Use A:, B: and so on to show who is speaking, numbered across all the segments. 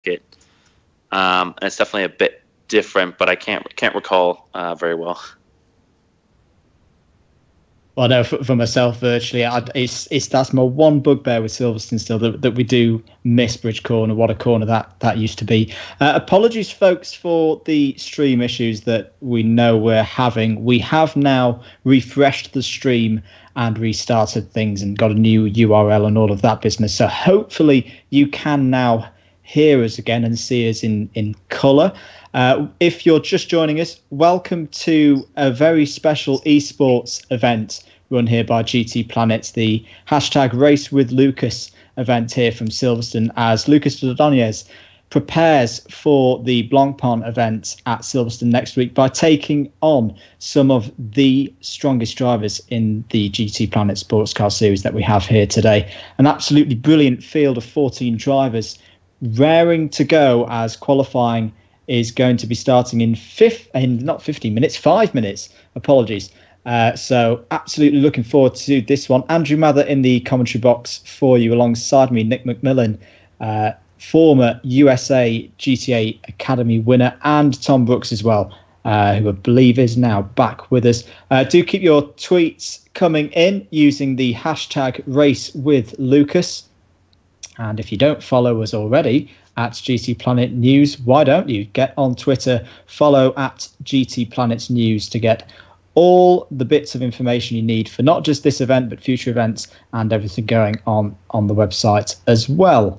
A: it. And it's definitely a bit different, but I can't recall very well.
B: Well, no, for myself, virtually, that's my one bugbear with Silverstone still, that we do miss Bridge Corner. What a corner that used to be. Apologies, folks, for the stream issues that we know we're having. We have now refreshed the stream and restarted things and got a new URL and all of that business. So hopefully you can now hear us again and see us in colour. If you're just joining us, welcome to a very special eSports event run here by GTPlanet, the hashtag Race with Lucas event here from Silverstone, as Lucas Ordóñez prepares for the Blancpain event at Silverstone next week by taking on some of the strongest drivers in the GTPlanet Sports Car Series that we have here today. An absolutely brilliant field of 14 drivers raring to go, as qualifying is going to be starting in 5 minutes. Apologies. So absolutely looking forward to this one. Andrew Mather in the commentary box for you, alongside me, Nick McMillen, former USA GTA Academy winner, and Tom Brooks as well, who I believe is now back with us. Do keep your tweets coming in using the hashtag Race with Lucas. And if you don't follow us already at GT Planet News, why don't you get on Twitter, follow at GT Planet News to get all the bits of information you need for not just this event, but future events and everything going on the website as well.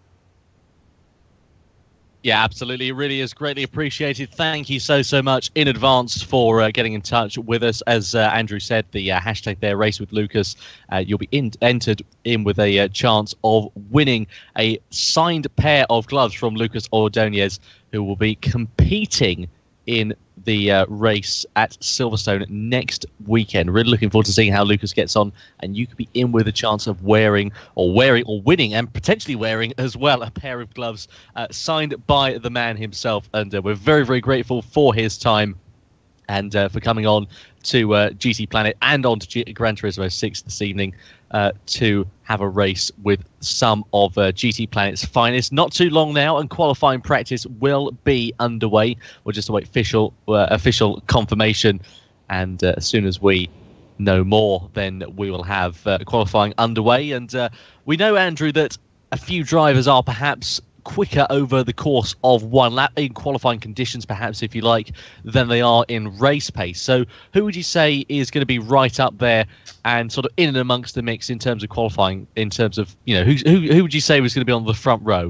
C: Yeah, absolutely. It really is greatly appreciated. Thank you so much in advance for getting in touch with us. As Andrew said, the hashtag there, Race with Lucas, you'll be entered in with a chance of winning a signed pair of gloves from Lucas Ordóñez, who will be competing in the race at Silverstone next weekend. Really looking forward to seeing how Lucas gets on, and you could be in with a chance of winning and potentially wearing as well a pair of gloves signed by the man himself. And we're very grateful for his time and for coming on to GT Planet and on to Gran Turismo 6 this evening to have a race with some of GT Planet's finest. Not too long now, and qualifying practice will be underway. We'll just await official confirmation, and as soon as we know more, then we will have qualifying underway. And we know, Andrew, that a few drivers are perhaps quicker over the course of one lap in qualifying conditions, perhaps, if you like, than they are in race pace. So who would you say is going to be right up there and sort of in and amongst the mix in terms of qualifying, in terms of, you know, who would you say was going to be on the front row?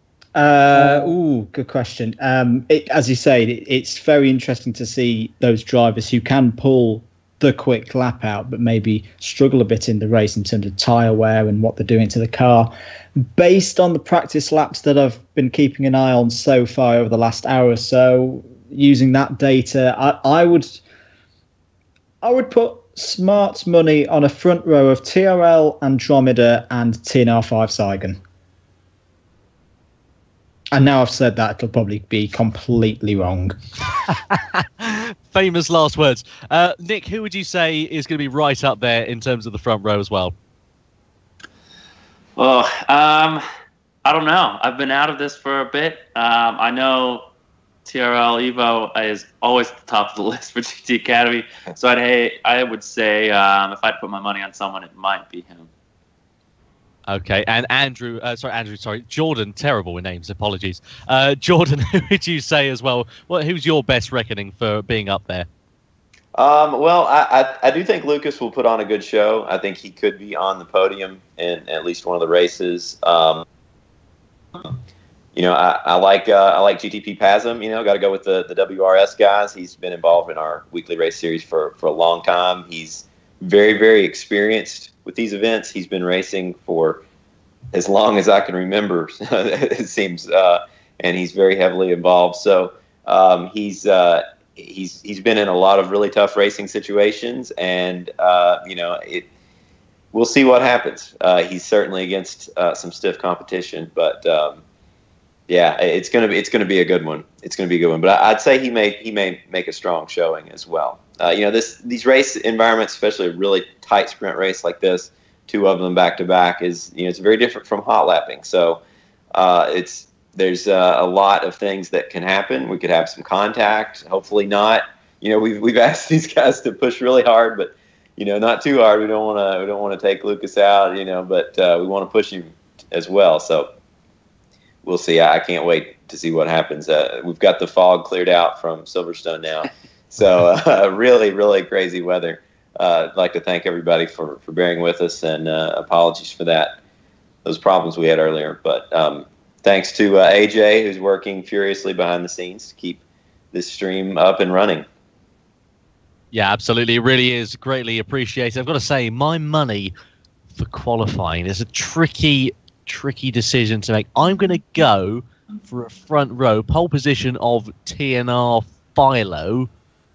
B: Good question. As you say, it's very interesting to see those drivers who can pull the quick lap out, but maybe struggle a bit in the race in terms of tyre wear and what they're doing to the car. Based on the practice laps that I've been keeping an eye on so far over the last hour or so, using that data, I would put smart money on a front row of TRL, Andromeda, and TNR5 Saigon. And now I've said that, it'll probably be completely wrong.
C: Famous last words. Nick, who would you say is going to be right up there in terms of the front row as well?
A: Well, I don't know. I've been out of this for a bit. I know TRL Evo is always at the top of the list for GT Academy. So I would say if I'd put my money on someone, it might be him.
C: Okay, and Jordan, terrible with names, apologies. Jordan, who would you say as well? Who's your best reckoning for being up there?
D: Well, I do think Lucas will put on a good show. I think he could be on the podium in at least one of the races. I like GTP Pasm. Got to go with the WRS guys. He's been involved in our weekly race series for a long time. He's very experienced with these events. He's been racing for as long as I can remember, it seems, and he's very heavily involved. So he's been in a lot of really tough racing situations, and we'll see what happens. He's certainly against some stiff competition, but it's gonna be a good one. It's gonna be a good one. But I'd say he may make a strong showing as well. These race environments, especially a really tight sprint race like this, two of them back to back, is it's very different from hot lapping. So it's there's a lot of things that can happen. We could have some contact, hopefully not. We've asked these guys to push really hard, but not too hard. We don't want to take Lucas out, but we want to push him as well. So we'll see. I can't wait to see what happens. We've got the fog cleared out from Silverstone now, so really, really crazy weather. I'd like to thank everybody for bearing with us, and apologies for those problems we had earlier. But thanks to AJ, who's working furiously behind the scenes to keep this stream up and running.
C: Yeah, absolutely. It really is greatly appreciated. I've got to say, my money for qualifying is a tricky decision to make. I'm going to go for a front row pole position of TNR Philo,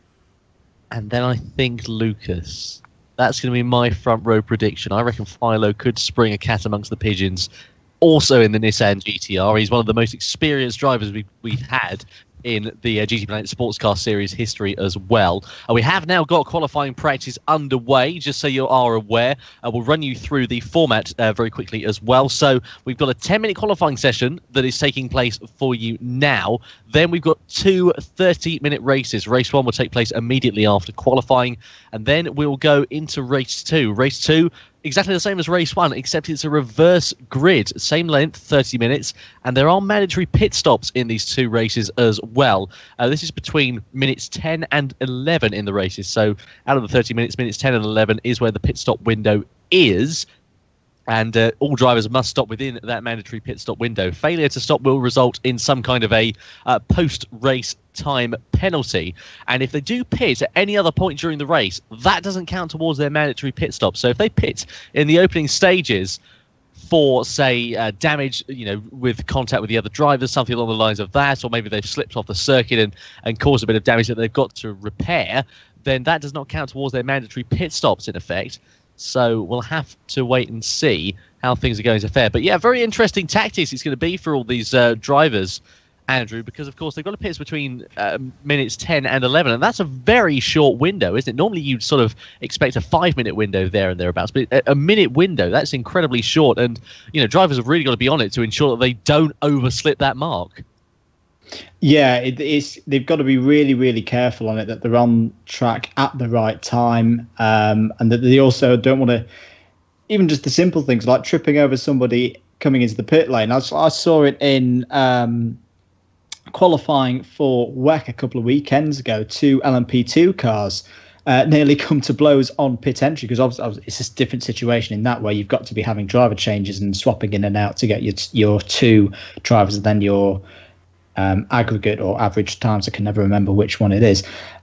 C: and then I think Lucas. That's going to be my front row prediction. I reckon Philo could spring a cat amongst the pigeons. Also in the Nissan GTR, he's one of the most experienced drivers we've had in the GTPlanet Sports Car Series history as well. We have now got qualifying practice underway, just so you are aware. We'll run you through the format very quickly as well. So we've got a 10-minute qualifying session that is taking place for you now. Then we've got 2 30-minute races. Race 1 will take place immediately after qualifying, and then we'll go into race 2. Race 2, exactly the same as race 1, except it's a reverse grid, same length, 30 minutes, and there are mandatory pit stops in these 2 races as well. This is between minutes 10 and 11 in the races, so out of the 30 minutes, minutes 10 and 11 is where the pit stop window is, and all drivers must stop within that mandatory pit stop window. Failure to stop will result in some kind of a post-race time penalty, and if they do pit at any other point during the race, that doesn't count towards their mandatory pit stop. So if they pit in the opening stages for, say, damage, with contact with the other drivers, something along the lines of that, or maybe they've slipped off the circuit and caused a bit of damage that they've got to repair, then that does not count towards their mandatory pit stops, in effect. So we'll have to wait and see how things are going to fare. But yeah, very interesting tactics it's going to be for all these drivers, Andrew, because of course they've got to pit between minutes 10 and 11, and that's a very short window, isn't it? Normally you'd sort of expect a 5-minute window there and thereabouts, but a minute window, that's incredibly short, and drivers have really got to be on it to ensure that they don't overslip that mark.
B: Yeah, they've got to be really, really careful on it, that they're on track at the right time, and that they also don't want to, even just the simple things like tripping over somebody coming into the pit lane. I saw it in qualifying for WEC a couple of weekends ago. 2 LMP2 cars nearly come to blows on pit entry, because obviously it's a different situation in that way. You've got to be having driver changes and swapping in and out to get your 2 drivers and then your aggregate or average times. I can never remember which one it is.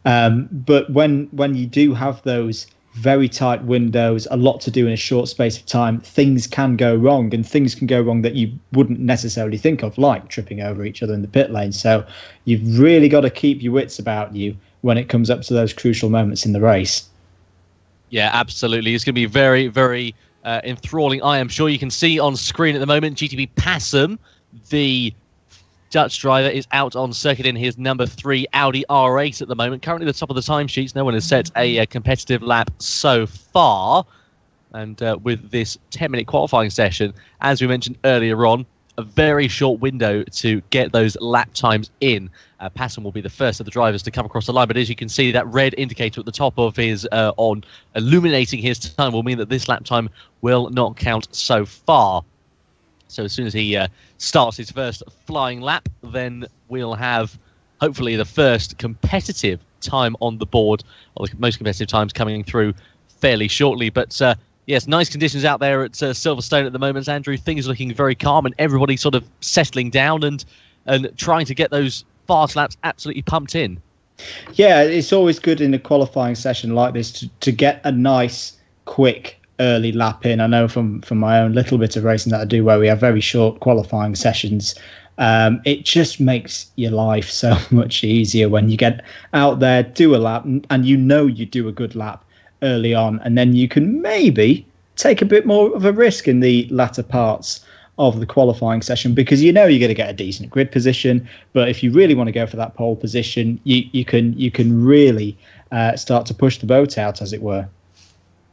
B: But when you do have those very tight windows, a lot to do in a short space of time, things can go wrong, and things can go wrong that you wouldn't necessarily think of, like tripping over each other in the pit lane. So you've really got to keep your wits about you when it comes up to those crucial moments in the race.
C: Yeah, absolutely. It's going to be very, very enthralling. I am sure you can see on screen at the moment, GTP Passam, the Dutch driver, is out on circuit in his number 3 Audi R8 at the moment. Currently the top of the timesheets. No one has set a competitive lap so far. And with this 10-minute qualifying session, as we mentioned earlier on, a very short window to get those lap times in. Passam will be the first of the drivers to come across the line, but as you can see, that red indicator at the top of his on illuminating his time will mean that this lap time will not count so far. So as soon as he starts his first flying lap, then we'll have hopefully the first competitive time on the board, or the most competitive times coming through fairly shortly. But yes, nice conditions out there at Silverstone at the moment, Andrew. Things looking very calm, and everybody sort of settling down and trying to get those fast laps absolutely pumped in.
B: Yeah, it's always good in a qualifying session like this to get a nice, quick, early lap in. I know from my own little bit of racing that I do, where we have very short qualifying sessions, it just makes your life so much easier when you get out there, do a lap, and you do a good lap early on, and then you can maybe take a bit more of a risk in the latter parts of the qualifying session, because you're going to get a decent grid position. But if you really want to go for that pole position, you can really start to push the boat out, as it were.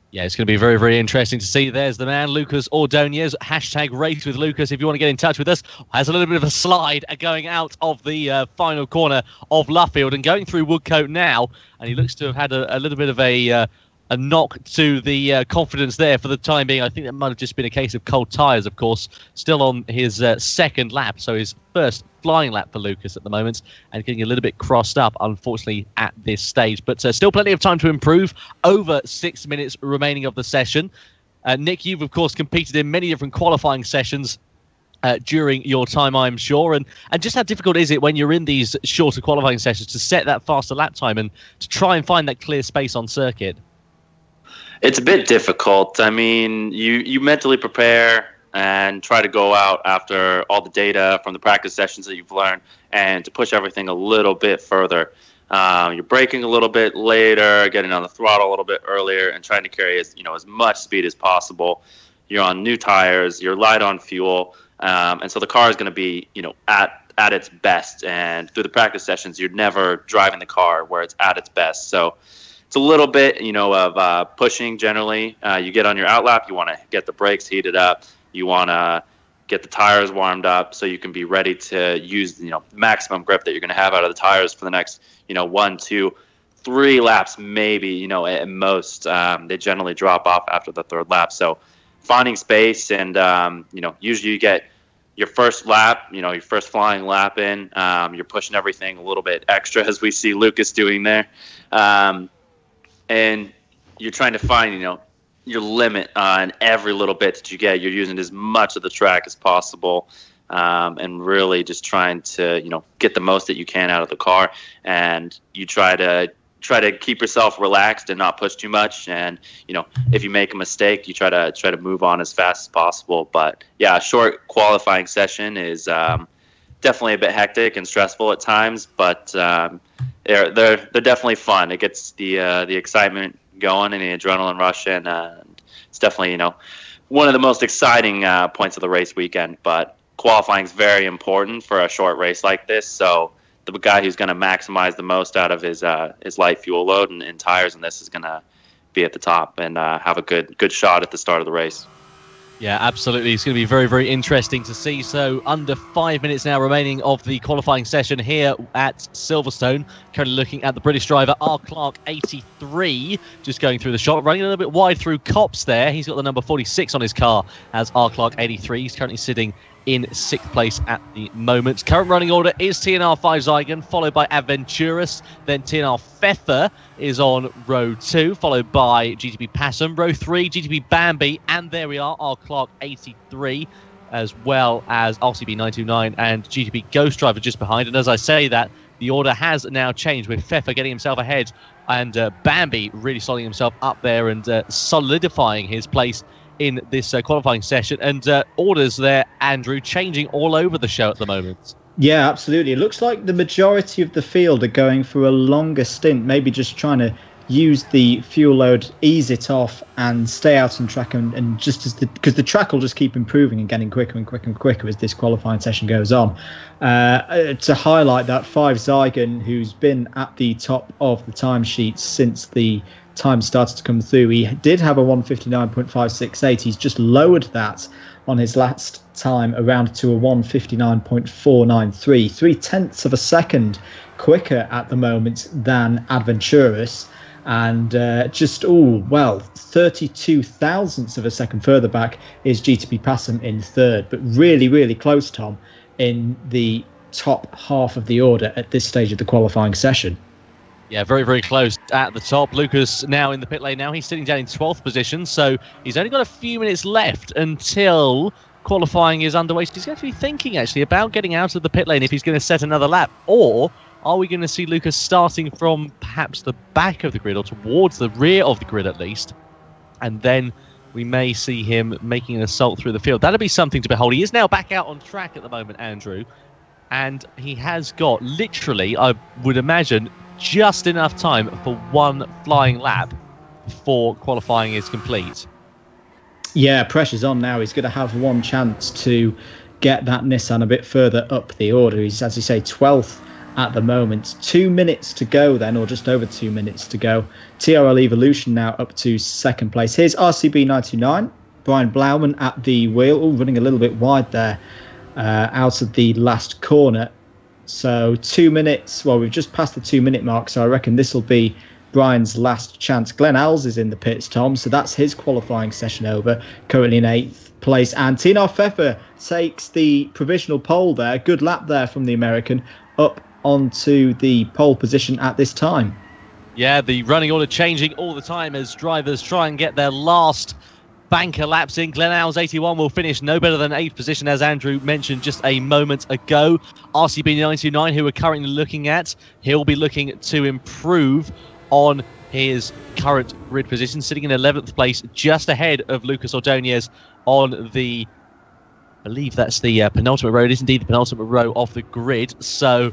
C: Yeah, it's going to be very, very interesting to see. There's the man, Lucas Ordóñez. Hashtag Race with Lucas if you want to get in touch with us. Has a little bit of a slide going out of the final corner of Luffield and going through Woodcote now. And he looks to have had a little bit of a knock to the confidence there for the time being. I think that might have just been a case of cold tyres, of course. Still on his second lap, so his first flying lap for Lucas at the moment, and getting a little bit crossed up, unfortunately, at this stage. But still plenty of time to improve. Over 6 minutes remaining of the session. Nick, you've, of course, competed in many different qualifying sessions during your time, I'm sure. And just how difficult is it when you're in these shorter qualifying sessions to set that faster lap time and to try and find that clear space on circuit?
A: It's a bit difficult. I mean, you mentally prepare and try to go out after all the data from the practice sessions that you've learned and to push everything a little bit further. You're braking a little bit later, getting on the throttle a little bit earlier, and trying to carry as much speed as possible. You're on new tires, you're light on fuel, and so the car is going to be at its best. And through the practice sessions, you're never driving the car where it's at its best. So it's a little bit of pushing generally. You get on your outlap, you want to get the brakes heated up. You want to get the tires warmed up so you can be ready to use maximum grip that you're going to have out of the tires for the next 1, 2, 3 laps maybe. At most they generally drop off after the third lap. So finding space and usually you get your first lap, your first flying lap in. You're pushing everything a little bit extra, as we see Lucas doing there, and you're trying to find your limit on every little bit that you get. You're using as much of the track as possible, and really just trying to get the most that you can out of the car. And you try to keep yourself relaxed and not push too much. And if you make a mistake, you try to move on as fast as possible. But yeah, a short qualifying session is definitely a bit hectic and stressful at times, but they're definitely fun. It gets the excitement going and the adrenaline rush, and it's definitely one of the most exciting points of the race weekend. But qualifying is very important for a short race like this, so the guy who's going to maximize the most out of his light fuel load and tires in this is going to be at the top and have a good shot at the start of the race.
C: Yeah, absolutely. It's going to be very, very interesting to see. So under 5 minutes now remaining of the qualifying session here at Silverstone. Currently looking at the British driver, R. Clark 83, just going through the shot, running a little bit wide through Copse there. He's got the number 46 on his car as R. Clark 83. He's currently sitting in 6th place at the moment. Current running order is TNR 5 Zygon, followed by Aventurus. Then TNR Pfeffer is on row 2, followed by GTP Passum. Row 3, GTP Bambi, and there we are, R. Clark 83, as well as RCB 929 and GTP Ghost Driver just behind. And as I say that, the order has now changed, with Pfeffer getting himself ahead and Bambi really slotting himself up there and solidifying his place in this qualifying session. And orders there, Andrew, changing all over the show at the moment.
B: Yeah, absolutely. It looks like the majority of the field are going for a longer stint, maybe just trying to use the fuel load, ease it off, and stay out on track, and just because the track will just keep improving and getting quicker and quicker and quicker as this qualifying session goes on. To highlight that, 5 Zygon, who's been at the top of the timesheets since the time started to come through, he did have a 1:59.568. He's just lowered that on his last time around to a 1:59.493, 0.3 of a second quicker at the moment than Aventurus, and 32 thousandths of a second further back is GTP Passum in 3rd, but really close, Tom, in the top half of the order at this stage of the qualifying session.
C: Yeah, very close at the top. Lucas now in the pit lane now. He's sitting down in 12th position, so he's only got a few minutes left until qualifying is underway. So he's going to be thinking, actually, about getting out of the pit lane if he's going to set another lap. Or are we going to see Lucas starting from perhaps the back of the grid, or towards the rear of the grid at least? And then we may see him making an assault through the field. That'll be something to behold. He is now back out on track at the moment, Andrew. And he has got, literally, I would imagine, just enough time for one flying lap before qualifying is complete.
B: Yeah, pressure's on now. He's going to have one chance to get that Nissan a bit further up the order. He's, as you say, 12th at the moment. 2 minutes to go then, or just over 2 minutes to go. TRL Evolution now up to second place. Here's RCB 99, Brian Blauman at the wheel, running a little bit wide there out of the last corner. So 2 minutes, well, we've just passed the 2 minute mark, so I reckon this will be Brian's last chance. Glenn Alls is in the pits, Tom, so that's his qualifying session over, currently in 8th place. And Tina Pfeffer takes the provisional pole there. Good lap there from the American, up onto the pole position at this time.
C: Yeah, the running order changing all the time as drivers try and get their last banker laps in. Glenn Alls 81 will finish no better than 8th position, as Andrew mentioned just a moment ago. RCB 99, who we're currently looking at, he'll be looking to improve on his current grid position, sitting in 11th place, just ahead of Lucas Ordóñez on the, I believe that's the penultimate row. It is indeed the penultimate row of the grid. So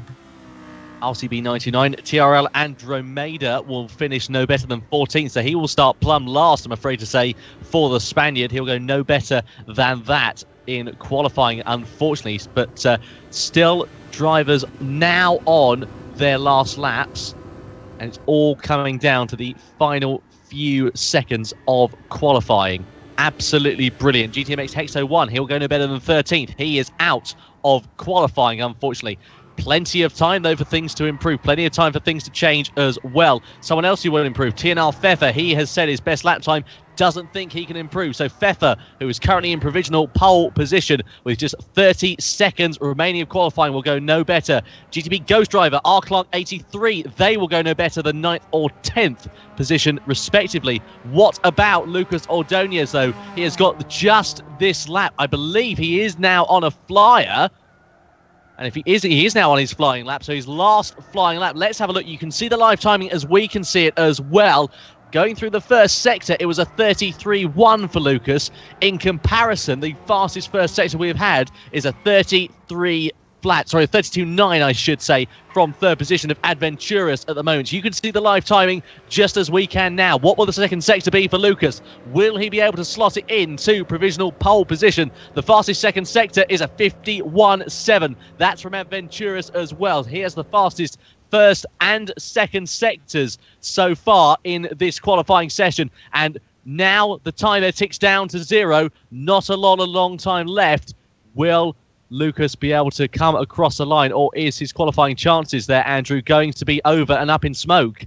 C: RCB 99, TRL Andromeda will finish no better than 14th, so he will start plumb last, I'm afraid to say, for the Spaniard. He'll go no better than that in qualifying, unfortunately, but still drivers now on their last laps, and it's all coming down to the final few seconds of qualifying. Absolutely brilliant. GTMX Hexo 1, he'll go no better than 13th. He is out of qualifying, unfortunately. Plenty of time, though, for things to improve. Plenty of time for things to change as well. Someone else who will improve, TNR Pfeffer. He has said his best lap time, doesn't think he can improve. So Pfeffer, who is currently in provisional pole position with just 30 seconds remaining of qualifying, will go no better. GTP Ghost Driver, R. Clark 83, they will go no better than 9th or 10th position, respectively. What about Lucas Ordóñez, though? He has got just this lap. I believe he is now on a flyer. And if he is now on his flying lap, so his last flying lap. Let's have a look. You can see the live timing as we can see it as well. Going through the first sector, it was a 33.1 for Lucas. In comparison, the fastest first sector we've had is a 32.9, I should say, from third position of Adventurous at the moment. You can see the live timing just as we can now. What will the second sector be for Lucas? Will he be able to slot it into provisional pole position? The fastest second sector is a 51.7. That's from Adventurous as well. He has the fastest first and second sectors so far in this qualifying session. And now the timer ticks down to 0. Not a long time left. Will Lucas be able to come across the line, or is his qualifying chances there, Andrew, going to be over and up in smoke?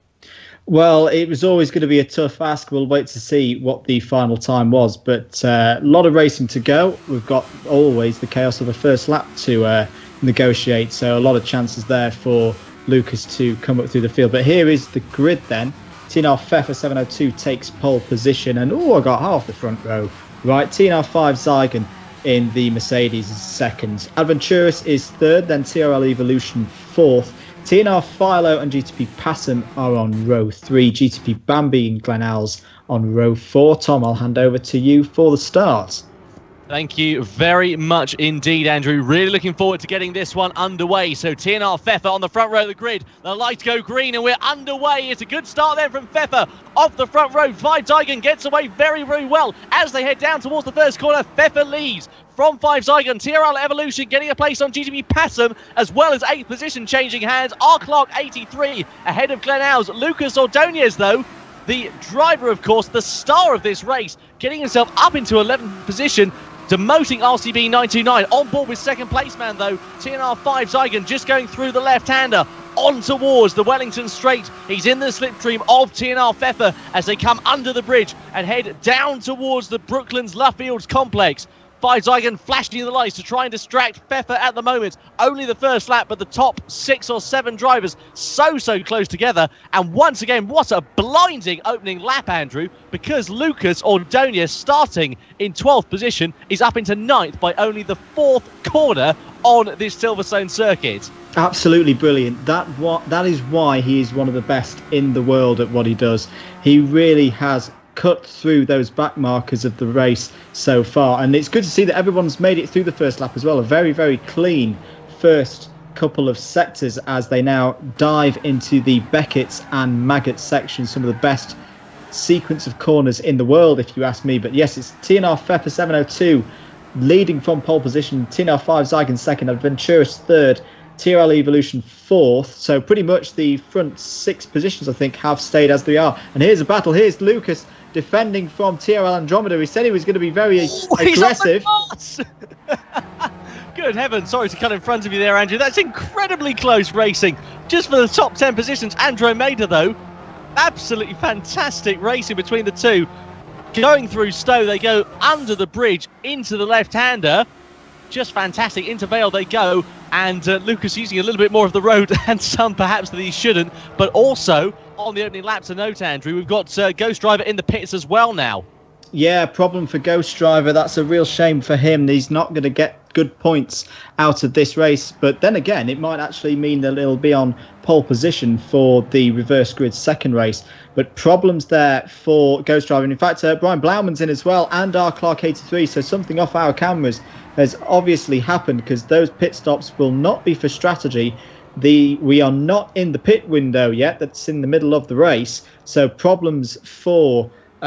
B: Well, it was always going to be a tough ask. We'll wait to see what the final time was, but a lot of racing to go. We've got always the chaos of the first lap to negotiate, so a lot of chances there for Lucas to come up through the field. But here is the grid then. TNR Pfeffer 702 takes pole position, and I got half the front row right. TNR 5 Zygon in the Mercedes is second. Adventurous is third, then TRL Evolution fourth. TNR Philo and GTP Passam are on row 3. GTP Bambi and Glenn Alls on row 4. Tom, I'll hand over to you for the start.
C: Thank you very much indeed, Andrew. Really looking forward to getting this one underway. So TNR Pfeffer on the front row of the grid. The lights go green and we're underway. It's a good start there from Pfeffer off the front row. Five Zygon gets away very well as they head down towards the first corner. Pfeffer leads from 5 Zygon. TRL Evolution getting a place on GTP Passam, as well as 8th position changing hands. R. Clark 83 ahead of Glenn Alls. Lucas Ordóñez, though, the driver, of course, the star of this race, getting himself up into 11th position, demoting RCB 929. On board with second place man, though, TNR 5 Zygon just going through the left-hander on towards the Wellington Straight. He's in the slipstream of TNR Pfeffer as they come under the bridge and head down towards the Brooklands Luffields complex. 5 Zygon flashing the lights to try and distract Pfeffer at the moment. Only the first lap, but the top 6 or 7 drivers so close together. And once again, what a blinding opening lap, Andrew, because Lucas Ordóñez, starting in 12th position, is up into 9th by only the 4th corner on this Silverstone circuit.
B: Absolutely brilliant. That is why he is one of the best in the world at what he does. He really has cut through those back markers of the race so far, and it's good to see that everyone's made it through the first lap as well. A very clean first couple of sectors as they now dive into the Beckett's and Maggots section, some of the best sequence of corners in the world if you ask me. But yes, it's TNR Pfeffer 702 leading from pole position, TNR 5 Zygon second, Adventurous third, TRL Evolution 4th. So pretty much the front 6 positions, I think, have stayed as they are. And here's a battle. Here's Lucas defending from TRL Andromeda. He said he was going to be very aggressive.
C: Good heavens, sorry to cut in front of you there, Andrew. That's incredibly close racing. Just for the top 10 positions. Andromeda, though, absolutely fantastic racing between the two. Going through Stowe, they go under the bridge into the left-hander. Just fantastic. Into Vale they go. And Lucas using a little bit more of the road and some perhaps that he shouldn't. But also, on the opening lap to note, Andrew, we've got Ghost Driver in the pits as well now.
B: Yeah, problem for Ghost Driver. That's a real shame for him. He's not going to get good points out of this race. But then again, it might actually mean that it'll be on pole position for the reverse grid second race. But problems there for Ghost Driver. And in fact, Brian Blauman's in as well, and our Clark 83. So something off our cameras has obviously happened, because those pit stops will not be for strategy. We are not in the pit window yet. That's in the middle of the race. So problems for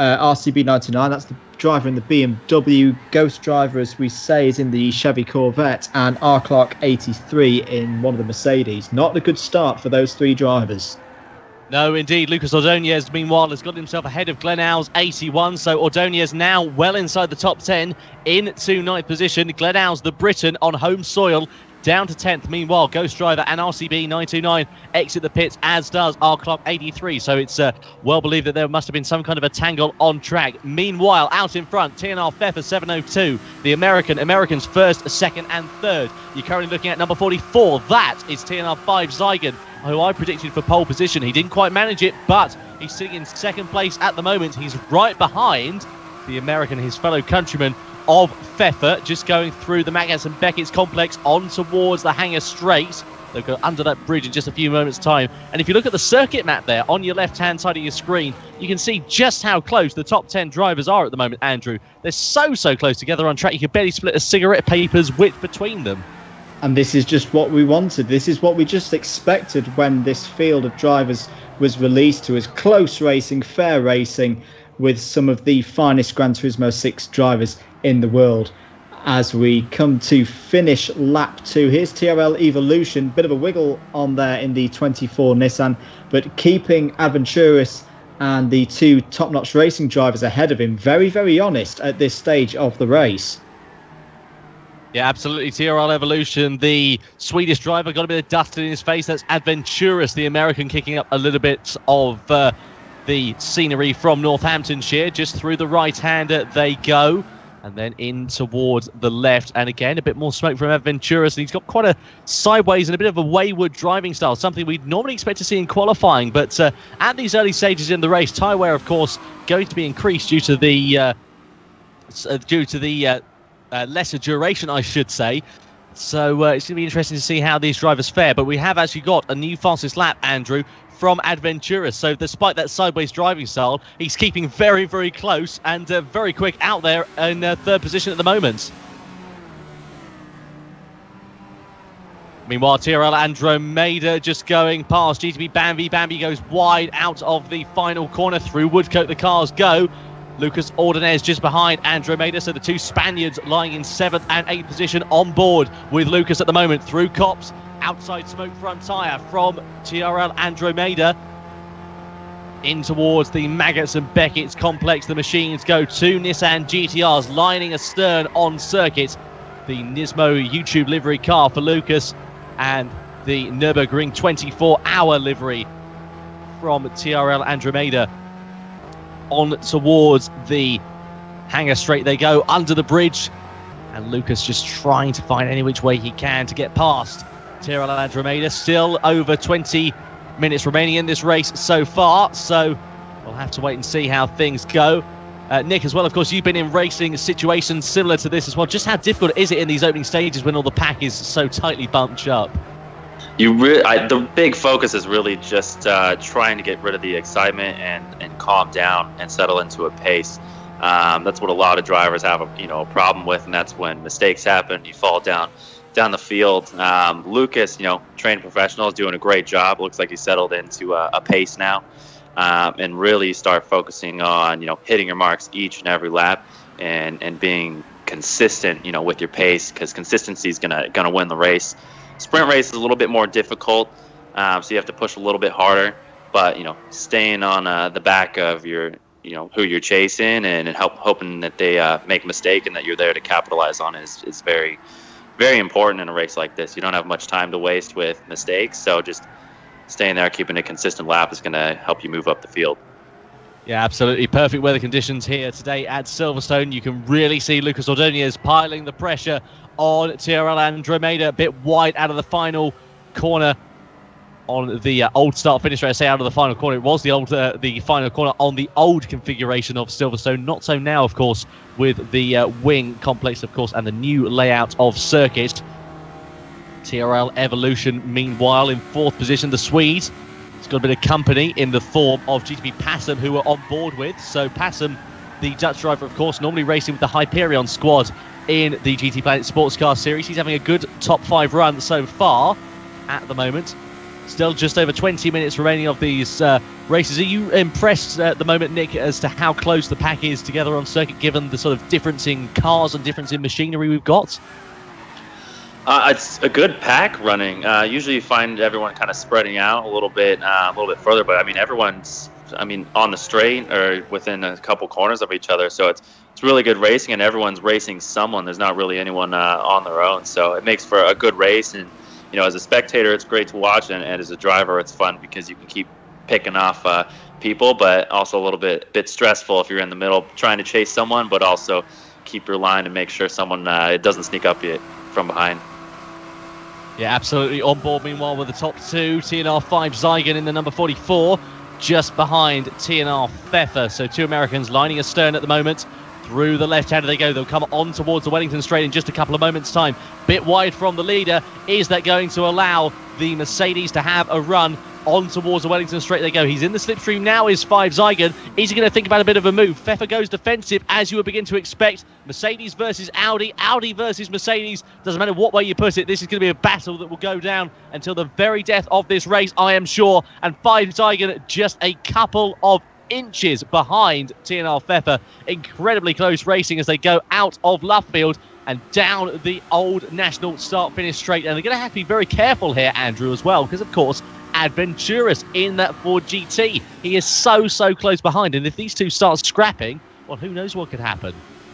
B: RCB99. That's the driver in the BMW. Ghost Driver, as we say, is in the Chevy Corvette, and R. Clark 83 in one of the Mercedes. Not a good start for those 3 drivers.
C: No, indeed. Lucas Ordóñez, meanwhile, has got himself ahead of Glenn Owls 81. So Ordóñez now well inside the top 10 into 9th position. Glenn Owls, the Briton, on home soil, down to 10th. Meanwhile, Ghost Driver and RCB 929 exit the pits, as does R. Clark 83. So it's well believed that there must have been some kind of a tangle on track. Meanwhile, out in front, TNR Pfeffer 702, the Americans first, second and third. You're currently looking at number 44. That is TNR 5 Zygon, who I predicted for pole position. He didn't quite manage it, but he's sitting in second place at the moment. He's right behind the American, his fellow countryman of Pfeffer, just going through the Magnussen Beckett's complex on towards the Hangar Straight. They'll go under that bridge in just a few moments' time. And if you look at the circuit map there on your left-hand side of your screen, you can see just how close the top 10 drivers are at the moment, Andrew. They're so close together on track, you could barely split a cigarette paper's width between them.
B: And this is just what we wanted. This is what we just expected when this field of drivers was released to us. Close racing, fair racing, with some of the finest Gran Turismo 6 drivers in the world. As we come to finish lap 2, here's TRL Evolution. Bit of a wiggle on there in the 24 Nissan, but keeping Aventuris and the 2 top-notch racing drivers ahead of him. Very honest at this stage of the race.
C: Yeah, absolutely. TRL Evolution, the Swedish driver, got a bit of dust in his face. That's Aventuris, the American, kicking up a little bit of the scenery from Northamptonshire. Just through the right-hander they go, and then in towards the left. And again, a bit more smoke from Aventuris. And he's got quite a sideways and a bit of a wayward driving style, something we'd normally expect to see in qualifying. But at these early stages in the race, tyre wear, of course, going to be increased due to the lesser duration, I should say. So it's going to be interesting to see how these drivers fare. But we have actually got a new fastest lap, Andrew, from Aventuris. So despite that sideways driving style, he's keeping very close and very quick out there in third position at the moment. Meanwhile, TRL Andromeda just going past GTP Bambi. Bambi goes wide out of the final corner. Through Woodcote the cars go. Lucas Ordóñez just behind Andromeda, so the 2 Spaniards lying in 7th and 8th position on board with Lucas at the moment. Through Copse, outside smoke front tyre from TRL Andromeda. In towards the Magnussen Beckett's complex, the machines go 2 Nissan GTRs lining astern on circuit. The Nismo YouTube livery car for Lucas, and the Nürburgring 24-hour livery from TRL Andromeda. On towards the Hangar Straight they go, under the bridge, and Lucas just trying to find any which way he can to get past TRL Andromeda. Still over 20 minutes remaining in this race so far, so we'll have to wait and see how things go. Nick, as well, of course, you've been in racing situations similar to this as well. Just how difficult is it in these opening stages when all the pack is so tightly bunched up?
A: The big focus is really just trying to get rid of the excitement and calm down and settle into a pace. That's what a lot of drivers have a problem with, and that's when mistakes happen. You fall down the field. Lucas, trained professional, is doing a great job. Looks like he's settled into a pace now, and really start focusing on hitting your marks each and every lap and being consistent with your pace, because consistency is gonna win the race. Sprint race is a little bit more difficult, so you have to push a little bit harder. But staying on the back of your who you're chasing and hoping that they make a mistake and that you're there to capitalize on it is very, very important in a race like this. You don't have much time to waste with mistakes, so just staying there, keeping a consistent lap is going to help you move up the field.
C: Yeah, absolutely. Perfect weather conditions here today at Silverstone. You can really see Lucas Ordóñez piling the pressure on TRL Andromeda, a bit wide out of the final corner on the old start-finish race. I say out of the final corner. It was the final corner on the old configuration of Silverstone. Not so now, of course, with the wing complex, of course, and the new layout of circuit. TRL Evolution, meanwhile, in 4th position. The Swedes, it's got a bit of company in the form of GTP Passam, who we're on board with. So Passam, the Dutch driver, of course, normally racing with the Hyperion squad in the GTPlanet Sports Car Series. He's having a good top 5 run so far at the moment. Still just over 20 minutes remaining of these races. Are you impressed at the moment, Nick, as to how close the pack is together on circuit, given the sort of difference in cars and difference in machinery we've got?
A: It's a good pack running. Usually you find everyone kind of spreading out a little bit further, but I mean everyone's on the straight or within a couple corners of each other. So it's really good racing, and everyone's racing someone. There's not really anyone on their own, so it makes for a good race. And as a spectator, it's great to watch, and as a driver, it's fun because you can keep picking off people, but also a little bit stressful if you're in the middle trying to chase someone, but also keep your line and make sure someone doesn't sneak up you from behind.
C: Yeah, absolutely on board, meanwhile, with the top 2. TNR 5 Zygon in the number 44, just behind TNR Pfeffer. So 2 Americans lining astern at the moment. Through the left-hander they go. They'll come on towards the Wellington Straight in just a couple of moments' time. Bit wide from the leader. Is that going to allow the Mercedes to have a run on towards the Wellington Straight they go? He's in the slipstream now, is 5 Zygon. Is he going to think about a bit of a move? Pfeffer goes defensive, as you would begin to expect. Mercedes versus Audi, Audi versus Mercedes. Doesn't matter what way you put it, this is going to be a battle that will go down until the very death of this race, I am sure. And 5 Zygon just a couple of inches behind TNR Pfeffer. Incredibly close racing as they go out of Luffield and down the old national start-finish straight. And they're going to have to be very careful here, Andrew, as well, because, of course, Adventurous in that Ford GT. He is so close behind, and if these two start scrapping, well, who knows what could happen.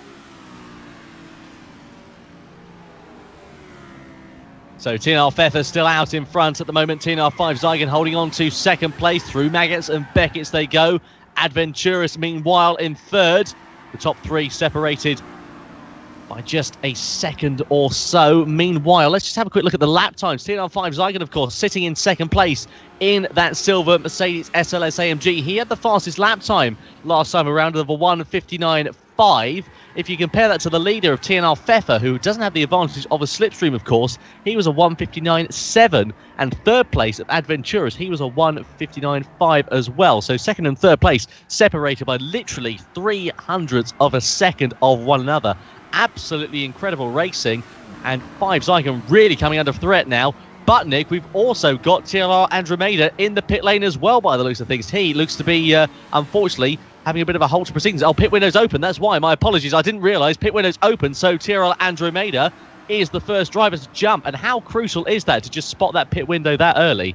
C: So TNR Pfeffer still out in front at the moment. TNR 5 Zygon holding on to 2nd place. Through Maggots and Beckett's they go. Adventurous, meanwhile, in 3rd. The top 3 separated by just a second or so. Meanwhile, let's just have a quick look at the lap times. TNR 5 Zygon, of course, sitting in 2nd place in that silver Mercedes SLS AMG. He had the fastest lap time last time around of a 1:59.5. If you compare that to the leader of TNR Pfeffer, who doesn't have the advantage of a slipstream, of course, he was a 1:59.7. And 3rd place of Adventurous, he was a 1:59.5 as well. So 2nd and 3rd place separated by literally 0.03 of a second of one another. Absolutely incredible racing, and 5 Zygon really coming under threat now. But, Nick, we've also got TLR Andromeda in the pit lane as well, by the looks of things. He looks to be, unfortunately, having a bit of a halt to proceedings. Oh, pit window's open. That's why. My apologies. I didn't realise pit window's open. So TRL Andromeda is the first driver to jump. And how crucial is that to just spot that pit window that early?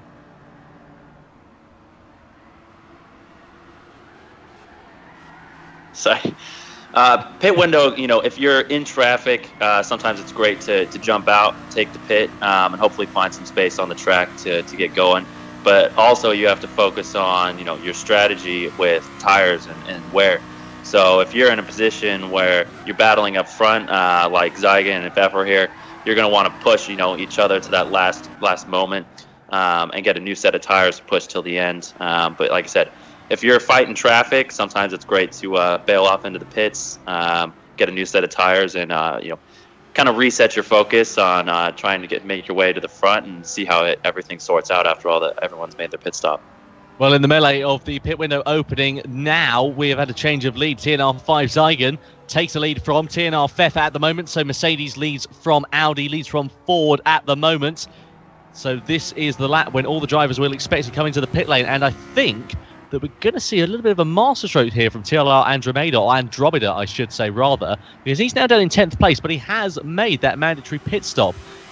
A: So, pit window, if you're in traffic, sometimes it's great to jump out, take the pit, and hopefully find some space on the track to get going. But also you have to focus on, your strategy with tires and wear. So if you're in a position where you're battling up front, like Zygon and Pfeffer here, you're going to want to push, each other to that last moment and get a new set of tires to push till the end. But like I said, if you're fighting traffic, sometimes it's great to bail off into the pits, get a new set of tires, and kind of reset your focus on trying to make your way to the front and see how everything sorts out after everyone's made their pit stop.
C: Well, in the melee of the pit window opening now, we have had a change of lead. TNR 5 Zygon takes the lead from TNR Pfeffer at the moment. So Mercedes leads from Audi, leads from Ford at the moment. So this is the lap when all the drivers will expect to come into the pit lane. And I think that we're going to see a little bit of a masterstroke here from TLR Andromeda, or Andromeda, I should say, rather, because he's now down in 10th place, but he has made that mandatory pit stop.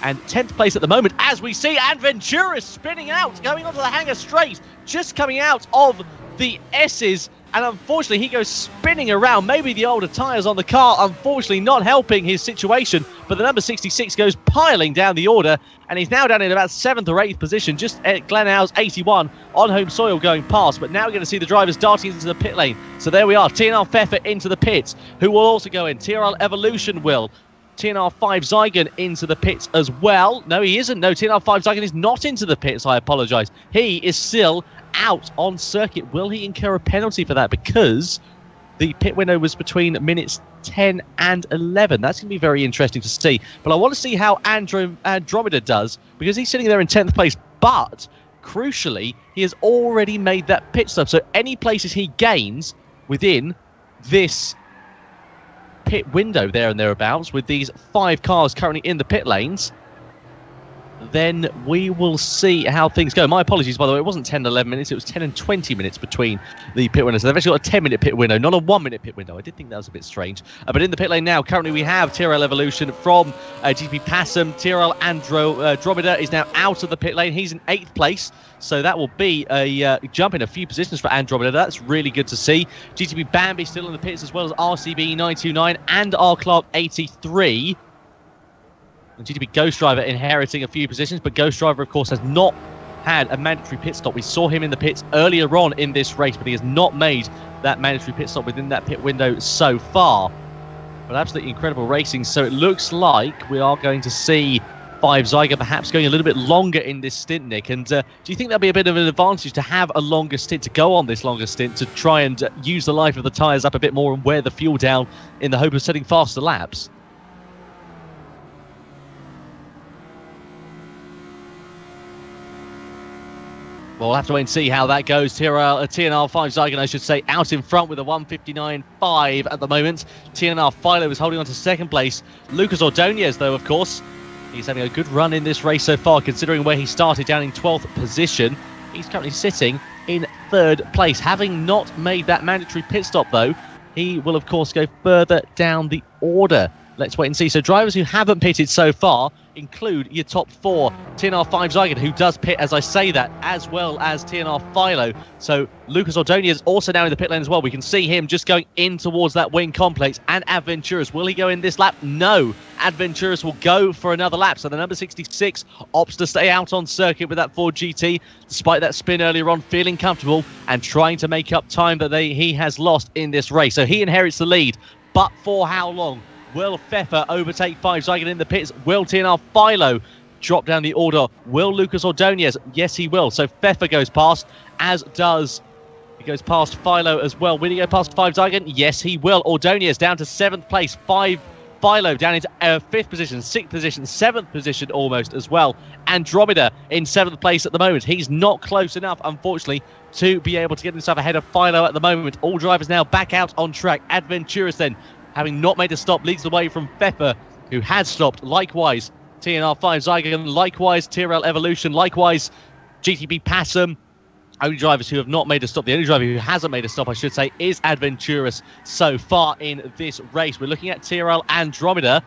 C: And 10th place at the moment, as we see Adventurous spinning out, going onto the hangar straight, just coming out of the S's. And unfortunately, he goes spinning around. Maybe the older tyres on the car, unfortunately, not helping his situation. But the number 66 goes piling down the order. And he's now down in about 7th or 8th position, just at Glenhouse 81 on home soil going past. But now we're going to see the drivers darting into the pit lane. So there we are, TNR Pfeffer into the pits. Who will also go in? TRL Evolution will. TNR 5 Zygon into the pits as well. No, he isn't. No, TNR 5 Zygon is not into the pits. I apologise. He is still out on circuit. Will he incur a penalty for that? Because the pit window was between minutes 10 and 11. That's going to be very interesting to see. But I want to see how Andromeda does, because he's sitting there in 10th place. But crucially, he has already made that pit stop. So any places he gains within this pit window there and thereabouts, with these 5 cars currently in the pit lanes, then we will see how things go. My apologies, by the way, it wasn't 10 and 11 minutes, it was 10 and 20 minutes between the pit windows. So they've actually got a 10-minute pit window, not a 1-minute pit window. I did think that was a bit strange. But in the pit lane now, currently we have TRL Evolution from GTP Passam. TRL Andromeda is now out of the pit lane. He's in 8th place. So that will be a jump in a few positions for Andromeda. That's really good to see. GTP Bambi still in the pits, as well as RCB 929 and R Clark 83. And GTP Ghost Driver inheriting a few positions, but Ghost Driver, of course, has not had a mandatory pit stop. We saw him in the pits earlier on in this race, but he has not made that mandatory pit stop within that pit window so far. But absolutely incredible racing. So it looks like we are going to see 5 Zygon perhaps going a little bit longer in this stint, Nick. And do you think that'll be a bit of an advantage to have a longer stint, to go on this longer stint, to try and use the life of the tyres up a bit more and wear the fuel down in the hope of setting faster laps? Well, we'll have to wait and see how that goes. TNR 5 Zygon, I should say, out in front with a 1:59.5 at the moment. TNR Philo is holding on to 2nd place. Lucas Ordóñez, though, of course, he's having a good run in this race so far, considering where he started down in 12th position. He's currently sitting in 3rd place. Having not made that mandatory pit stop, though, he will, of course, go further down the order. Let's wait and see. So drivers who haven't pitted so far include your top 4. TNR 5 Zygon, who does pit as I say that, as well as TNR Philo. So Lucas Ordóñez is also now in the pit lane as well. We can see him just going in towards that wing complex. And Adventurous, will he go in this lap? No. Adventurous will go for another lap. So the number 66 opts to stay out on circuit with that Ford GT, despite that spin earlier on, feeling comfortable and trying to make up time that he has lost in this race. So he inherits the lead, but for how long? Will Pfeffer overtake 5 Zygon in the pits? Will TNR Philo drop down the order? Will Lucas Ordóñez? Yes, he will. So Pfeffer goes past, as does... He goes past Philo as well. Will he go past 5 Zygon? Yes, he will. Ordóñez down to 7th place. 5 Philo down into 5th position, 6th position, 7th position almost as well. Andromeda in 7th place at the moment. He's not close enough, unfortunately, to be able to get himself ahead of Philo at the moment. All drivers now back out on track. Adventurous then, having not made a stop, leads the way from Pfeffer, who has stopped. Likewise, TNR 5 Zygon, likewise, TRL Evolution, likewise, GTP Passam. Only drivers who have not made a stop, the only driver who hasn't made a stop, I should say, is Adventurous so far in this race. We're looking at TRL Andromeda,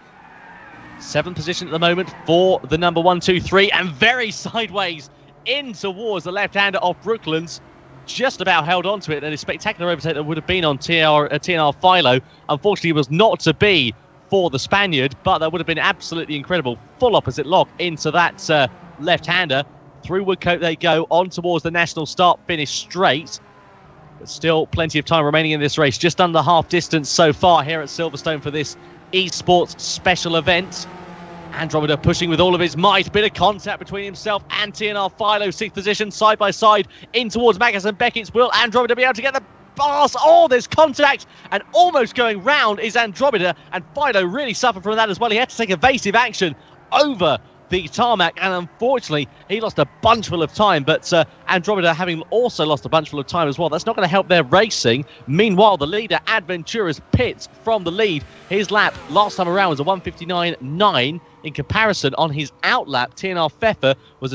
C: 7th position at the moment for the number 1, 2, 3, and very sideways in towards the left-hander of Brooklands. Just about held on to it, and a spectacular overtake that would have been on TNR Philo. Unfortunately, it was not to be for the Spaniard, but that would have been absolutely incredible. Full opposite lock into that left-hander. Through Woodcote they go, on towards the national start, finish straight. But still plenty of time remaining in this race. Just under half distance so far here at Silverstone for this eSports special event. Andromeda pushing with all of his might. Bit of contact between himself and TNR Philo. 6th position, side by side, in towards Magnus and Beckett's. Will Andromeda be able to get the pass? Oh, there's contact, and almost going round is Andromeda, and Philo really suffered from that as well. He had to take evasive action over the tarmac, and unfortunately he lost a bunchful of time. But Andromeda having also lost a bunchful of time as well, that's not going to help their racing. Meanwhile, the leader Adventurous pits from the lead. His lap last time around was a 1:59.9. In comparison, on his out lap, TNR Pfeffer was a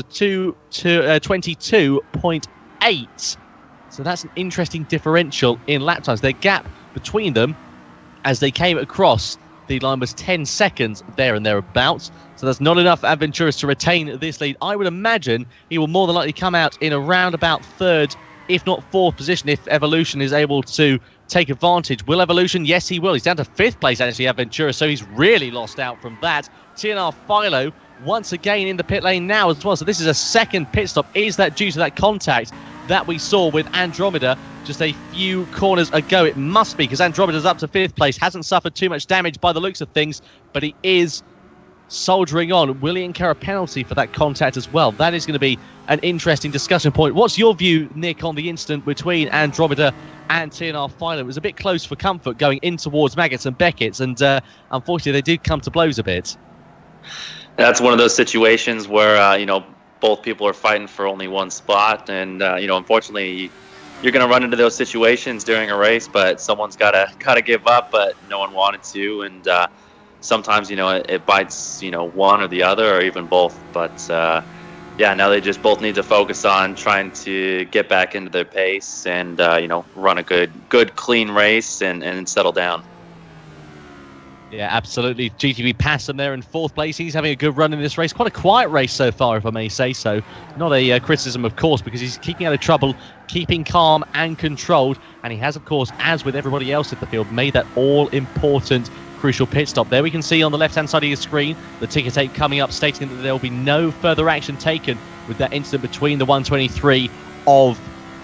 C: 22.8. So that's an interesting differential in lap times. Their gap between them as they came across The line was 10 seconds there and thereabouts. So that's not enough for Aventuras to retain this lead. I would imagine he will more than likely come out in around about third, if not fourth position, if Evolution is able to take advantage. Will Evolution? Yes, he will. He's down to fifth place, actually, Aventuras, so he's really lost out from that. TNR Philo once again in the pit lane now as well. So this is a second pit stop. Is that due to that contact that we saw with Andromeda just a few corners ago? It must be, because Andromeda's up to fifth place, hasn't suffered too much damage by the looks of things, but he is soldiering on. Will he incur a penalty for that contact as well? That is going to be an interesting discussion point. What's your view, Nick, on the incident between Andromeda and TNR Philo? It was a bit close for comfort going in towards Maggots and Beckett's, and unfortunately they did come to blows a bit.
A: That's one of those situations where both people are fighting for only one spot, and unfortunately you're going to run into those situations during a race, but someone's got to give up, but no one wanted to, and sometimes it bites one or the other or even both. But now they just both need to focus on trying to get back into their pace and run a good clean race and settle down.
C: Yeah, absolutely. GTP passed him there in fourth place. He's having a good run in this race. Quite a quiet race so far, if I may say so. Not a criticism, of course, because he's keeping out of trouble, keeping calm and controlled. And he has, of course, as with everybody else in the field, made that all-important crucial pit stop. There we can see on the left-hand side of your screen the ticker tape coming up stating that there will be no further action taken with that incident between the 123 of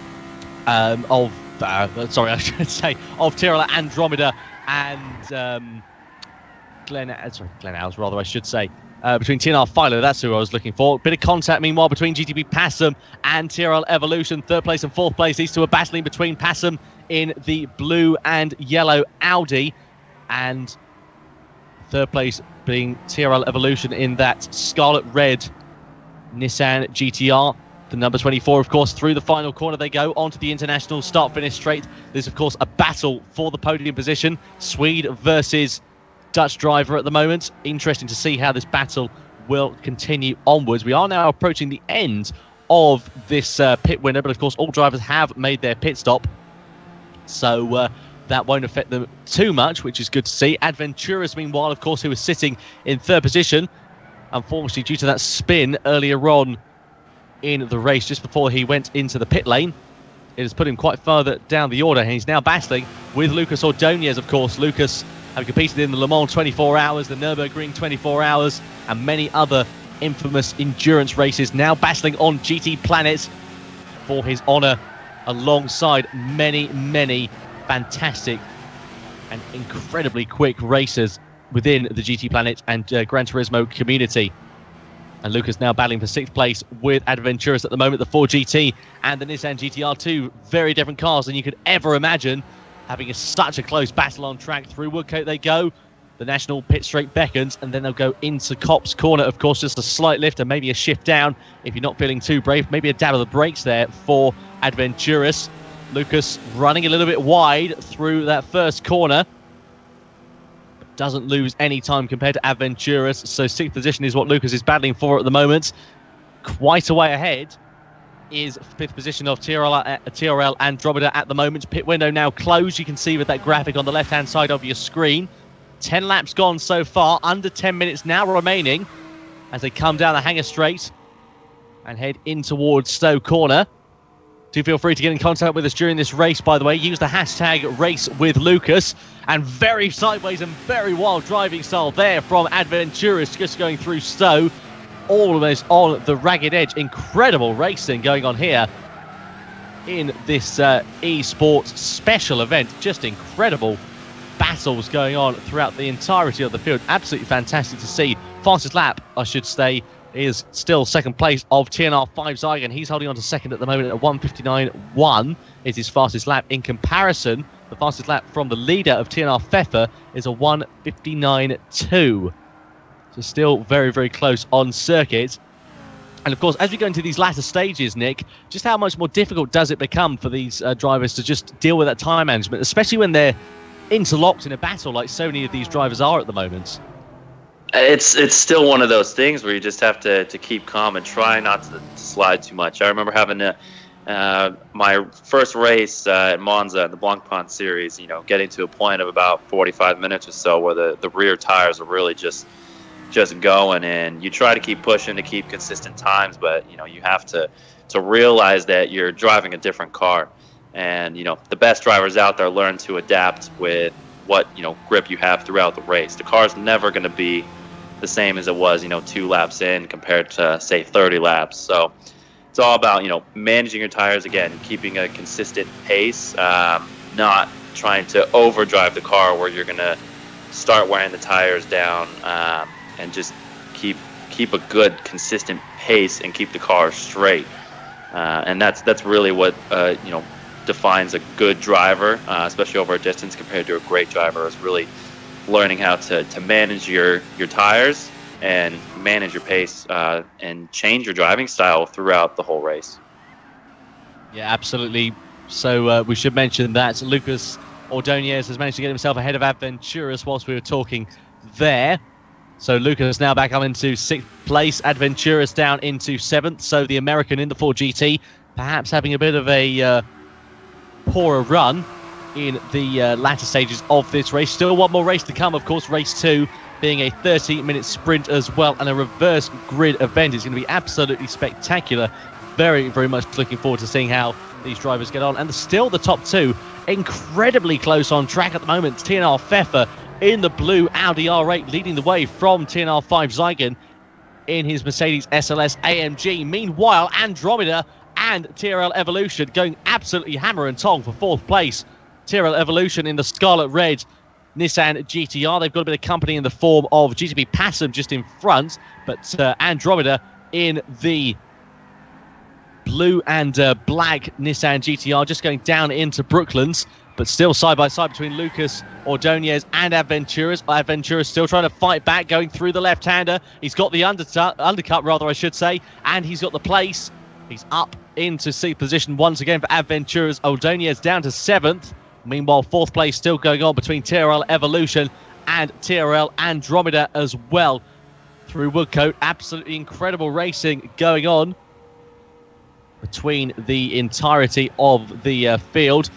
C: Tirol Andromeda and Glen Owls, rather, I should say. Between TNR Philo, that's who I was looking for. Bit of contact, meanwhile, between GTP Passam and TRL Evolution. Third place and fourth place. These two are battling between Passam in the blue and yellow Audi, and third place being TRL Evolution in that scarlet red Nissan GTR. The number 24, of course, through the final corner they go onto the international start-finish straight. There's, of course, a battle for the podium position. Swede versus Dutch driver at the moment. Interesting to see how this battle will continue onwards. We are now approaching the end of this pit window, but of course all drivers have made their pit stop, so that won't affect them too much, which is good to see. Adventuras, meanwhile, of course, who was sitting in third position, unfortunately due to that spin earlier on in the race just before he went into the pit lane, it has put him quite further down the order, and he's now battling with Lucas Ordóñez, of course. Lucas have competed in the Le Mans 24 hours, the Nürburgring 24 hours, and many other infamous endurance races, now battling on GTPlanet for his honour, alongside many fantastic and incredibly quick racers within the GTPlanet and Gran Turismo community. And Lucas now battling for sixth place with Adventuras at the moment, the 4GT and the Nissan GTR, two very different cars than you could ever imagine, having such a close battle on track. Through Woodcote they go. The national pit straight beckons, and then they'll go into Copse Corner. Of course, just a slight lift and maybe a shift down if you're not feeling too brave. Maybe a dab of the brakes there for Adventuras. Lucas running a little bit wide through that first corner, but doesn't lose any time compared to Adventuras. So sixth position is what Lucas is battling for at the moment. Quite a way ahead is fifth position of TRL Andromeda at the moment. Pit window now closed. You can see with that graphic on the left-hand side of your screen. 10 laps gone so far, under 10 minutes now remaining as they come down the Hangar Straight and head in towards Stowe Corner. Do feel free to get in contact with us during this race, by the way. Use the hashtag #RaceWithLucas. And very sideways and very wild driving style there from Adventuras, just going through Stowe, almost on the ragged edge. Incredible racing going on here in this eSports special event. Just incredible battles going on throughout the entirety of the field. Absolutely fantastic to see. Fastest lap, I should say, is still second place of TNR 5 Zygon. He's holding on to second at the moment at 1:59.1 is his fastest lap. In comparison, the fastest lap from the leader of TNR Pfeffer is a 1:59.2. So still very close on circuit. And of course, as we go into these latter stages, Nick, just how much more difficult does it become for these drivers to just deal with that time management, especially when they're interlocked in a battle like so many of these drivers are at the moment?
A: It's still one of those things where you just have to keep calm and try not to slide too much. I remember having my first race at Monza in the Blancpain series, getting to a point of about 45 minutes or so where the rear tires are really just going, and you try to keep pushing to keep consistent times, but you have to realize that you're driving a different car, and the best drivers out there learn to adapt with what grip you have throughout the race. The car's never going to be the same as it was 2 laps in compared to say 30 laps. So it's all about managing your tires, again, keeping a consistent pace, not trying to overdrive the car where you're going to start wearing the tires down, and just keep a good consistent pace and keep the car straight. And that's really what defines a good driver, especially over a distance, compared to a great driver, is really learning how to manage your tires and manage your pace, and change your driving style throughout the whole race.
C: Yeah, absolutely. So we should mention that Lucas Ordóñez has managed to get himself ahead of Adventurous whilst we were talking there. So Lucas now back up into 6th place, Adventurous down into 7th. So the American in the Ford GT perhaps having a bit of a poorer run in the latter stages of this race. Still one more race to come, of course, race 2 being a 30-minute sprint as well, and a reverse grid event. Is going to be absolutely spectacular. Very, very much looking forward to seeing how these drivers get on. And still the top 2 incredibly close on track at the moment. TNR Pfeffer in the blue Audi R8 leading the way from TNR 5 Zygon in his Mercedes SLS AMG. Meanwhile, Andromeda and TRL Evolution going absolutely hammer and tong for 4th place. TRL Evolution in the scarlet red Nissan GTR. They've got a bit of company in the form of GTPlanet just in front, but Andromeda in the blue and black Nissan GTR just going down into Brooklands, but still side by side between Lucas Ordóñez and Adventurous. Adventurous still trying to fight back, going through the left-hander. He's got the undercut, rather, I should say, and he's got the place. He's up into 6th position once again for Adventurous. Ordóñez down to 7th. Meanwhile, 4th place still going on between TRL Evolution and TRL Andromeda as well through Woodcote. Absolutely incredible racing going on between the entirety of the field.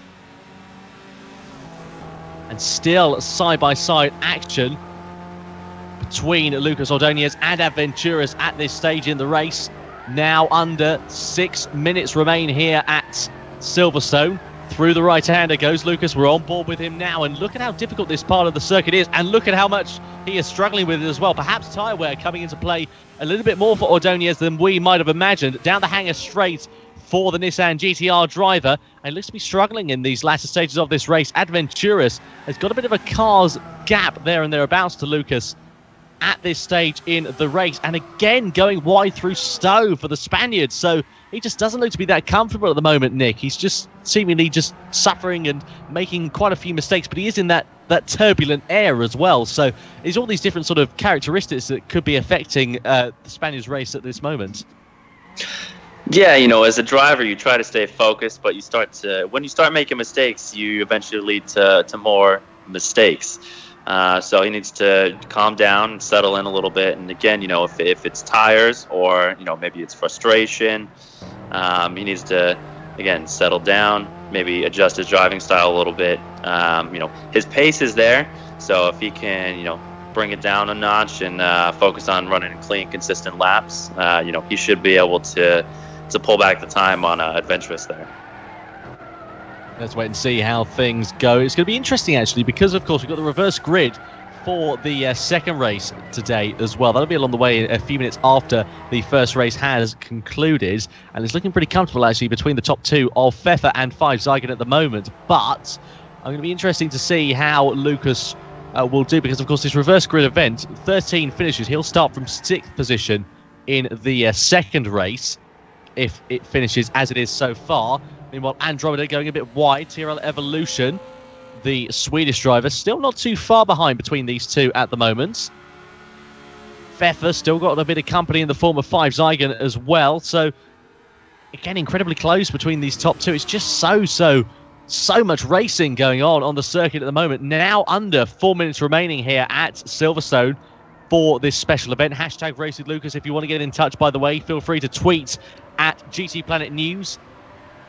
C: And still side-by-side action between Lucas Ordóñez and Adventurous at this stage in the race. Now under 6 minutes remain here at Silverstone. Through the right-hander goes Lucas. We're on board with him now, and look at how difficult this part of the circuit is, and look at how much he is struggling with it as well. Perhaps tyre wear coming into play a little bit more for Ordóñez than we might have imagined. Down the hanger straight for the Nissan GTR driver, and looks to be struggling in these latter stages of this race. Adventurous has got a bit of a car's gap there and thereabouts to Lucas at this stage in the race, and again going wide through Stowe for the Spaniard. So he just doesn't look to be that comfortable at the moment, Nick. He's just seemingly just suffering and making quite a few mistakes, but he is in that turbulent air as well. So there's all these different sort of characteristics that could be affecting the Spaniard's race at this moment.
A: Yeah, as a driver, you try to stay focused, but when you start making mistakes, you eventually lead to more mistakes. So he needs to calm down and settle in a little bit. And again, if it's tires or, maybe it's frustration, he needs to, again, settle down, maybe adjust his driving style a little bit. His pace is there. So if he can, bring it down a notch and focus on running clean, consistent laps, he should be able to pull back the time on Adventurous there.
C: Let's wait and see how things go. It's going to be interesting, actually, because, of course, we've got the reverse grid for the second race today as well. That'll be along the way a few minutes after the first race has concluded. And it's looking pretty comfortable, actually, between the top 2 of Pfeffer and 5 Zygon at the moment. But I'm going to be interesting to see how Lucas will do, because, of course, this reverse grid event, 13 finishes. He'll start from 6th position in the second race, if it finishes as it is so far. Meanwhile, Andromeda going a bit wide. TRL Evolution, the Swedish driver, still not too far behind between these two at the moment. Pfeffer still got a bit of company in the form of 5 Zygon as well. So, again, incredibly close between these top 2. It's just so much racing going on the circuit at the moment. Now under 4 minutes remaining here at Silverstone for this special event. Hashtag Race with Lucas. If you want to get in touch, by the way, feel free to tweet at GTPlanet News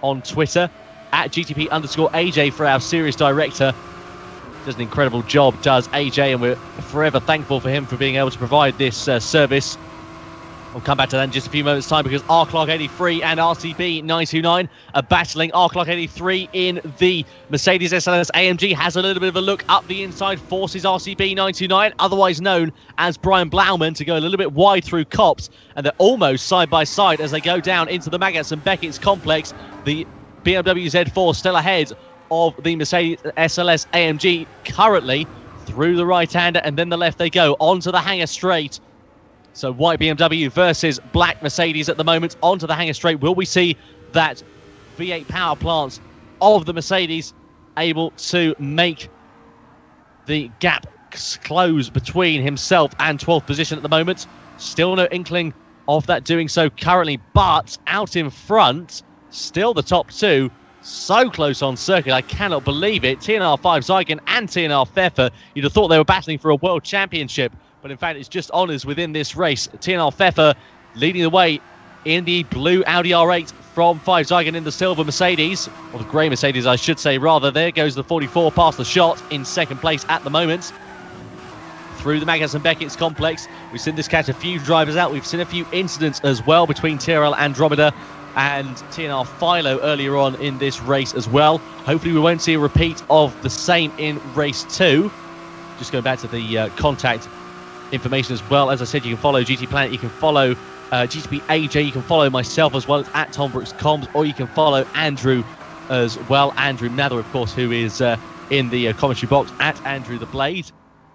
C: on Twitter, at GTP_AJ for our series director. Does an incredible job, does AJ, and we're forever thankful for him for being able to provide this service. We'll come back to that in just a few moments' time, because R-Clock 83 and RCB 929 are battling. R-Clock 83 in the Mercedes SLS AMG has a little bit of a look up the inside, forces RCB 929, otherwise known as Brian Blauman, to go a little bit wide through Copse, and they're almost side by side as they go down into the Maggots and Beckett's complex. The BMW Z4 still ahead of the Mercedes SLS AMG currently through the right-hander, and then the left they go onto the hangar straight. So white BMW versus black Mercedes at the moment onto the hangar straight. Will we see that V8 power plant of the Mercedes able to make the gap close between himself and 12th position at the moment? Still no inkling of that doing so currently, but out in front, still the top two. So close on circuit, I cannot believe it. TNR5 Zygon and TNR Pfeffer, you'd have thought they were battling for a world championship, but in fact it's just honours within this race. TNR Pfeffer leading the way in the blue Audi R8 from 5 Zygon in the silver Mercedes, or the grey Mercedes I should say rather. There goes the 44 past the shot in second place at the moment. Through the Maggots and Beckett's complex, we've seen this catch a few drivers out. We've seen a few incidents as well between TRL Andromeda and TNR Philo earlier on in this race as well. Hopefully we won't see a repeat of the same in race 2. Just going back to the contact information as well. As I said, you can follow GTPlanet, you can follow GTPAJ, you can follow myself as well as at Tom Brooks Comms, or you can follow Andrew as well. Andrew Mather, of course, who is in the commentary box at Andrew the Blade.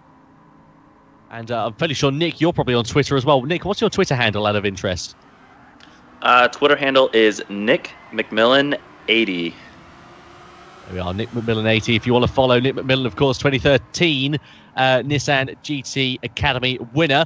C: And I'm fairly sure, Nick, you're probably on Twitter as well. Nick, what's your Twitter handle out of interest?
A: Twitter handle is Nick McMillen 80.
C: There we are, Nick McMillen 80. If you want to follow Nick McMillen, of course, 2013 Nissan GT Academy winner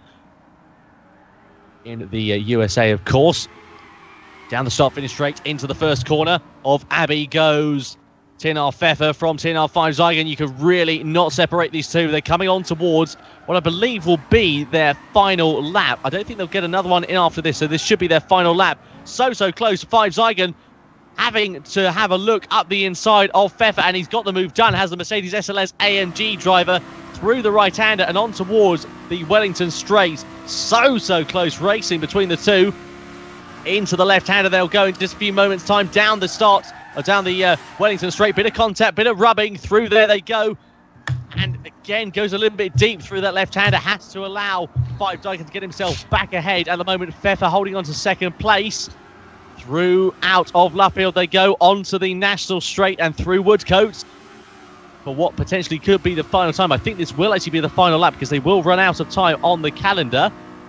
C: in the USA, of course. Down the start finish straight into the first corner of Abbey goes TNR Pfeffer from TNR 5 Zygon. You can really not separate these two. They're coming on towards what I believe will be their final lap. I don't think they'll get another one in after this, so this should be their final lap. So close. 5 Zygon having to have a look up the inside of Pfeffer, and he's got the move done. Has the Mercedes SLS AMG driver through the right-hander and on towards the Wellington straight. So close racing between the two. Into the left-hander they'll go in just a few moments' time. Down the start, or down the Wellington straight. Bit of contact, bit of rubbing. Through there they go. And again, goes a little bit deep through that left-hander. Has to allow 5 Zygon to get himself back ahead. At the moment, Pfeffer holding on to second place. Through out of Luffield they go onto the National Straight and through Woodcote for what potentially could be the final time. I think this will actually be the final lap because they will run out of time on the calendar.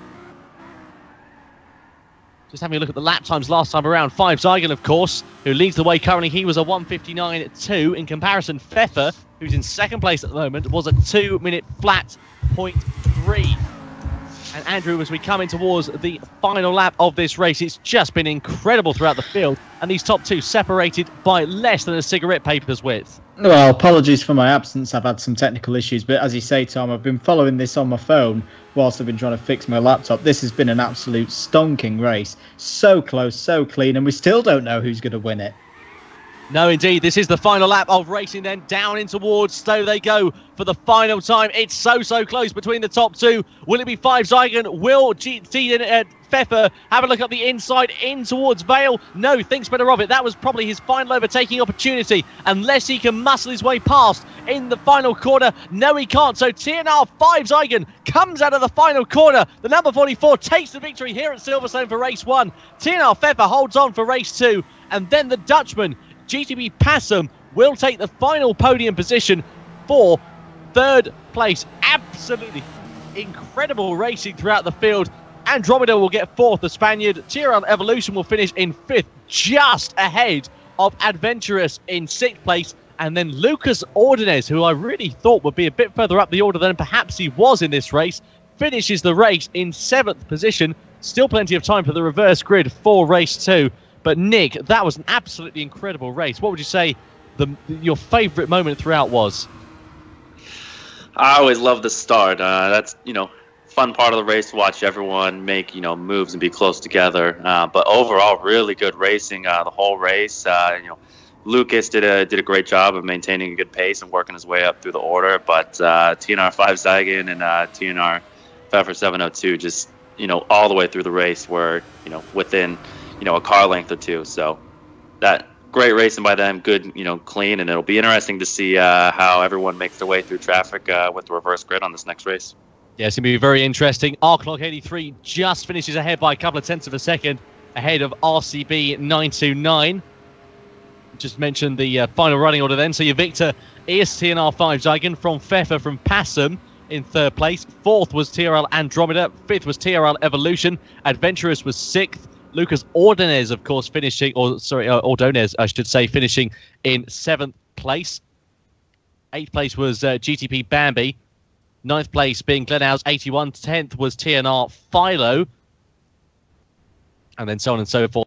C: Just having a look at the lap times last time around. 5 Zygon, of course, who leads the way currently. He was a 1:59.2. In comparison, Pfeffer, who's in second place at the moment, was a 2-minute flat 0.3. And Andrew, as we come in towards the final lap of this race, it's just been incredible throughout the field. And these top two separated by less than a cigarette paper's width.
B: Well, apologies for my absence. I've had some technical issues. But as you say, Tom, I've been following this on my phone whilst I've been trying to fix my laptop. This has been an absolute stonking race. So close, so clean. And we still don't know who's going to win it.
C: No, indeed. This is the final lap of racing then. Down in towards Stowe they go for the final time. It's so close between the top two. Will it be 5 Zygon? Will Pfeffer have a look up the inside in towards Vale? No, thinks better of it. That was probably his final overtaking opportunity. Unless he can muscle his way past in the final corner. No, he can't. So TNR 5 Zygon comes out of the final corner. The number 44 takes the victory here at Silverstone for race 1. TNR Pfeffer holds on for race 2. And then the Dutchman, GTP Passum, will take the final podium position for third place. Absolutely incredible racing throughout the field. Andromeda will get fourth, the Spaniard. TRL Evolution will finish in fifth, just ahead of Adventurous in sixth place. And then Lucas Ordóñez, who I really thought would be a bit further up the order than perhaps he was in this race, finishes the race in seventh position. Still plenty of time for the reverse grid for race 2. But Nick, that was an absolutely incredible race. What would you say your favourite moment throughout was?
A: I always love the start. That's, fun part of the race to watch everyone make moves and be close together. But overall, really good racing the whole race. Lucas did a great job of maintaining a good pace and working his way up through the order. But TNR 5 Zygon and TNR Pfeffer 702 just all the way through the race were within a car length or two. So that great racing by them, good clean, and it'll be interesting to see how everyone makes their way through traffic with the reverse grid on this next race.
C: Yeah, it's going to be very interesting. R-Clock 83 just finishes ahead by a couple of tenths of a second, ahead of RCB 929. Just mentioned the final running order then. So your victor is TNR 5 Zygon from Pfeffer from Passam in third place. Fourth was TRL Andromeda. Fifth was TRL Evolution. Adventurous was sixth. Lucas Ordóñez, of course, Ordóñez, I should say, finishing in seventh place. Eighth place was GTP Bambi. Ninth place being Glenhouse 81. 10th was TNR Philo. And then so on and so forth.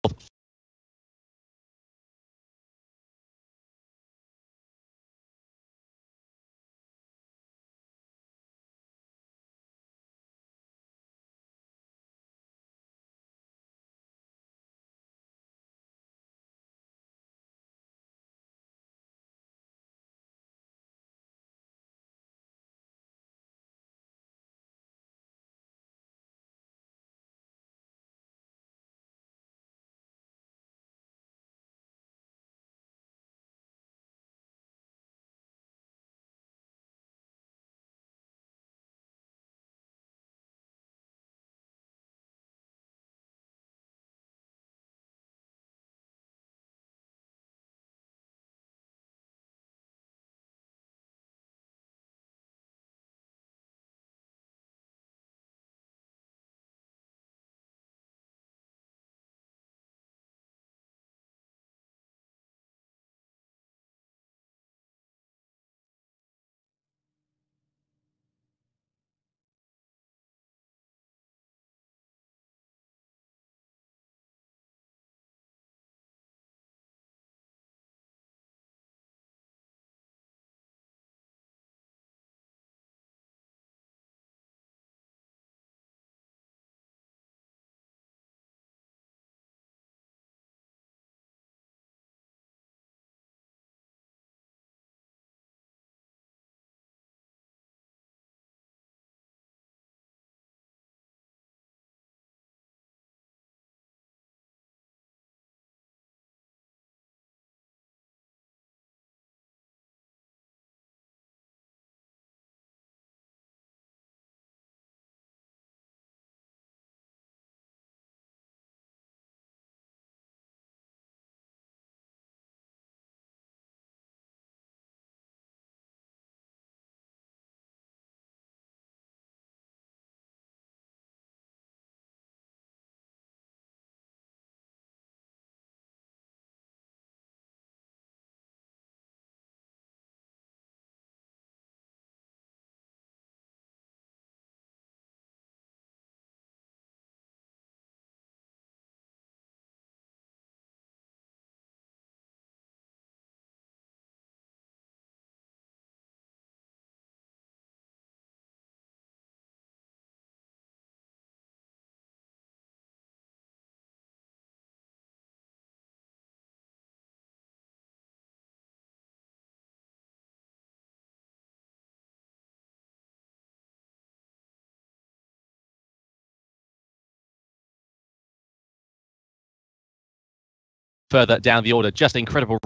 C: Further down the order, just incredible.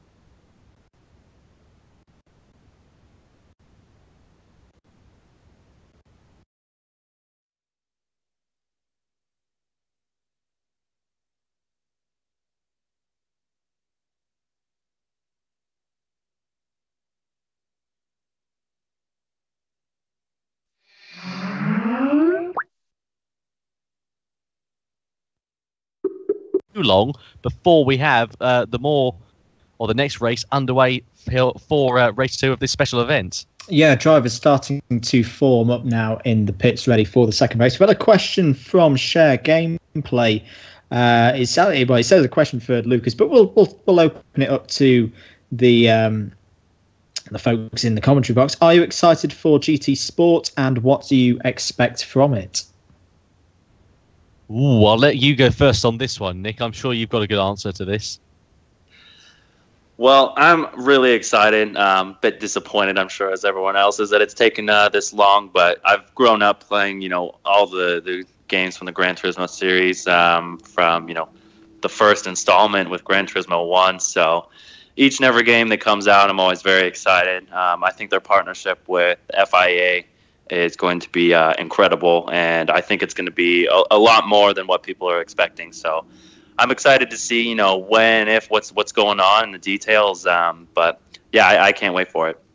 C: Too long before we have the next race underway for race 2 of this special event.
B: Yeah, drivers starting to form up now in the pits, ready for the second race. We had a question from Share Gameplay. It says a question for Lucas, but we'll open it up to the the folks in the commentary box. Are you excited for GT Sport, and what do you expect from it?
C: Ooh, I'll let you go first on this one, Nick. I'm sure you've got a good answer to this.
A: Well, I'm really excited. Bit disappointed, I'm sure, as everyone else is, that it's taken this long. But I've grown up playing, all the games from the Gran Turismo series, from the first installment with Gran Turismo 1. So each and every game that comes out, I'm always very excited. I think their partnership with FIA is going to be incredible, and I think it's going to be a lot more than what people are expecting. So I'm excited to see, when, if, what's going on, the details. But yeah, I can't wait for it.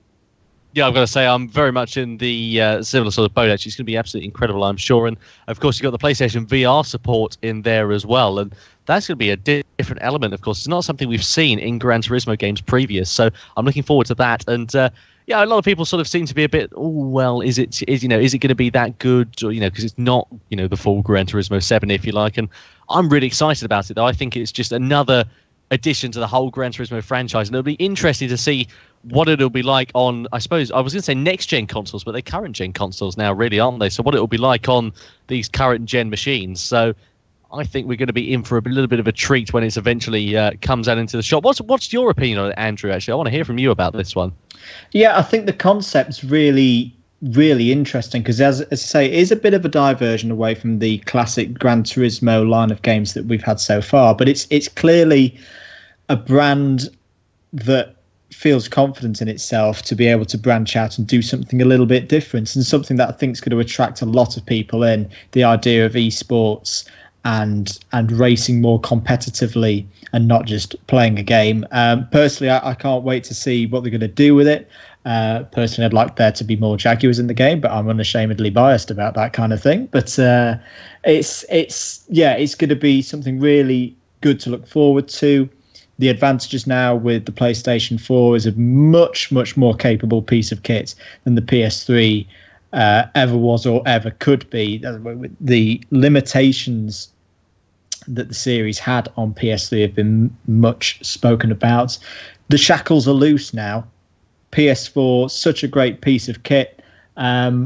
C: Yeah, I've got to say I'm very much in the similar sort of boat. Actually, it's going to be absolutely incredible, I'm sure. And of course, you've got the PlayStation VR support in there as well, and that's going to be a different element. Of course, it's not something we've seen in Gran Turismo games previous, so I'm looking forward to that. And yeah, a lot of people sort of seem to be a bit, is it going to be that good, or because it's not the full Gran Turismo 7, if you like. And I'm really excited about it, though. I think it's just another addition to the whole Gran Turismo franchise, and it'll be interesting to see what it'll be like on, I suppose, I was going to say next-gen consoles, but they're current-gen consoles now, really, aren't they? So what it'll be like on these current-gen machines. So I think we're going to be in for a little bit of a treat when it eventually comes out into the shop. What's your opinion on it, Andrew, actually? I want to hear from you about this one.
B: Yeah, I think the concept's really, really interesting because, as I say, it is a bit of a diversion away from the classic Gran Turismo line of games that we've had so far. But it's clearly a brand that feels confident in itself to be able to branch out and do something a little bit different, and something that I think is going to attract a lot of people in. The idea of eSports and racing more competitively and not just playing a game. Personally, I can't wait to see what they're going to do with it. Personally, I'd like there to be more Jaguars in the game, but I'm unashamedly biased about that kind of thing. But it's going to be something really good to look forward to. The advantages now with the PlayStation 4 is a much, much more capable piece of kit than the PS3 ever was or ever could be. The limitations that the series had on PS3 have been much spoken about. The shackles are loose now. PS4, such a great piece of kit. I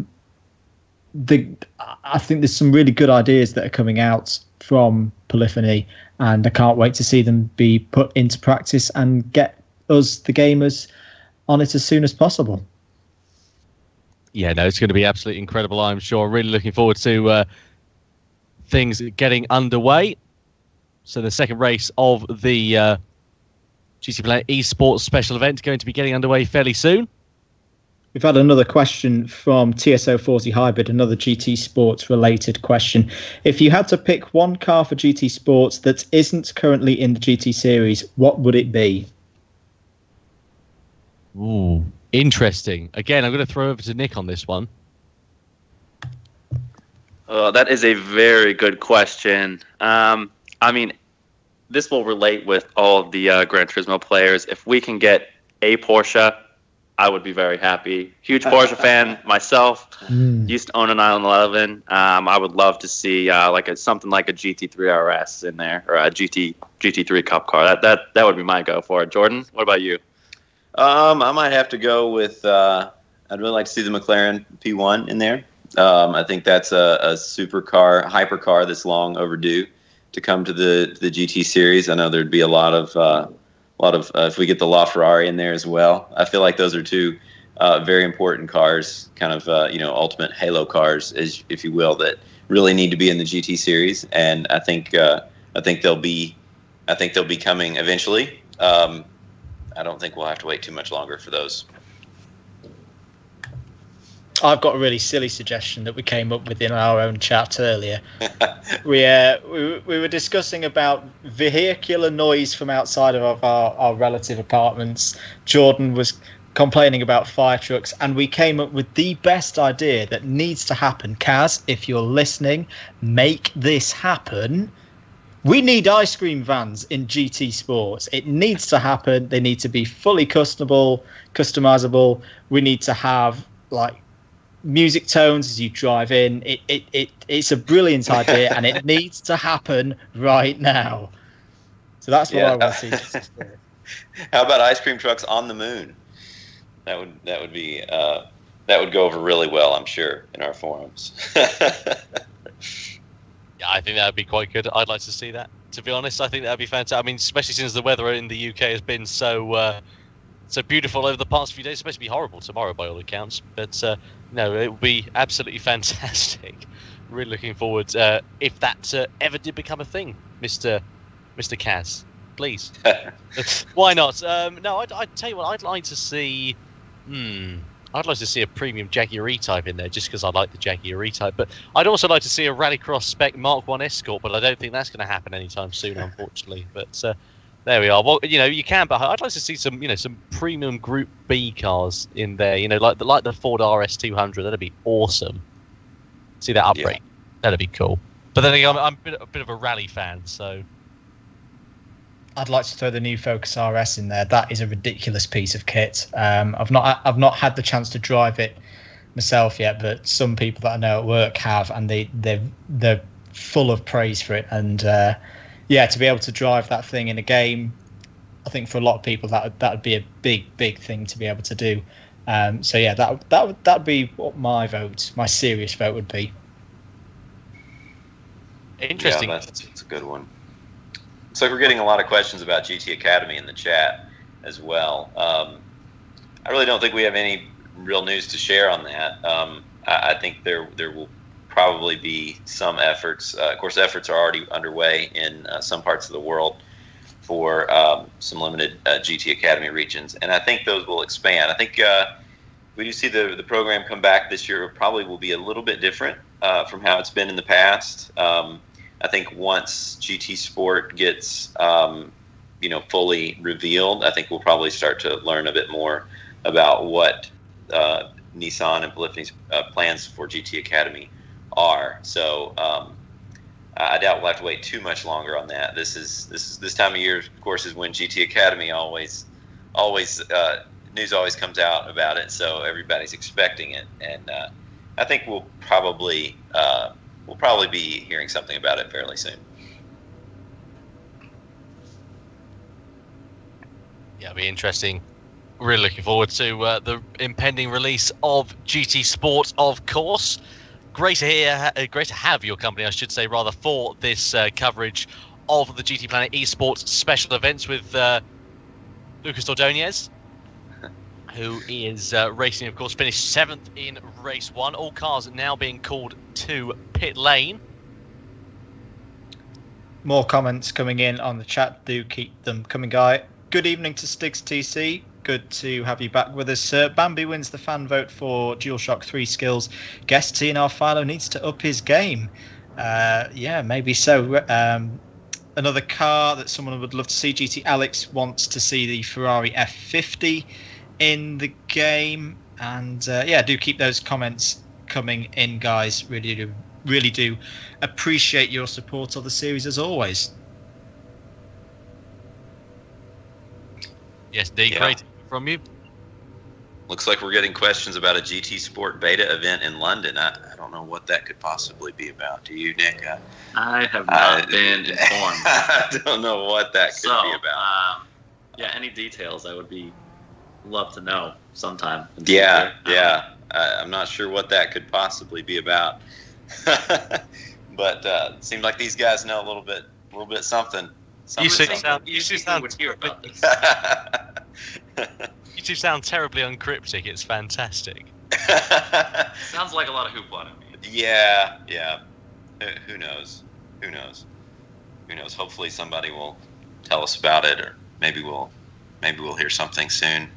B: think there's some really good ideas that are coming out from Polyphony, and I can't wait to see them be put into practice and get us, the gamers, on it as soon as possible.
C: Yeah, no, it's going to be absolutely incredible, I'm sure. Really looking forward to things getting underway. So the second race of the GTPlanet eSports special event is going to be getting underway fairly soon.
B: We've had another question from TSO40 Hybrid, another GT Sports related question. If you had to pick one car for GT Sports that isn't currently in the GT series, what would it be?
C: Ooh, interesting. Again, I'm going to throw over to Nick on this one.
A: That is a very good question. I mean, this will relate with all of the Gran Turismo players. If we can get a Porsche, I would be very happy. Huge Porsche fan myself. Used to own an 911. I would love to see something like a GT3 RS in there, or a GT3 Cup car. That would be my go for it. Jordan, what about you?
D: I might have to go with. I'd really like to see the McLaren P1 in there. I think that's a hypercar that's long overdue to come to the GT series. I know there'd be a lot of if we get the LaFerrari in there as well. I feel like those are two very important cars, kind of ultimate halo cars, if you will, that really need to be in the GT series. And I think they'll be coming eventually. I don't think we'll have to wait too much longer for those.
B: I've got a really silly suggestion that we came up with in our own chat earlier. We were discussing about vehicular noise from outside of our relative apartments. Jordan was complaining about fire trucks, and we came up with the best idea that needs to happen. Kaz, if you're listening, make this happen. We need ice cream vans in GT Sports. It needs to happen. They need to be fully customizable. We need to have music tones as you drive in. It's a brilliant idea, and it needs to happen right now. So that's what I want to see.
D: How about ice cream trucks on the moon? That would be that would go over really well, I'm sure, in our forums.
C: Yeah, I think that would be quite good. I'd like to see that. To be honest, I think that would be fantastic. I mean, especially since the weather in the UK has been so beautiful over the past few days. It's supposed to be horrible tomorrow, by all accounts. But no, it will be absolutely fantastic. Really looking forward. If that ever did become a thing, Mr. Kaz, please. Why not? No, I'd tell you what. I'd like to see. I'd like to see a premium Jaguar E-Type in there, just because I like the Jaguar E-Type. But I'd also like to see a Rallycross spec Mark 1 Escort, but I don't think that's going to happen anytime soon, unfortunately. But there we are. Well, you can, but I'd like to see some premium Group B cars in there. Like the Ford RS200. That'd be awesome. See that upgrade? Yeah. That'd be cool. But then again, I'm a bit of a rally fan, so.
B: I'd like to throw the new Focus RS in there. That is a ridiculous piece of kit. I've not had the chance to drive it myself yet, but some people that I know at work have, and they're full of praise for it. And to be able to drive that thing in a game, I think for a lot of people that would be a big thing to be able to do. That'd be what my serious vote would be.
C: Interesting.
D: Yeah, that's a good one. Looks like we're getting a lot of questions about GT Academy in the chat as well. I really don't think we have any real news to share on that. I think there will probably be some efforts. Of course, efforts are already underway in some parts of the world for some limited GT Academy regions, and I think those will expand. I think we do see the program come back this year. It probably will be a little bit different from how it's been in the past. I think once GT Sport gets, fully revealed, I think we'll probably start to learn a bit more about what Nissan and Polyphony's plans for GT Academy are. So I doubt we'll have to wait too much longer on that. This time of year, of course, is when GT Academy always news always comes out about it. So everybody's expecting it, and I think we'll probably be hearing something about it fairly soon.
C: Yeah, it'll be interesting. Really looking forward to the impending release of GT Sport, of course. Great to have your company, I should say, rather, for this coverage of the GTPlanet eSports special events with Lucas Ordóñez, who is racing, of course, finished 7th in race 1. All cars are now being called to pit lane.
B: More comments coming in on the chat. Do keep them coming, guy. Good evening to Stigs TC. Good to have you back with us. Bambi wins the fan vote for DualShock 3 skills. Guess TNR Philo needs to up his game. Yeah, maybe so. Another car that someone would love to see. GT Alex wants to see the Ferrari F50 in the game. And do keep those comments coming in, guys. Really do appreciate your support of the series as always.
C: Yes, Dee, great from you.
D: Looks like we're getting questions about a GT Sport beta event in London. I don't know what that could possibly be about. Do you, Nick?
A: I have not been informed.
D: I don't know what that could be about.
A: Any details I would love to know sometime.
D: Yeah. I'm not sure what that could possibly be about. But it seems like these guys know a little bit something.
C: You two sound terribly uncryptic. It's fantastic.
A: Sounds like a lot of hoopla to me.
D: Yeah. Who knows? Hopefully somebody will tell us about it, or maybe we'll hear something soon.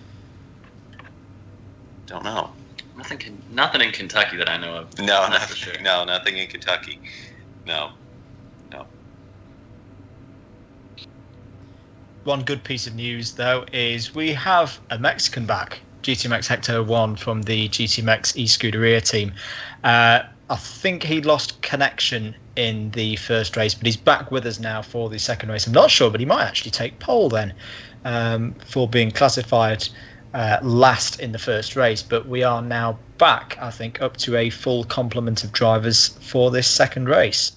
D: Don't know.
A: Nothing in Kentucky that I know of.
D: No,
A: that's for sure.
D: No, nothing in Kentucky. No.
B: One good piece of news, though, is we have a Mexican back, GTMX Hector 1 from the GTMX eScuderia team. I think he lost connection in the first race, but he's back with us now for the second race. I'm not sure, but he might actually take pole then for being classified last in the first race. But we are now back, I think, up to a full complement of drivers for this second race.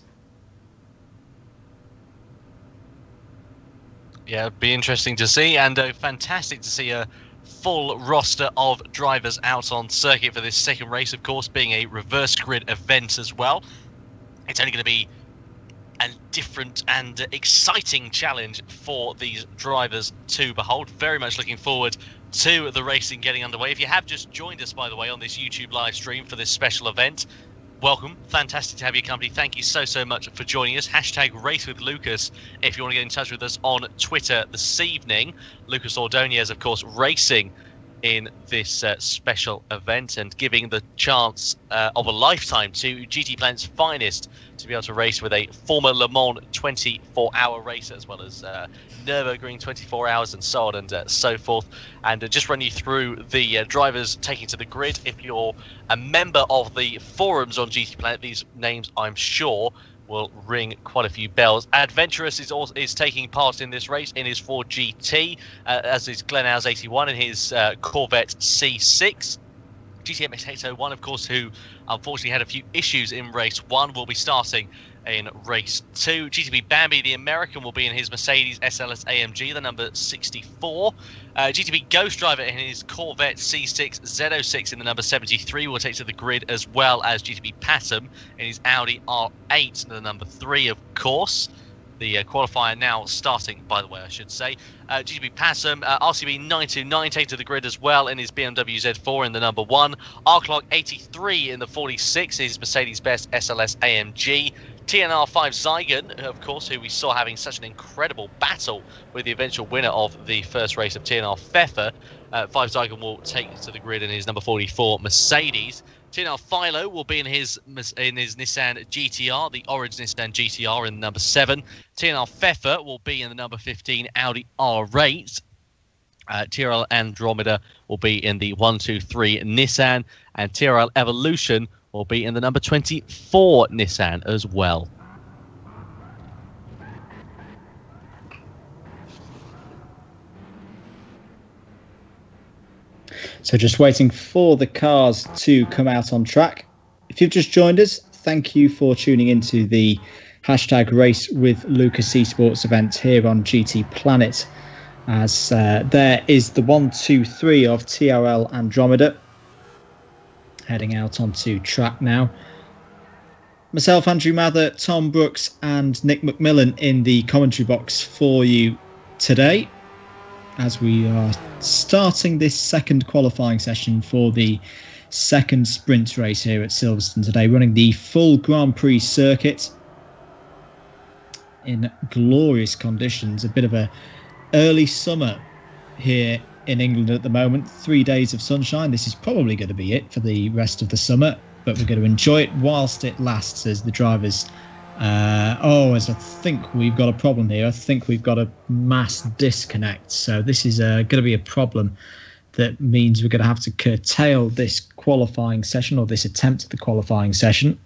C: Yeah, it'd be interesting to see, and fantastic to see a full roster of drivers out on circuit for this second race, of course, being a reverse grid event as well. It's only going to be a different and exciting challenge for these drivers to behold. Very much looking forward to the racing getting underway. If you have just joined us, by the way, on this YouTube live stream for this special event, welcome. Fantastic to have your company. Thank you so much for joining us. Hashtag Race with Lucas if you want to get in touch with us on Twitter this evening. Lucas Ordóñez, of course, racing in this special event and giving the chance of a lifetime to GTPlanet's finest to be able to race with a former Le Mans 24-hour racer, as well as Nürburgring 24 hours and so on and so forth. And just run you through the drivers taking to the grid. If you're a member of the forums on GTPlanet, these names, I'm sure, will ring quite a few bells. Adventurous is taking part in this race in his Ford GT, as is Glenhouse 81 in his Corvette C6. GTMX Hecto 1, of course, who unfortunately had a few issues in race 1, will be starting in race 2. GTP Bambi, the American, will be in his Mercedes SLS AMG, the number 64. GTP Ghost Driver in his Corvette C6 Z06 in the number 73 will take to the grid, as well as GTP Patum in his Audi R8, the number 3, of course. The qualifier now starting, by the way, I should say. GTP Patum, RCB 929 take to the grid as well in his BMW Z4 in the number 1. Arclog 83 in the 46, his Mercedes-Benz SLS AMG. TNR5 Zygon, of course, who we saw having such an incredible battle with the eventual winner of the first race of TNR Pfeffer. 5 Zygon will take to the grid in his number 44 Mercedes. TNR Philo will be in his Nissan GTR, the Orange Nissan GTR in the number 7. TNR Pfeffer will be in the number 15 Audi R8. TRL Andromeda will be in the 123 Nissan, and TRL Evolution will be in the number 24 Nissan as well.
B: So just waiting for the cars to come out on track. If you've just joined us, thank you for tuning into the hashtag Race with Lucas eSports event here on GTPlanet. As there is the 1, 2, 3 of TRL Andromeda heading out onto track now. Myself, Andrew Mather, Tom Brooks and Nick McMillen in the commentary box for you today, as we are starting this second qualifying session for the second sprint race here at Silverstone today, running the full Grand Prix circuit in glorious conditions. A bit of a early summer here in England at the moment. 3 days of sunshine. This is probably going to be it for the rest of the summer, but we're going to enjoy it whilst it lasts as the drivers as I think we've got a problem here. I think we've got a mass disconnect. So this is going to be a problem that means we're going to have to curtail this qualifying session, or this attempt at the qualifying session.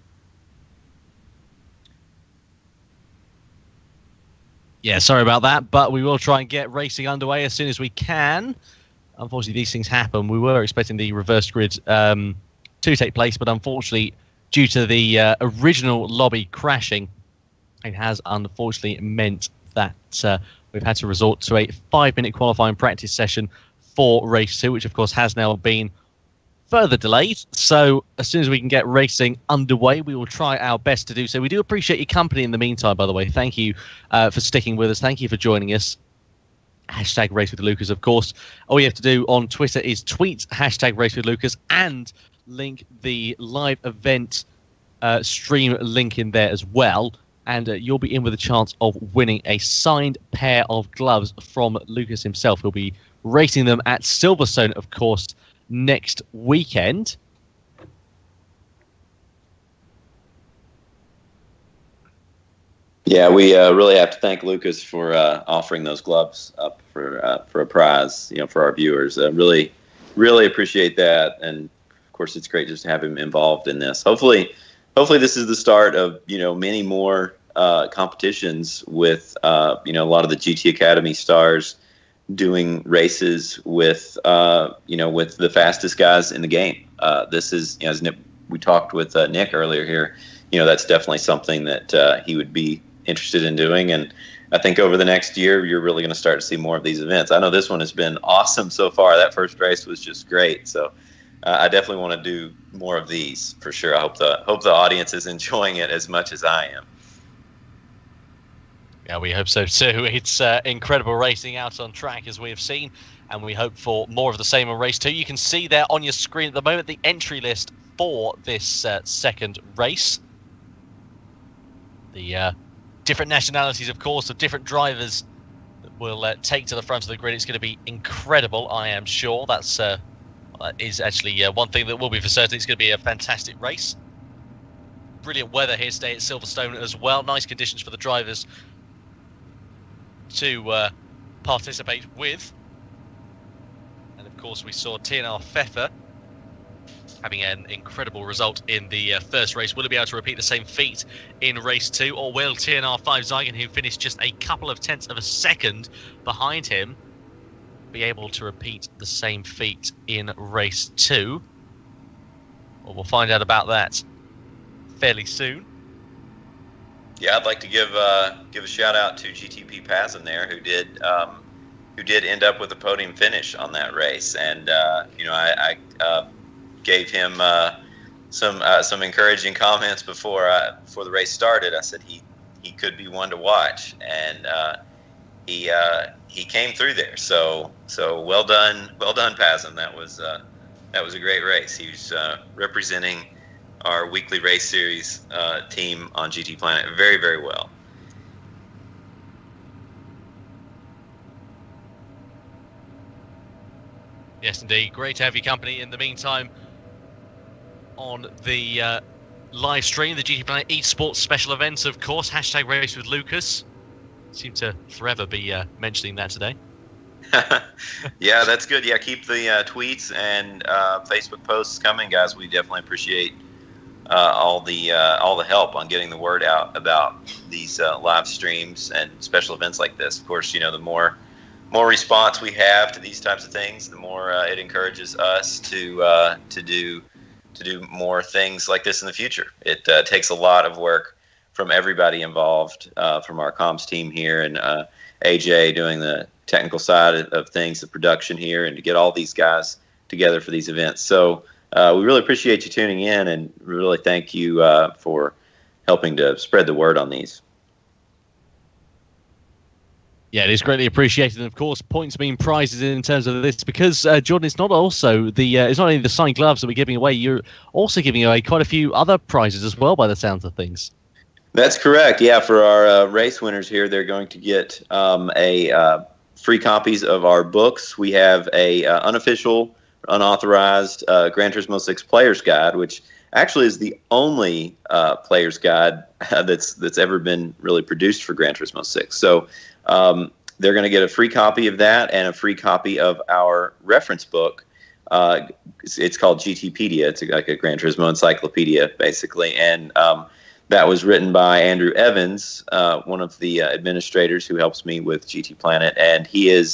C: Yeah, sorry about that, but we will try and get racing underway as soon as we can. Unfortunately, these things happen. We were expecting the reverse grid to take place, but unfortunately, due to the original lobby crashing, it has unfortunately meant that we've had to resort to a 5-minute qualifying practice session for race 2, which of course has now been further delayed. So as soon as we can get racing underway, we will try our best to do so. We do appreciate your company in the meantime, by the way. Thank you for sticking with us. Thank you for joining us. Hashtag Race with Lucas, of course. All you have to do on Twitter is tweet hashtag Race with Lucas and link the live event stream link in there as well, and you'll be in with a chance of winning a signed pair of gloves from Lucas himself. He'll be racing them at Silverstone, of course, next weekend.
D: Yeah, we really have to thank Lucas for offering those gloves up for a prize, for our viewers. Really, really appreciate that, and of course, it's great just to have him involved in this. Hopefully, this is the start of many more competitions with a lot of the GT Academy stars doing races with with the fastest guys in the game. This is, as we talked with Nick earlier here, that's definitely something that he would be interested in doing, and I think over the next year, you're really going to start to see more of these events. I know this one has been awesome so far. That first race was just great. So I definitely want to do more of these for sure. I hope the audience is enjoying it as much as I am.
C: Yeah, we hope so too. It's incredible racing out on track, as we have seen, and we hope for more of the same on race 2. You can see there on your screen at the moment the entry list for this second race. The different nationalities, of course, of different drivers that will take to the front of the grid. It's going to be incredible, I am sure. That's is actually one thing that will be for certain. It's going to be a fantastic race. Brilliant weather here today at Silverstone as well. Nice conditions for the drivers to participate with. And of course we saw TNR Pfeffer having an incredible result in the first race. Will he be able to repeat the same feat in race 2, or will TNR 5 Zygon, who finished just a couple of tenths of a second behind him, be able to repeat the same feat in race 2? Well, we'll find out about that fairly soon.
D: Yeah, I'd like to give a shout out to GTP Pasm there, who did end up with a podium finish on that race, and I gave him some encouraging comments before the race started. I said he could be one to watch, and he came through there. So well done, Pasm. That was a great race. He was representing our weekly race series team on GTPlanet very, very well.
C: Yes, indeed. Great to have your company. In the meantime, on the live stream, the GTPlanet eSports special events, of course, hashtag Race with Lucas. Seem to forever be mentioning that today.
D: Yeah, that's good. Yeah, keep the tweets and Facebook posts coming, guys. We definitely appreciate all the help on getting the word out about these live streams and special events like this. Of course, the more response we have to these types of things, the more it encourages us to do more things like this in the future. It takes a lot of work from everybody involved, from our comms team here, and AJ doing the technical side of things, the production here, and to get all these guys together for these events. So we really appreciate you tuning in, and really thank you for helping to spread the word on these.
C: Yeah, it is greatly appreciated, and of course, points mean prizes in terms of this, because Jordan, it's not only the signed gloves that we're giving away. You're also giving away quite a few other prizes as well, by the sounds of things. That's
D: correct. Yeah, for our race winners here, they're going to get free copies of our books. We have a unofficial, unauthorized Gran Turismo 6 Player's Guide, which actually is the only player's guide that's ever been really produced for Gran Turismo 6. So they're going to get a free copy of that and a free copy of our reference book. It's called GTpedia. It's like a Gran Turismo encyclopedia, basically. And that was written by Andrew Evans, one of the administrators who helps me with GTPlanet. And he is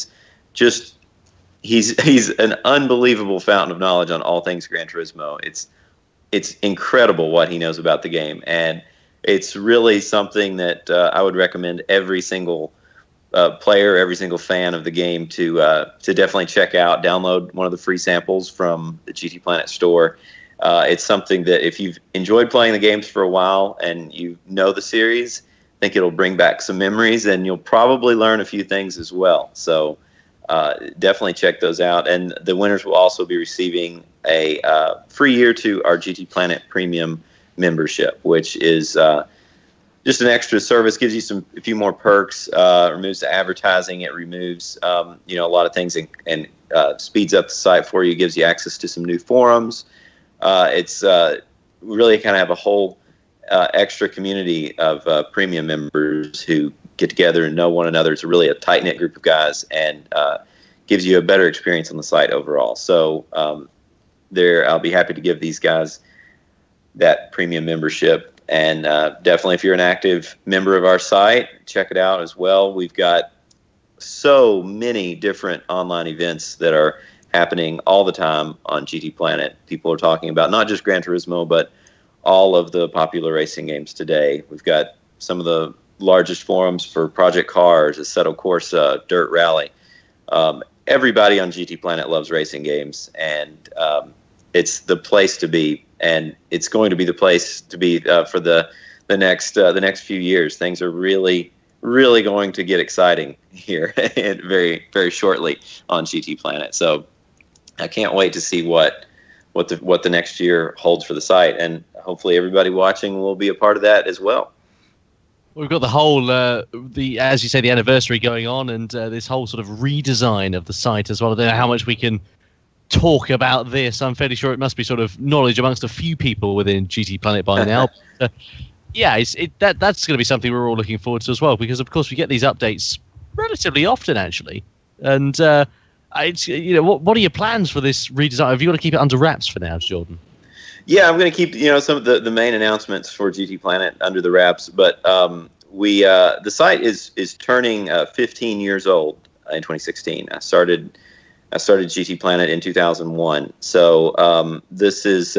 D: he's an unbelievable fountain of knowledge on all things Gran Turismo. It's incredible what he knows about the game. And it's really something that I would recommend every single player, every single fan of the game to definitely check out. Download one of the free samples from the GTPlanet store. It's something that if you've enjoyed playing the games for a while and you know the series, I think it'll bring back some memories, and you'll probably learn a few things as well. So definitely check those out. And the winners will also be receiving a free year to our GTPlanet Premium membership, which is just an extra service, gives you a few more perks, removes the advertising, it removes a lot of things, and speeds up the site for you, gives you access to some new forums. It's we really kind of have a whole extra community of premium members who get together and know one another. It's really a tight-knit group of guys, and gives you a better experience on the site overall. So I'll be happy to give these guys that premium membership. And definitely, if you're an active member of our site, check it out as well. We've got so many different online events that are happening all the time on GTPlanet. People are talking about not just Gran Turismo, but all of the popular racing games today. We've got some of the largest forums for Project Cars, Assetto Corsa, Dirt Rally. Everybody on GTPlanet loves racing games, and it's the place to be, and it's going to be the place to be for the next few years. Things are really going to get exciting here and very, very shortly on GTPlanet. So I can't wait to see what the next year holds for the site, and hopefully everybody watching will be a part of that as well.
C: We've got the whole, as you say, the anniversary going on, and this whole sort of redesign of the site as well. I don't know how much we can talk about this. I'm fairly sure it must be sort of knowledge amongst a few people within GTPlanet by now. Yeah, that's going to be something we're all looking forward to as well, because of course we get these updates relatively often, actually. And what are your plans for this redesign? Have you got to keep it under wraps for now, Jordan?
D: Yeah, I'm going to keep some of the main announcements for GTPlanet under the wraps, but the site is turning 15 years old in 2016. I started GTPlanet in 2001, so this is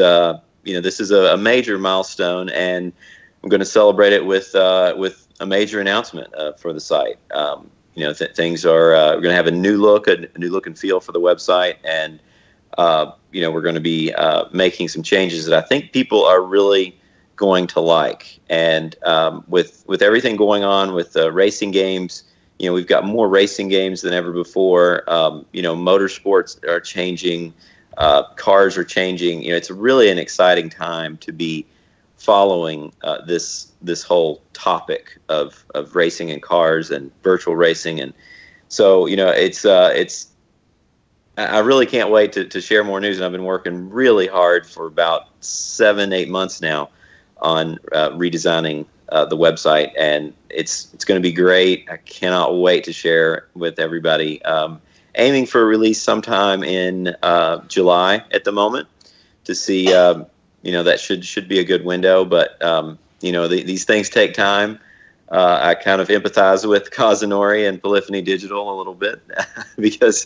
D: a major milestone, and I'm going to celebrate it with a major announcement for the site. Things are we're going to have a new look and feel for the website, and we're going to be making some changes that I think people are really going to like. And with everything going on with racing games, we've got more racing games than ever before. Motorsports are changing, cars are changing. It's really an exciting time to be following this whole topic of racing and cars and virtual racing. And so it's I really can't wait to share more news, and I've been working really hard for about 7-8 months now on redesigning the website, and it's going to be great. I cannot wait to share with everybody. Aiming for a release sometime in July at the moment to see. That should be a good window, but these things take time. I kind of empathize with Kazunori and Polyphony Digital a little bit because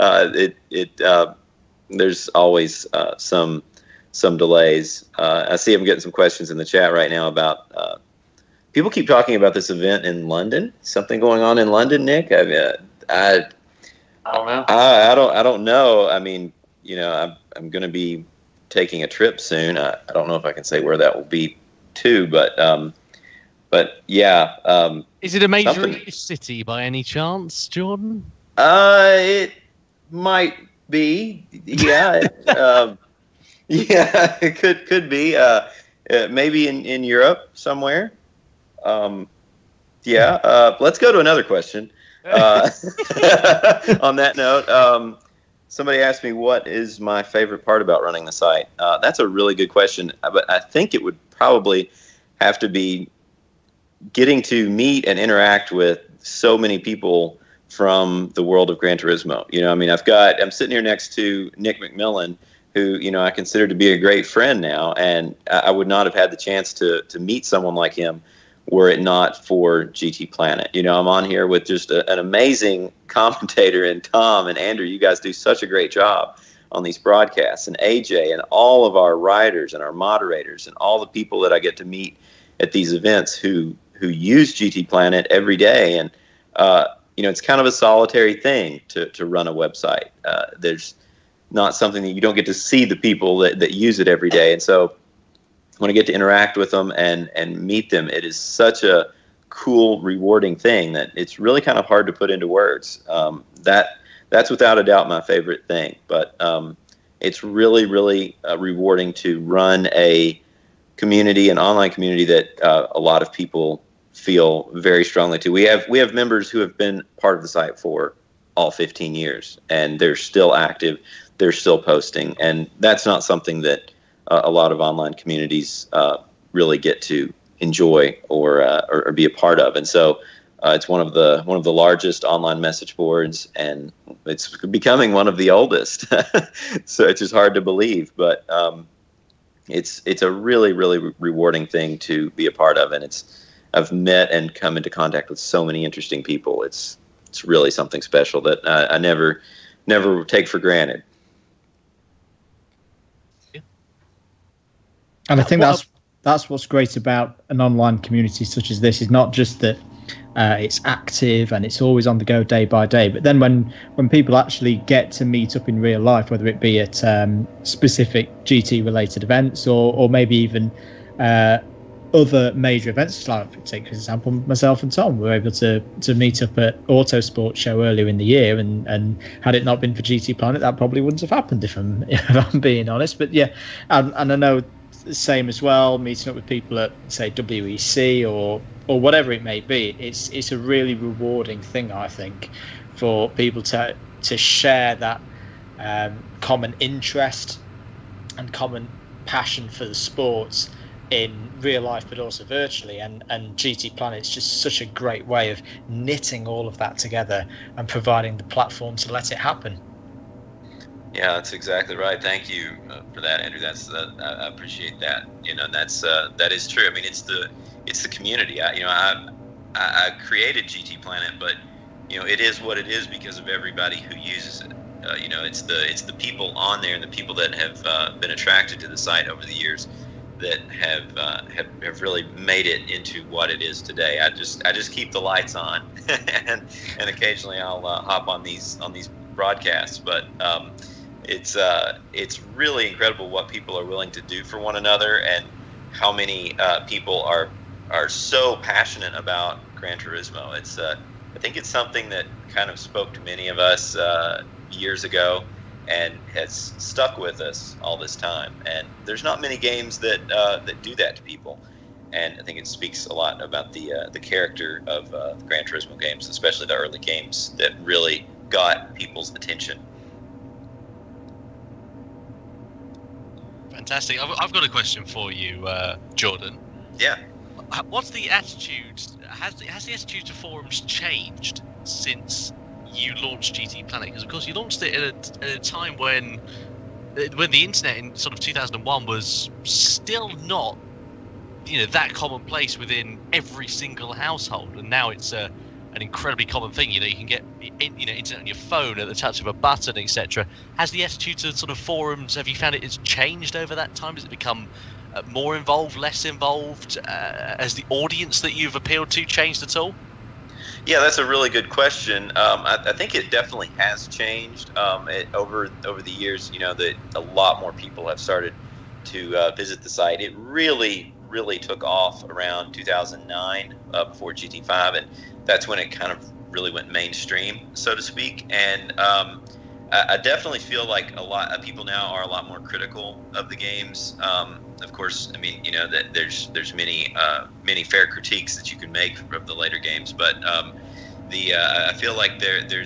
D: there's always some delays. I see I'm getting some questions in the chat right now about people keep talking about this event in London. Something going on in London, Nick? I don't know. I don't know. I mean, I'm going to be taking a trip soon. I don't know if I can say where that will be too, but yeah.
C: Is it a major English city by any chance, Jordan?
D: It might be. Yeah. Yeah, it could be. Maybe in Europe somewhere. Yeah. Let's go to another question. On that note, somebody asked me what is my favorite part about running the site. That's a really good question, but I think it would probably have to be getting to meet and interact with so many people from the world of Gran Turismo. I'm sitting here next to Nick McMillen, who, I consider to be a great friend now, and I would not have had the chance to meet someone like him were it not for GTPlanet. I'm on here with just an amazing commentator, and Tom and Andrew, you guys do such a great job on these broadcasts, and AJ and all of our writers and our moderators and all the people that I get to meet at these events who use GTPlanet every day. And it's kind of a solitary thing to run a website. There's not something that you don't get to see the people that use it every day. And so when I get to interact with them and meet them, it is such a cool, rewarding thing that it's really kind of hard to put into words. That's without a doubt my favorite thing. But it's really, really rewarding to run a community, an online community that a lot of people feel very strongly to. We have members who have been part of the site for all 15 years, and they're still active. They're still posting, and that's not something that a lot of online communities really get to enjoy or be a part of. And so it's one of the largest online message boards, and it's becoming one of the oldest. So it's just hard to believe, but it's a really, really rewarding thing to be a part of, and I've met and come into contact with so many interesting people. It's really something special that I never take for granted.
B: And I think that's what's great about an online community such as this. Is not just that it's active and it's always on the go day by day, but then when people actually get to meet up in real life, whether it be at specific GT related events or maybe even other major events, like take for example myself and Tom were able to meet up at Autosport show earlier in the year, and had it not been for GTPlanet, that probably wouldn't have happened if I'm being honest. But yeah, and I know the same as well, meeting up with people at say WEC or whatever it may be. It's a really rewarding thing, I think, for people to share that common interest and common passion for the sports in real life, but also virtually. And GTPlanet's just such a great way of knitting all of that together and providing the platform to let it happen.
D: Yeah, that's exactly right. Thank you for that, Andrew. I appreciate that. That is true. I mean, it's the community. I created GTPlanet, but it is what it is because of everybody who uses it. It's the people on there and the people that have been attracted to the site over the years that have really made it into what it is today. I just keep the lights on, and occasionally I'll hop on these broadcasts, but it's really incredible what people are willing to do for one another, and how many people are so passionate about Gran Turismo. I think it's something that kind of spoke to many of us years ago and has stuck with us all this time. And there's not many games that do that to people. And I think it speaks a lot about the character of the Gran Turismo games, especially the early games that really got people's attention.
C: Fantastic. I've got a question for you, Jordan.
D: Yeah.
C: What's the attitude? Has the attitude to forums changed since you launched GTPlanet? Because of course you launched it at a time when the internet in sort of 2001 was still not that commonplace within every single household, and now it's an incredibly common thing. You can get internet on your phone at the touch of a button, etc. Has the attitude to sort of forums, have you found it's changed over that time? Has it become more involved, less involved? Has the audience that you've appealed to changed at all?
D: Yeah, that's a really good question. I think it definitely has changed over the years. That a lot more people have started to visit the site. It really took off around 2009 before GT5, and that's when it kind of really went mainstream, so to speak. And I definitely feel like a lot of people now are a lot more critical of the games. Of course, I mean, that there's many fair critiques that you can make of the later games, but I feel like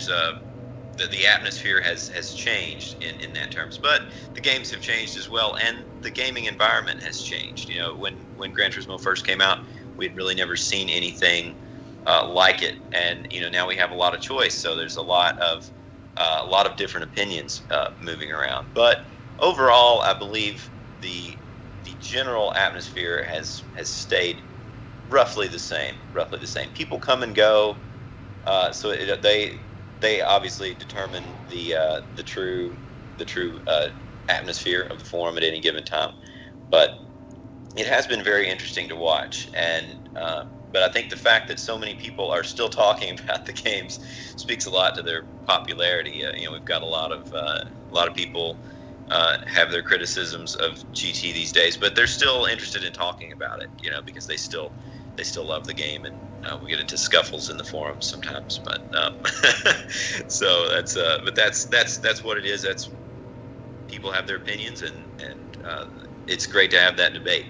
D: the atmosphere has changed in that terms. But the games have changed as well, and the gaming environment has changed. When Gran Turismo first came out, we had really never seen anything like it, and now we have a lot of choice. So there's a lot of different opinions moving around. But overall, I believe the general atmosphere has stayed roughly the same. People come and go, so they obviously determine the true atmosphere of the forum at any given time. But it has been very interesting to watch, and but I think the fact that so many people are still talking about the games speaks a lot to their popularity. We've got a lot of people have their criticisms of GT these days, but they're still interested in talking about it. Because they still love the game, and we get into scuffles in the forums sometimes. But so that's what it is. That's people have their opinions, and it's great to have that debate.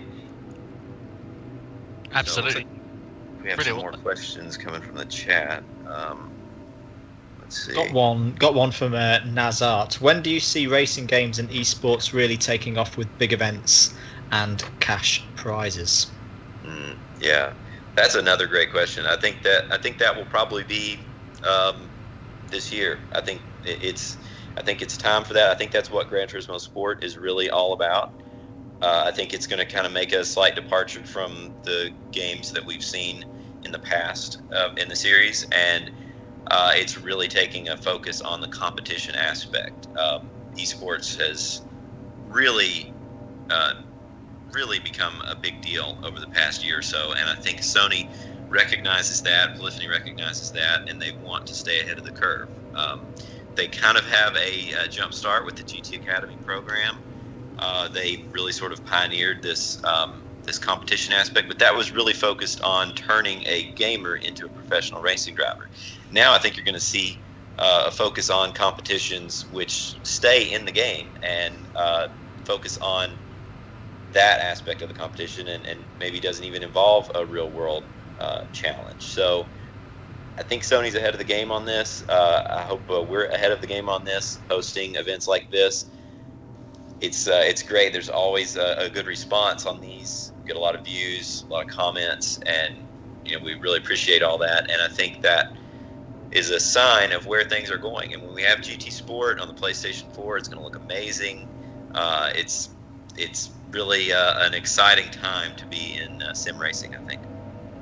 C: Absolutely.
D: So we have some more questions coming from the chat. Let's see.
B: Got one from Nazart. When do you see racing games and esports really taking off with big events and cash prizes?
D: Yeah, that's another great question. I think that will probably be this year. I think it's time for that. I think that's what Gran Turismo Sport is really all about. I think it's going to kind of make a slight departure from the games that we've seen in the past in the series, and it's really taking a focus on the competition aspect. Esports has really really become a big deal over the past year or so, and I think Sony recognizes that, Polyphony recognizes that, and they want to stay ahead of the curve. They kind of have a jump start with the GT Academy program. They really sort of pioneered this competition aspect, but that was really focused on turning a gamer into a professional racing driver. Now I think you're going to see a focus on competitions which stay in the game and focus on that aspect of the competition, and maybe doesn't even involve a real world challenge. So I think Sony's ahead of the game on this. I hope we're ahead of the game on this, hosting events like this. It's great. There's always a good response on these. We get a lot of views, a lot of comments, and we really appreciate all that. And I think that is a sign of where things are going. And when we have GT Sport on the PlayStation 4, it's going to look amazing. It's really an exciting time to be in sim racing, I think.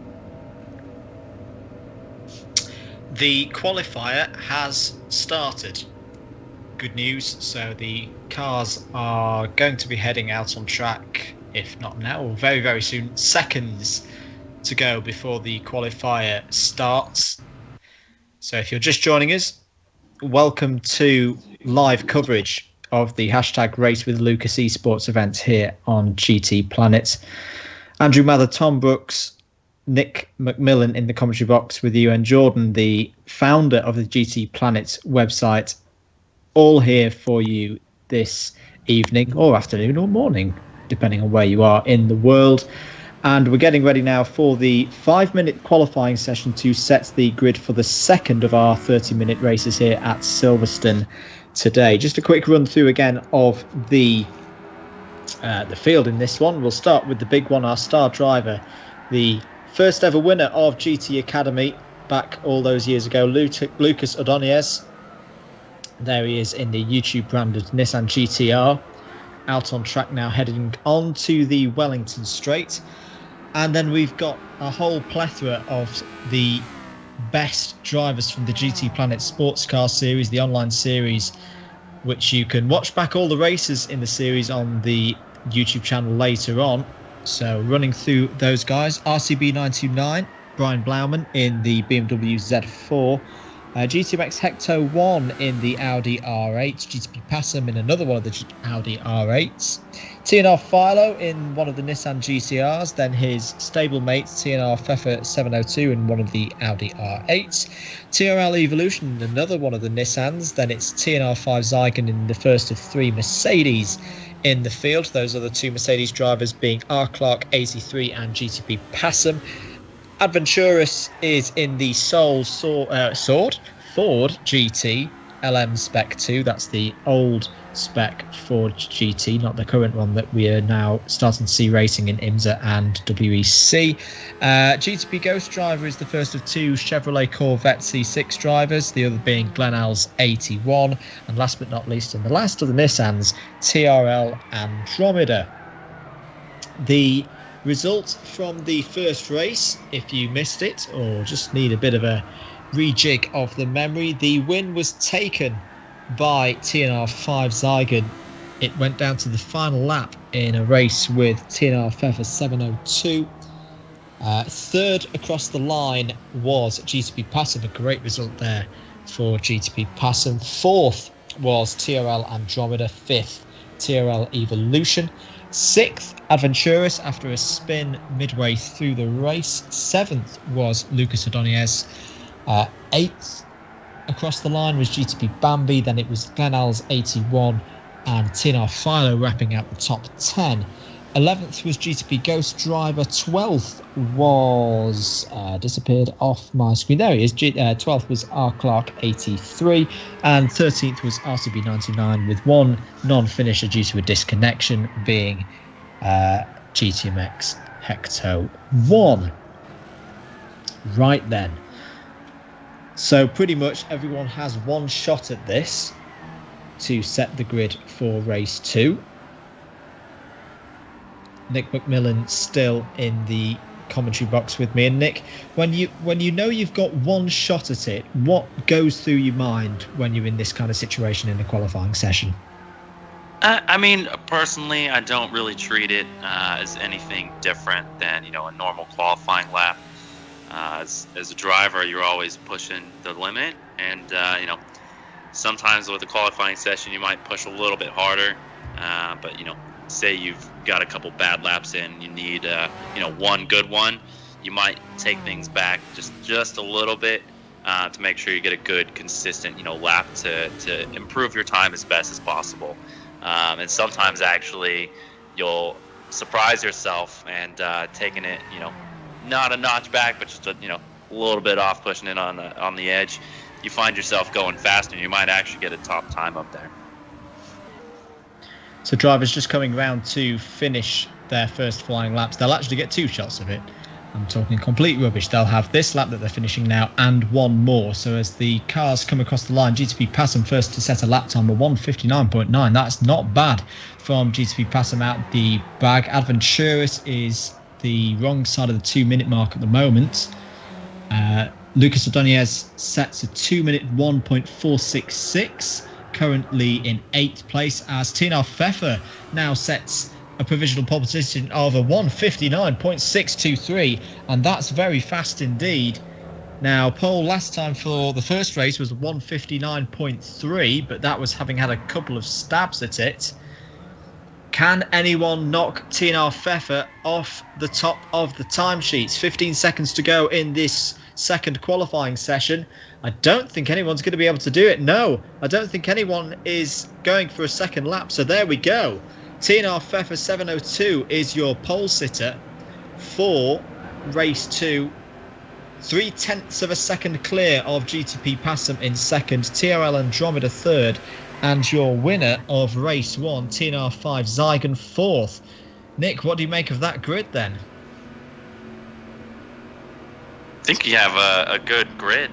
E: The qualifier has started. Good news. So the cars are going to be heading out on track, if not now, or very, very soon. Seconds to go before the qualifier starts. So if you're just joining us, welcome to live coverage of the hashtag Race with Lucas eSports event here on GTPlanet. Andrew Mather, Tom Brooks, Nick McMillen in the commentary box with you, and Jordan, the founder of the GTPlanet website, all here for you this evening or afternoon or morning, depending on where you are in the world. And we're getting ready now for the 5-minute qualifying session to set the grid for the second of our 30-minute races here at Silverstone today. Just a quick run through again of the field in this one. We'll start with the big one, our star driver, the first ever winner of GT Academy back all those years ago, Lucas Ordóñez. There he is in the YouTube branded Nissan GTR, out on track now, heading on to the Wellington Straight. And then we've got a whole plethora of the best drivers from the GTPlanet Sports Car Series, the online series, which you can watch back all the races in the series on the YouTube channel later on. So running through those guys, RCB 929, Brian Blauman in the BMW Z4, GTMX Hecto 1 in the Audi R8, GTP Passam in another one of the Audi R8s, TNR Philo in one of the Nissan GTRs, then his stablemate TNR Pfeffer 702 in one of the Audi R8s, TRL Evolution in another one of the Nissans, then it's TNR 5 Zygon in the first of 3 Mercedes in the field. Those are the 2 Mercedes drivers being R. Clark 83 and GTP Passam. Adventurous is in the Ford GT LM Spec 2. That's the old spec Ford GT, not the current one that we are now starting to see racing in IMSA and WEC. GTP Ghost driver is the first of 2 Chevrolet Corvette C6 drivers, the other being Glenal's 81. And last but not least, in the last of the Nissans, TRL Andromeda. The result from the first race, if you missed it or just need a bit of a rejig of the memory, the win was taken by TNR 5 Zygon. It went down to the final lap in a race with TNR Pfeffer 702. Third across the line was GTP Passam, a great result there for GTP Passam. Fourth was TRL Andromeda. Fifth, TRL Evolution. Sixth, Adventurous after a spin midway through the race. Seventh was Lucas Ordóñez. Eighth across the line was GTP Bambi. Then it was Glenal's 81 and TNR Philo wrapping out the top 10. 11th was GTP Ghost Driver. 12th was disappeared off my screen. There he is. 12th was R. Clark 83, and 13th was RCB 99, with one non-finisher due to a disconnection, being GTMX Hecto 1. Right then. So pretty much everyone has one shot at this to set the grid for race 2. Nick McMillen still in the commentary box with me. And Nick, when you know you've got one shot at it, what goes through your mind when you're in this kind of situation in a qualifying session?
A: I mean, personally, I don't really treat it as anything different than, a normal qualifying lap. As a driver, you're always pushing the limit, and sometimes with a qualifying session, you might push a little bit harder. But say you've got a couple bad laps in, you need one good one, you might take things back just a little bit to make sure you get a good, consistent lap to improve your time as best as possible. And sometimes actually you'll surprise yourself and taking it, not a notch back, but just a little bit off, pushing it on the edge. You find yourself going faster, and you might actually get a top time up there.
B: So drivers just coming round to finish their first flying laps. They'll actually get 2 shots of it. I'm talking complete rubbish. They'll have this lap that they're finishing now and one more. So as the cars come across the line, GTP Passam first to set a lap time of 1:59.9. That's not bad from GTP Passam out the bag. Adventurous is the wrong side of the 2-minute mark at the moment. Lucas Ordóñez sets a 2-minute 1.466, currently in 8th place, as Tina Pfeffer now sets a provisional pole position of a 1:59.623, and that's very fast indeed. Now, pole last time for the first race was 1:59.3, but that was having had a couple of stabs at it. Can anyone knock Tina Pfeffer off the top of the timesheets? 15 seconds to go in this second qualifying session. I don't think anyone's going to be able to do it. No, I don't think anyone is going for a second lap. So there we go. Tina Pfeffer 7:02 is your pole sitter for race 2. 0.3 of a second clear of GTP Passam in second, TRL Andromeda third, and your winner of race 1, TNR 5 Zygon fourth. Nick, what do you make of that grid then?
A: I think you have a good grid.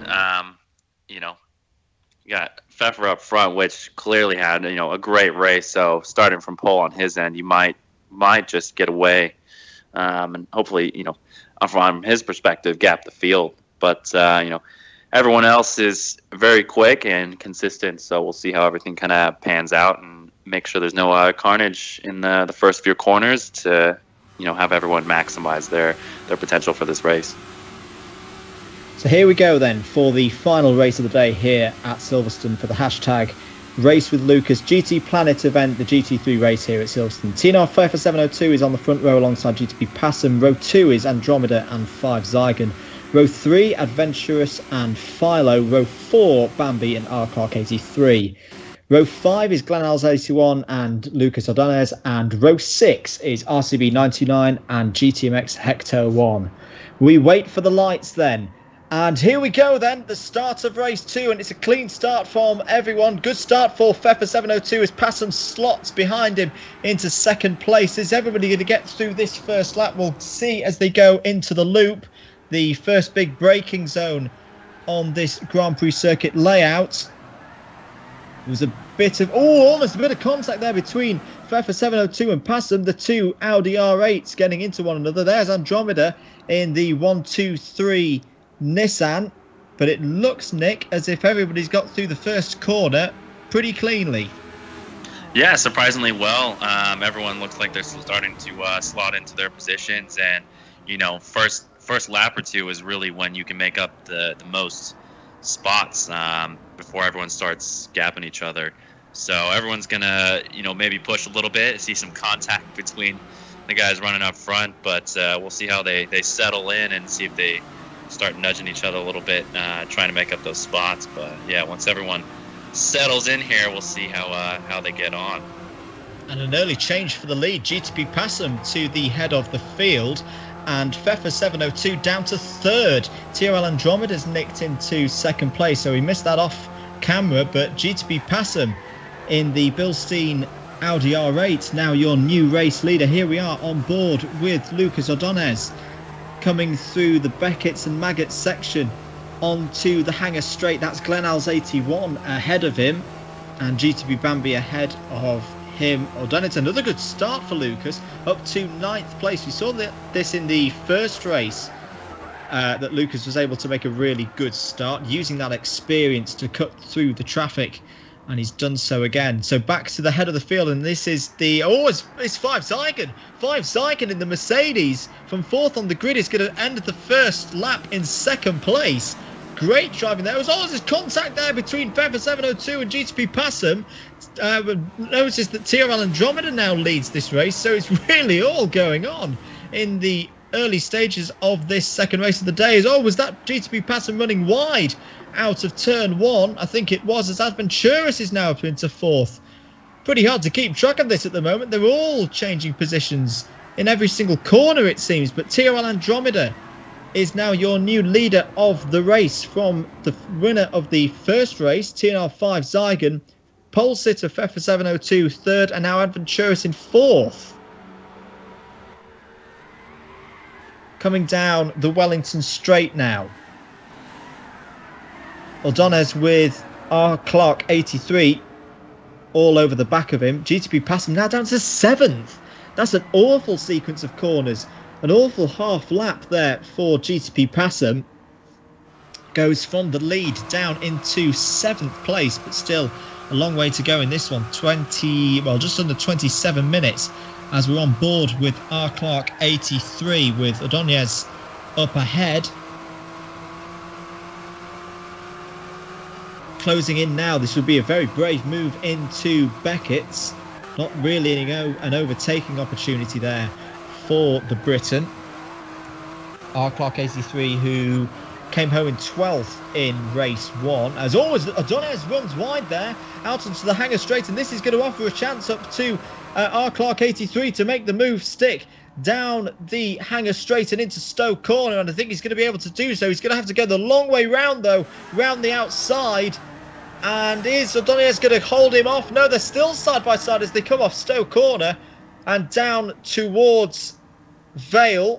A: You got Pfeffer up front, which clearly had a great race. So starting from pole on his end, you might just get away, and hopefully from his perspective, gap the field. But everyone else is very quick and consistent. So we'll see how everything kind of pans out and make sure there's no carnage in the first few corners to have everyone maximize their potential for this race.
B: So here we go then for the final race of the day here at Silverstone for the hashtag Race with Lucas GTPlanet event, the GT3 race here at Silverstone. TNR Pfeffer 702 is on the front row alongside GTP Passam. Row 2 is Andromeda and 5 Zygon. Row 3, Adventurous and Philo. Row 4, Bambi and Arcark 83. Row 5 is Glenel's 81 and Lucas Ordóñez. And row 6 is RCB 929 and GTMX Hector 1. We wait for the lights then. And here we go then, the start of race 2, and it's a clean start from everyone. Good start for Pfeffer 702 as Passam slots behind him into second place. Is everybody going to get through this first lap? We'll see as they go into the loop, the first big braking zone on this Grand Prix circuit layout. There was a bit of, almost a bit of contact there between Pfeffer 702 and Passam, the two Audi R8s getting into one another. There's Andromeda in the 123 Nissan, but it looks, Nick, as if everybody's got through the first corner pretty cleanly.
A: Yeah, surprisingly well. Everyone looks like they're starting to slot into their positions, and first lap or two is really when you can make up the most spots before everyone starts gapping each other. So everyone's gonna maybe push a little bit, see some contact between the guys running up front, but we'll see how they settle in and see if they start nudging each other a little bit, trying to make up those spots. But yeah, once everyone settles in here, we'll see how they get on.
B: And an early change for the lead. GTP Passam to the head of the field, and Pfeffer 702 down to third. TRL Andromeda's nicked into second place, so he missed that off camera. But GTP Passam in the Bilstein Audi R8, now your new race leader. Here we are on board with Lucas Ordóñez, coming through the Beckett's and Maggots section onto the Hangar Straight. That's Glenel's 81 ahead of him, and GTP Bambi ahead of him. Ordóñez, another good start for Lucas, up to 9th place. We saw this in the first race, that Lucas was able to make a really good start, using that experience to cut through the traffic
E: And he's done so again. So back to the head of the field, and this is the... Oh, it's Five Zygon. Five Zygon in the Mercedes from 4th on the grid. Is going to end the first lap in 2nd place. Great driving there. There was always contact there between Pfeffer 702 and GTP Passam. Notice that TRL Andromeda now leads this race, so it's really all going on in the early stages of this second race of the day. Was that GTP Passam running wide out of turn 1? I think it was, as Adventurous is now up into 4th. Pretty hard to keep track of this at the moment. They're all changing positions in every single corner, it seems, but TRL Andromeda is now your new leader of the race from the winner of the first race, TNR 5 Zygon, pole sitter Pfeffer 702 3rd, and now Adventurous in 4th. Coming down the Wellington Straight now. Ordóñez with R. Clark 83 all over the back of him. GTP Passam now down to 7th. That's an awful sequence of corners. An awful half lap there for GTP Passam. Goes from the lead down into 7th place, but still a long way to go in this one. Just under 27 minutes as we're on board with R. Clark 83 with Ordóñez up ahead. Closing in now. This would be a very brave move into Beckett's. Not really an overtaking opportunity there for the Briton. R. Clark 83, who came home in 12th in race 1. As always, Ordóñez runs wide there out onto the Hangar Straight, and this is going to offer a chance up to R. Clark 83 to make the move stick down the Hangar Straight and into Stowe Corner, and I think he's going to be able to do so. He's going to have to go the long way round, though, round the outside. And is Ordóñez going to hold him off? No, they're still side by side as they come off Stowe Corner and down towards Vale.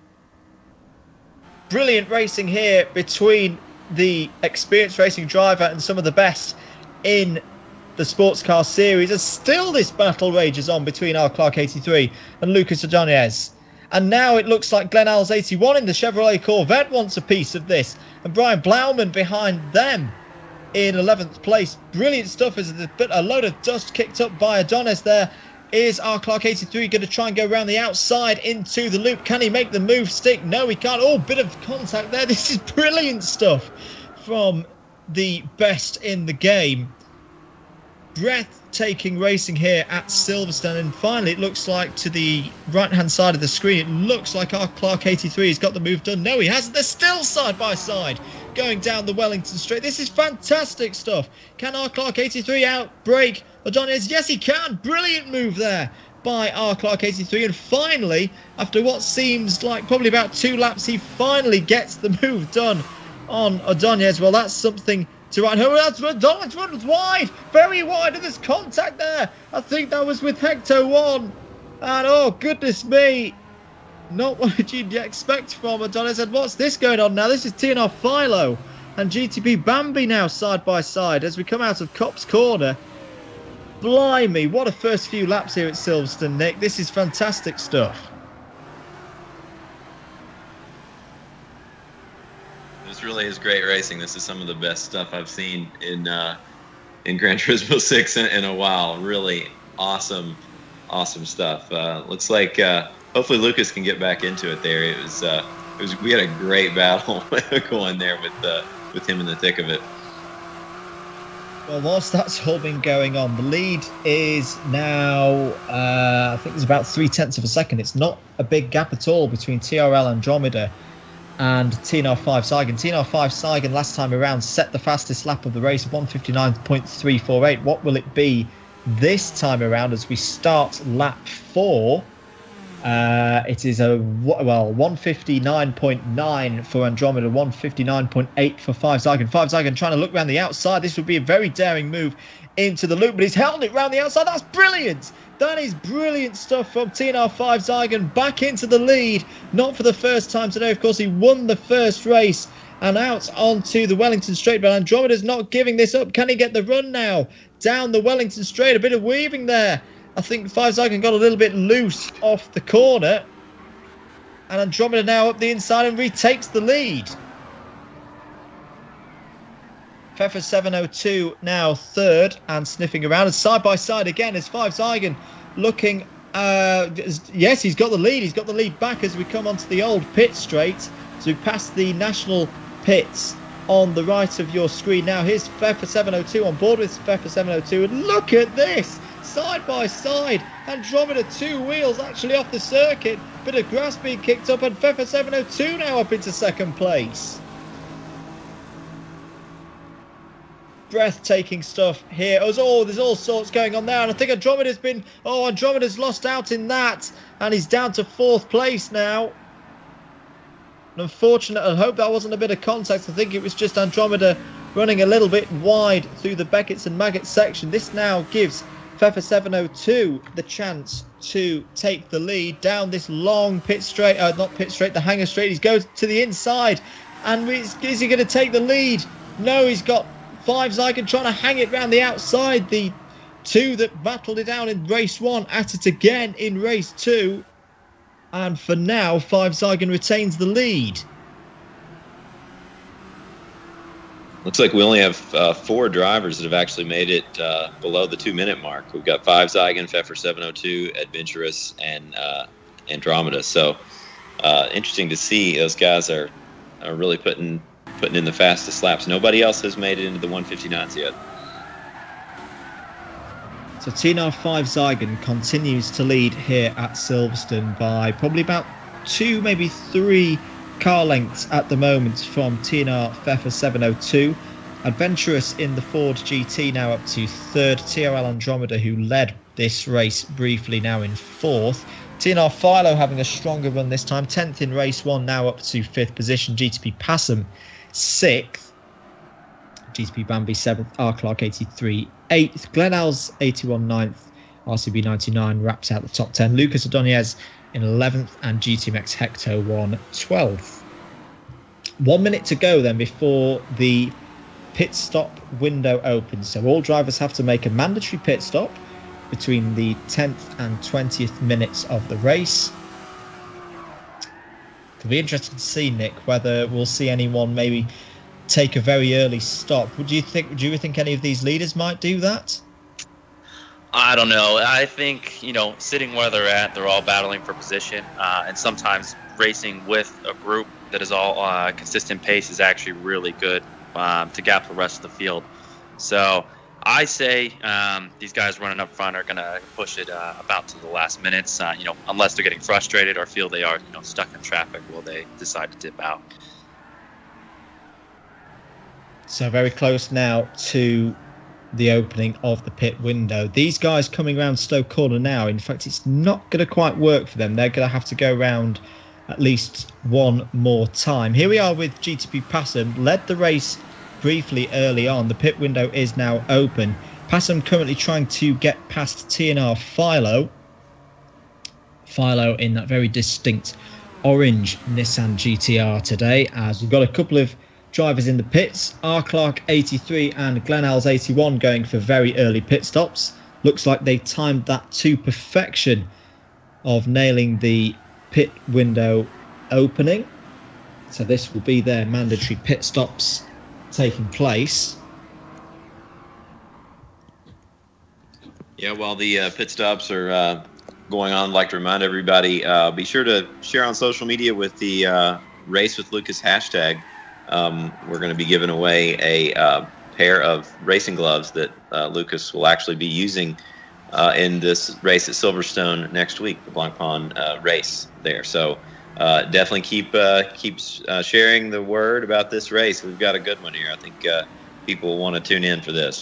E: Brilliant racing here between the experienced racing driver and some of the best in the sports car series. And still this battle rages on between R. Clark 83 and Lucas Ordóñez. And now it looks like Glenn Al's 81 in the Chevrolet Corvette wants a piece of this. And Brian Blauman behind them in 11th place. Brilliant stuff as a load of dust kicked up by Ordóñez there. Is R. Clark 83 going to try and go around the outside into the loop? Can he make the move stick? No, he can't. Oh, bit of contact there. This is brilliant stuff from the best in the game. Breathtaking racing here at Silverstone. And finally, it looks like to the right-hand side of the screen, it looks like R. Clark 83 has got the move done. No, he hasn't. They're still side by side going down the Wellington Straight. This is fantastic stuff. Can R. Clark 83 outbrake Ordóñez? Yes, he can. Brilliant move there by R. Clark 83. And finally, after what seems like probably about 2 laps, he finally gets the move done on Ordóñez. Well, that's something to write home. That's Ordóñez runs wide, very wide, and there's contact there. I think that was with Hector 1. And oh, goodness me. Not what you'd expect from Ordóñez. And what's this going on now? This is TNR Philo and GTP Bambi now side by side as we come out of Copse Corner. Blimey, what a first few laps here at Silverstone, Nick. This is fantastic stuff.
D: This really is great racing. This is some of the best stuff I've seen in Gran Turismo 6 in a while. Really awesome stuff. Looks like hopefully Lucas can get back into it there. We had a great battle going there with him in the thick of it.
E: Well, whilst that's all been going on, the lead is now, I think there's about 0.3 of a second. It's not a big gap at all between TRL Andromeda and TNR 5 Zygon. TNR 5 Zygon last time around set the fastest lap of the race of 1:59.348. What will it be this time around as we start lap 4? It is a 1:59.9 for Andromeda, 1:59.8 for 5 Zygon. 5 Zygon trying to look around the outside. This would be a very daring move into the loop, but he's held it round the outside. That's brilliant. That is brilliant stuff from TNR 5 Zygon back into the lead. Not for the first time today, of course. He won the first race and out onto the Wellington Straight, but Andromeda's not giving this up. Can he get the run now down the Wellington Straight? A bit of weaving there. I think 5 Zygon got a little bit loose off the corner. And Andromeda now up the inside and retakes the lead.
B: Pfeffer 702 now third and sniffing around. And side by side again is Five Zygon looking. Yes, he's got the lead. He's got the lead back as we come onto the old pit straight. So we pass the national pits on the right of your screen now. Here's Pfeffer 702 on board with Pfeffer 702. And look at this. Side by side. Andromeda 2 wheels actually off the circuit. Bit of grass being kicked up. And Pfeffer 702 now up into second place. Breathtaking stuff here. There's all sorts going on there, and I think Andromeda's lost out in that, and he's down to fourth place now. Unfortunate. I hope that wasn't a bit of contact. I think it was just Andromeda running a little bit wide through the Beckett's and Maggots section. This now gives Pfeffer 702 the chance to take the lead down this long pit straight, not pit straight, the hangar straight. He goes to the inside, and is he going to take the lead? No, he's got Five Zygon trying to hang it round the outside. The two that battled it out in race 1 at it again in race 2. And for now, Five Zygon retains the lead.
D: Looks like we only have 4 drivers that have actually made it below the 2-minute mark. We've got Five Zygon, Pfeffer 702, Adventurous, and Andromeda. So interesting to see. Those guys are really putting in the fastest laps. Nobody else has made it into the 159s yet.
B: So TNR Five Zygon continues to lead here at Silverstone by probably about 2, maybe 3 car lengths at the moment from TNR Pfeffer 702. Adventurous in the Ford GT now up to 3rd. TRL Andromeda, who led this race briefly, now in 4th. TNR Philo having a stronger run this time, 10th in race 1, now up to 5th position. GTP Passam 6th, GTP Bambi 7th, R Clark 83 8th, Glen Alls 81 9th, RCB 99 wraps out the top 10, Lucas Ordóñez in 11th, and GTMX Hecto 1 12th. 1 minute to go then before the pit stop window opens, so all drivers have to make a mandatory pit stop between the 10th and 20th minutes of the race. It'll be interesting to see, Nick, whether we'll see anyone maybe take a very early stop. Do you think any of these leaders might do that?
A: I don't know. I think, sitting where they're at, they're all battling for position. And sometimes racing with a group that is all consistent pace is actually really good to gap the rest of the field. So I say these guys running up front are going to push it about to the last minutes, unless they're getting frustrated or feel they are, stuck in traffic, will they decide to dip out.
B: So very close now to the opening of the pit window. These guys coming around Stoke Corner now, in fact, it's not going to quite work for them. They're going to have to go round at least one more time. Here we are with GTP Passam, led the race briefly early on. The pit window is now open. Passam currently trying to get past TNR Philo. Philo in that very distinct orange Nissan GTR today, as we've got a couple of drivers in the pits. R Clark 83 and Glen Alls 81 going for very early pit stops. Looks like they timed that to perfection of nailing the pit window opening. So this will be their mandatory pit stops taking place.
D: Yeah, while the pit stops are going on, I'd like to remind everybody, be sure to share on social media with the Race with Lucas hashtag. We're going to be giving away a pair of racing gloves that Lucas will actually be using in this race at Silverstone next week, the Blancpain race there. So definitely keep sharing the word about this race. We've got a good one here. I think people want to tune in for this.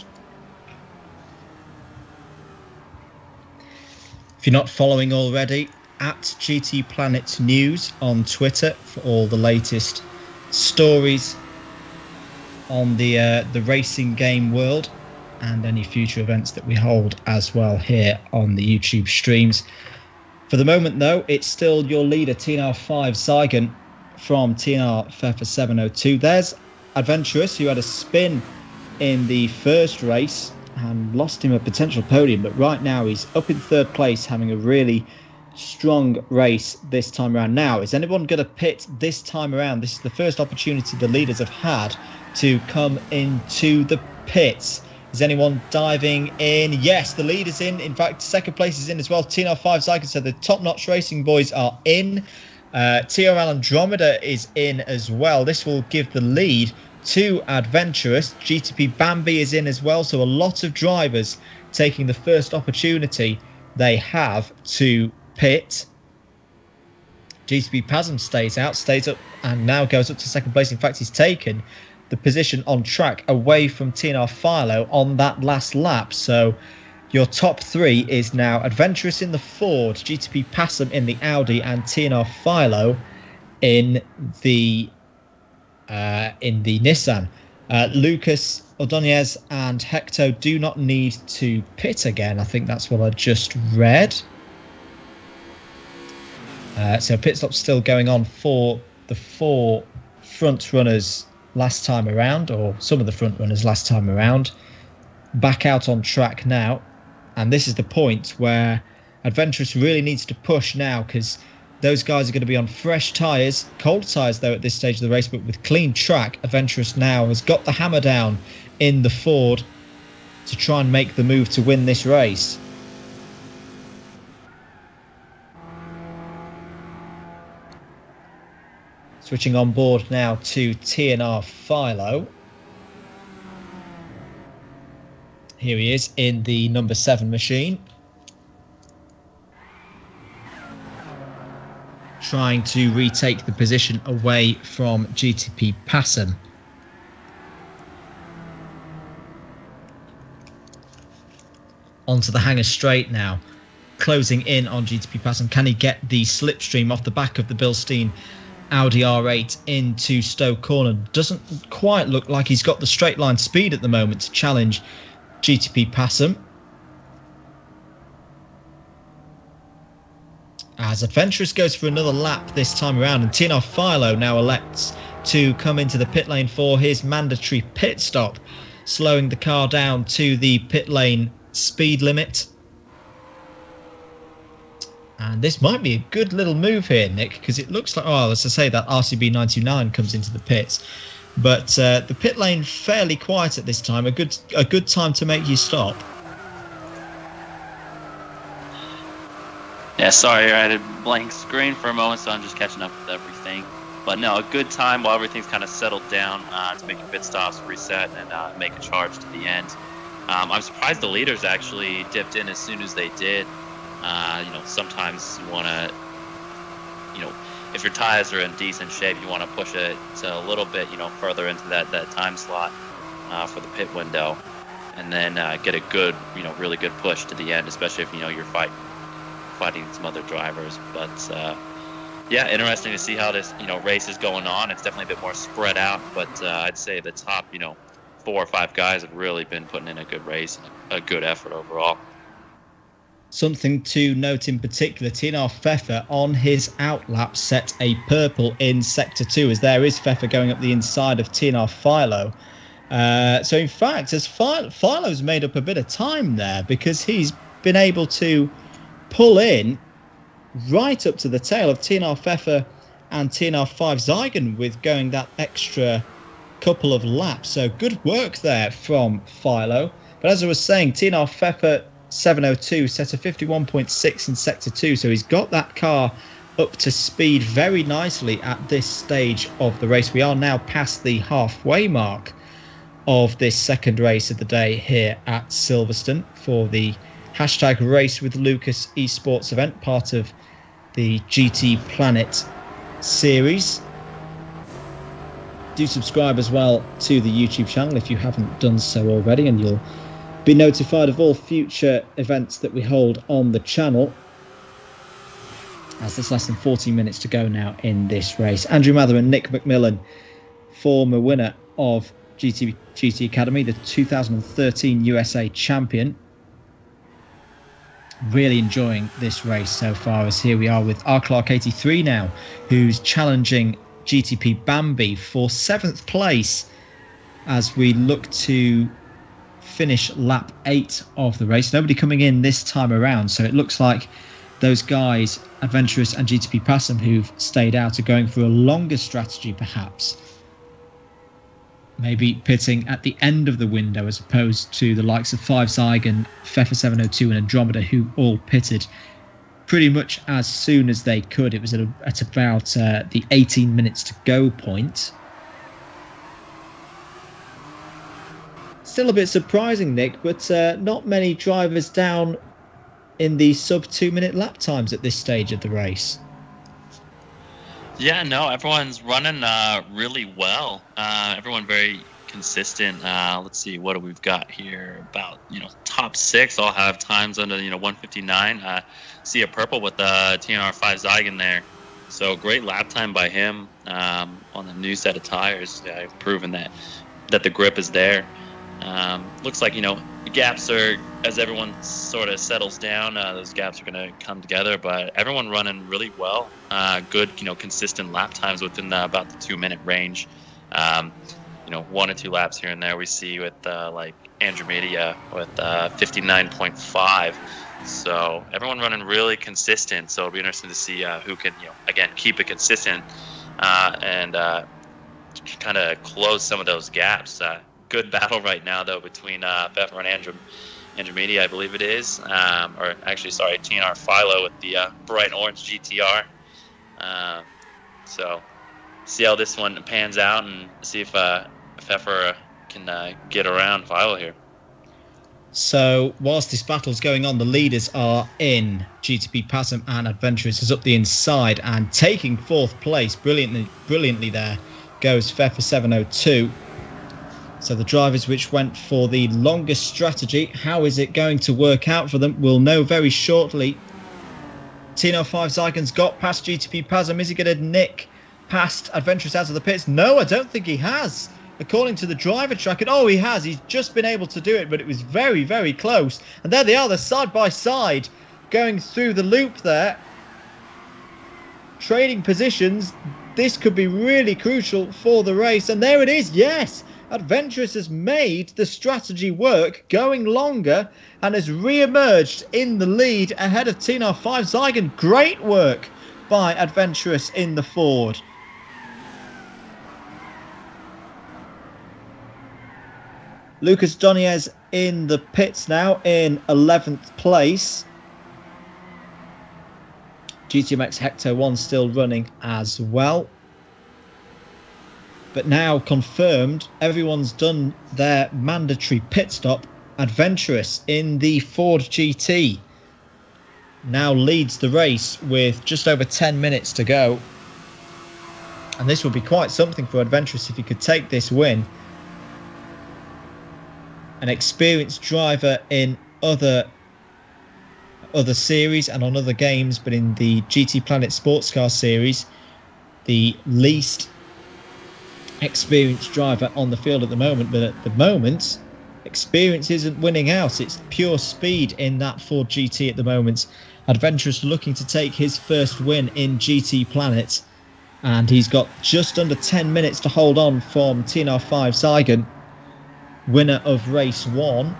B: If you're not following already, at GTPlanet News on Twitter for all the latest stories on the racing game world and any future events that we hold as well here on the YouTube streams. For the moment, though, it's still your leader, TNR 5 Zygon from TNR Pfeffer 702. There's Adventurous, who had a spin in the first race and lost him a potential podium, but right now he's up in 3rd place, having a really strong race this time around. Now, is anyone going to pit this time around? This is the first opportunity the leaders have had to come into the pits. Is anyone diving in? Yes, the lead is in. In fact, second place is in as well. TNR5 Zygon, so the top-notch racing boys are in. TRL Andromeda is in as well. This will give the lead to Adventurous. GTP Bambi is in as well. So a lot of drivers taking the first opportunity they have to pit. GTP Pasm stays up, and now goes up to second place. In fact, he's taken the position on track away from TNR Philo on that last lap. So your top three is now Adventurous in the Ford, GTP Pasm in the Audi, and TNR Philo in the Nissan. Lucas Ordóñez and Hector do not need to pit again. I think that's what I just read. So pit stop's still going on for the 4 front runners last time around, or some of the front runners last time around. Back out on track now, and this is the point where Adventurous really needs to push now, because those guys are going to be on fresh tyres, cold tyres though at this stage of the race, but with clean track. Adventurous now has got the hammer down in the Ford to try and make the move to win this race. Switching on board now to TNR Philo. Here he is in the number 7 machine. Trying to retake the position away from GTP Pasm. Onto the hangar straight now. Closing in on GTP Pasm. Can he get the slipstream off the back of the Bilstein Audi R8 into Stowe Corner? Doesn't quite look like he's got the straight line speed at the moment to challenge GTP Pasm. As Adventurous goes for another lap this time around, and TNR Philo now elects to come into the pit lane for his mandatory pit stop, slowing the car down to the pit lane speed limit. And this might be a good little move here, Nick, because it looks like, oh, as I say, that RCB 929 comes into the pits. But the pit lane fairly quiet at this time. A good time to make you stop.
A: Yeah, sorry, I had a blank screen for a moment, so I'm just catching up with everything. But no, a good time while everything's kind of settled down to make your pit stops, reset, and make a charge to the end. I'm surprised the leaders actually dipped in as soon as they did. Sometimes you want to, if your tires are in decent shape, you want to push it a little bit, further into that time slot for the pit window, and then get a good, really good push to the end, especially if you're fighting some other drivers. But yeah, interesting to see how this race is going on. It's definitely a bit more spread out, but I'd say the top 4 or 5 guys have really been putting in a good race and a good effort overall.
B: Something to note in particular, TNR Pfeffer on his outlap set a purple in Sector 2, as there is Pfeffer going up the inside of TNR Philo. So in fact, as Philo's made up a bit of time there, because he's been able to pull in right up to the tail of TNR Pfeffer and TNR 5 Zygon with going that extra couple of laps. So good work there from Philo. But as I was saying, TNR Pfeffer 702 set a 51.6 in Sector 2, so he's got that car up to speed very nicely at this stage of the race. We are now past the halfway mark of this second race of the day here at Silverstone for the hashtag Race with Lucas eSports event, part of the GTPlanet series. Do subscribe as well to the YouTube channel if you haven't done so already, and you'll be notified of all future events that we hold on the channel, as there's less than 40 minutes to go now in this race. Andrew Mather and Nick McMillen, former winner of GT Academy, the 2013 USA champion. Really enjoying this race so far, as here we are with R Clark 83 now, who's challenging GTP Bambi for 7th place as we look to finish lap 8 of the race. Nobody coming in this time around, so it looks like those guys, Adventurous and GTP Pasm, who've stayed out, are going for a longer strategy perhaps.
E: maybe pitting at the end of the window as opposed to the likes of Five Zygon, Pfeffer 702 and Andromeda, who all pitted pretty much as soon as they could. It was at about the 18 minutes to go point. Still a bit surprising, Nick, but not many drivers down in the sub 2-minute lap times at this stage of the race.
A: Yeah, no, everyone's running really well. Everyone very consistent. Let's see, what do we've got here? About, top 6 all have times under, 159. See a purple with the TNR5 Zygon there. So great lap time by him on the new set of tires. Proven that the grip is there. Looks like, the gaps are, as everyone sort of settles down, those gaps are going to come together, but everyone running really well. Good, consistent lap times within about the 2-minute range. 1 or 2 laps here and there we see with like Andromeda with 59.5. So everyone running really consistent. So it'll be interesting to see who can, again, keep it consistent and kind of close some of those gaps. Good battle right now, though, between Pfeffer and Andromeda, I believe it is. Or actually, sorry, TNR Philo with the bright orange GTR. So see how this one pans out and see if Pfeffer can get around Philo here.
E: So whilst this battle's going on, the leaders are in. GTP Pasm and Adventurous is up the inside and taking 4th place brilliantly there goes Pfeffer 702. So the drivers which went for the longest strategy, how is it going to work out for them? We'll know very shortly. TNR5 Zygon's got past GTP Pasm. Is he going to nick past Adventurous out of the pits? No, I don't think he has. According to the driver tracker, he has. He's just been able to do it, but it was very, very close. And there they are, they're side by side, going through the loop there. Trading positions. This could be really crucial for the race. And there it is, yes. Adventurous has made the strategy work, going longer, and has re-emerged in the lead ahead of TNR5 Zygon. Great work by Adventurous in the Ford. Lucas Ordóñez in the pits now in 11th place. GTMX Hector 1 still running as well. But now confirmed, everyone's done their mandatory pit stop. Adventurous in the Ford GT now leads the race with just over 10 minutes to go. And this would be quite something for Adventurous if he could take this win. An experienced driver in other series and on other games, but in the GTPlanet Sports Car Series, the least experienced driver on the field at the moment. But at the moment, experience isn't winning out. It's pure speed in that Ford GT at the moment. Adventurous looking to take his first win in GTPlanet, and he's got just under 10 minutes to hold on from TNR5 Zygon, winner of race 1.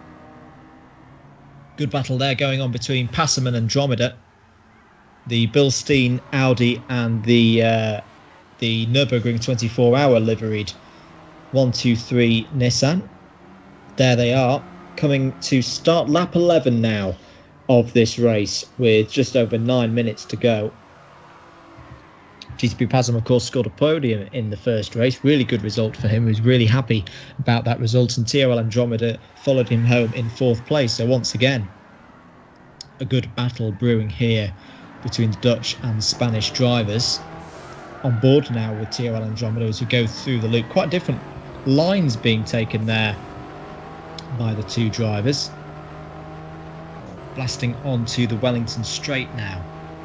E: Good battle there going on between Pasm and Andromeda. The Bilstein Audi and the Nürburgring 24-hour liveried 123 Nissan. There they are, coming to start lap 11 now of this race with just over 9 minutes to go. GTP Pasm, of course, scored a podium in the first race. Really good result for him. He was really happy about that result. And TRL Andromeda followed him home in 4th place. So once again, a good battle brewing here between the Dutch and Spanish drivers. On board now with TRL Andromeda as we go through the loop. Quite different lines being taken there by the two drivers. Blasting onto the Wellington Straight now.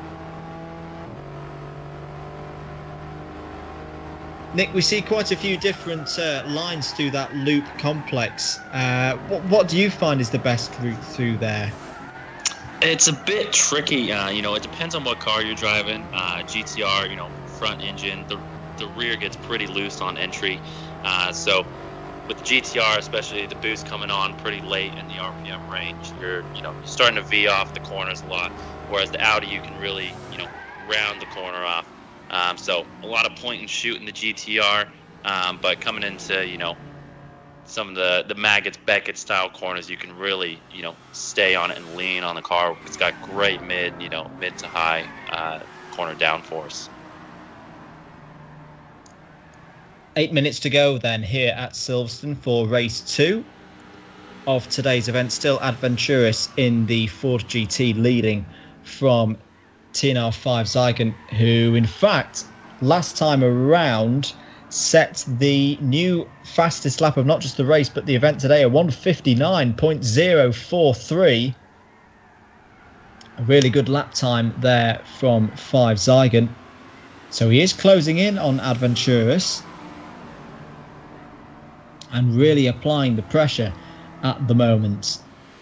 E: Nick, we see quite a few different lines through that loop complex. What do you find is the best route through there?
A: It's a bit tricky. It depends on what car you're driving. GTR, front engine, the rear gets pretty loose on entry. So with the GTR, especially the boost coming on pretty late in the RPM range, you're starting to V off the corners a lot. Whereas the Audi, you can really, round the corner off. So a lot of point and shoot in the GTR. But coming into, some of the Maggots, Beckett style corners, you can really, stay on it and lean on the car. It's got great mid to high corner downforce.
B: 8 minutes to go then here at Silverstone for race 2 of today's event. Still Adventurous in the Ford GT, leading from TNR5 Zygon, who in fact last time around set the new fastest lap of not just the race but the event today, a 1:59.043. A really good lap time there from 5 Zygon. So he is closing in on Adventurous and really applying the pressure at the moment.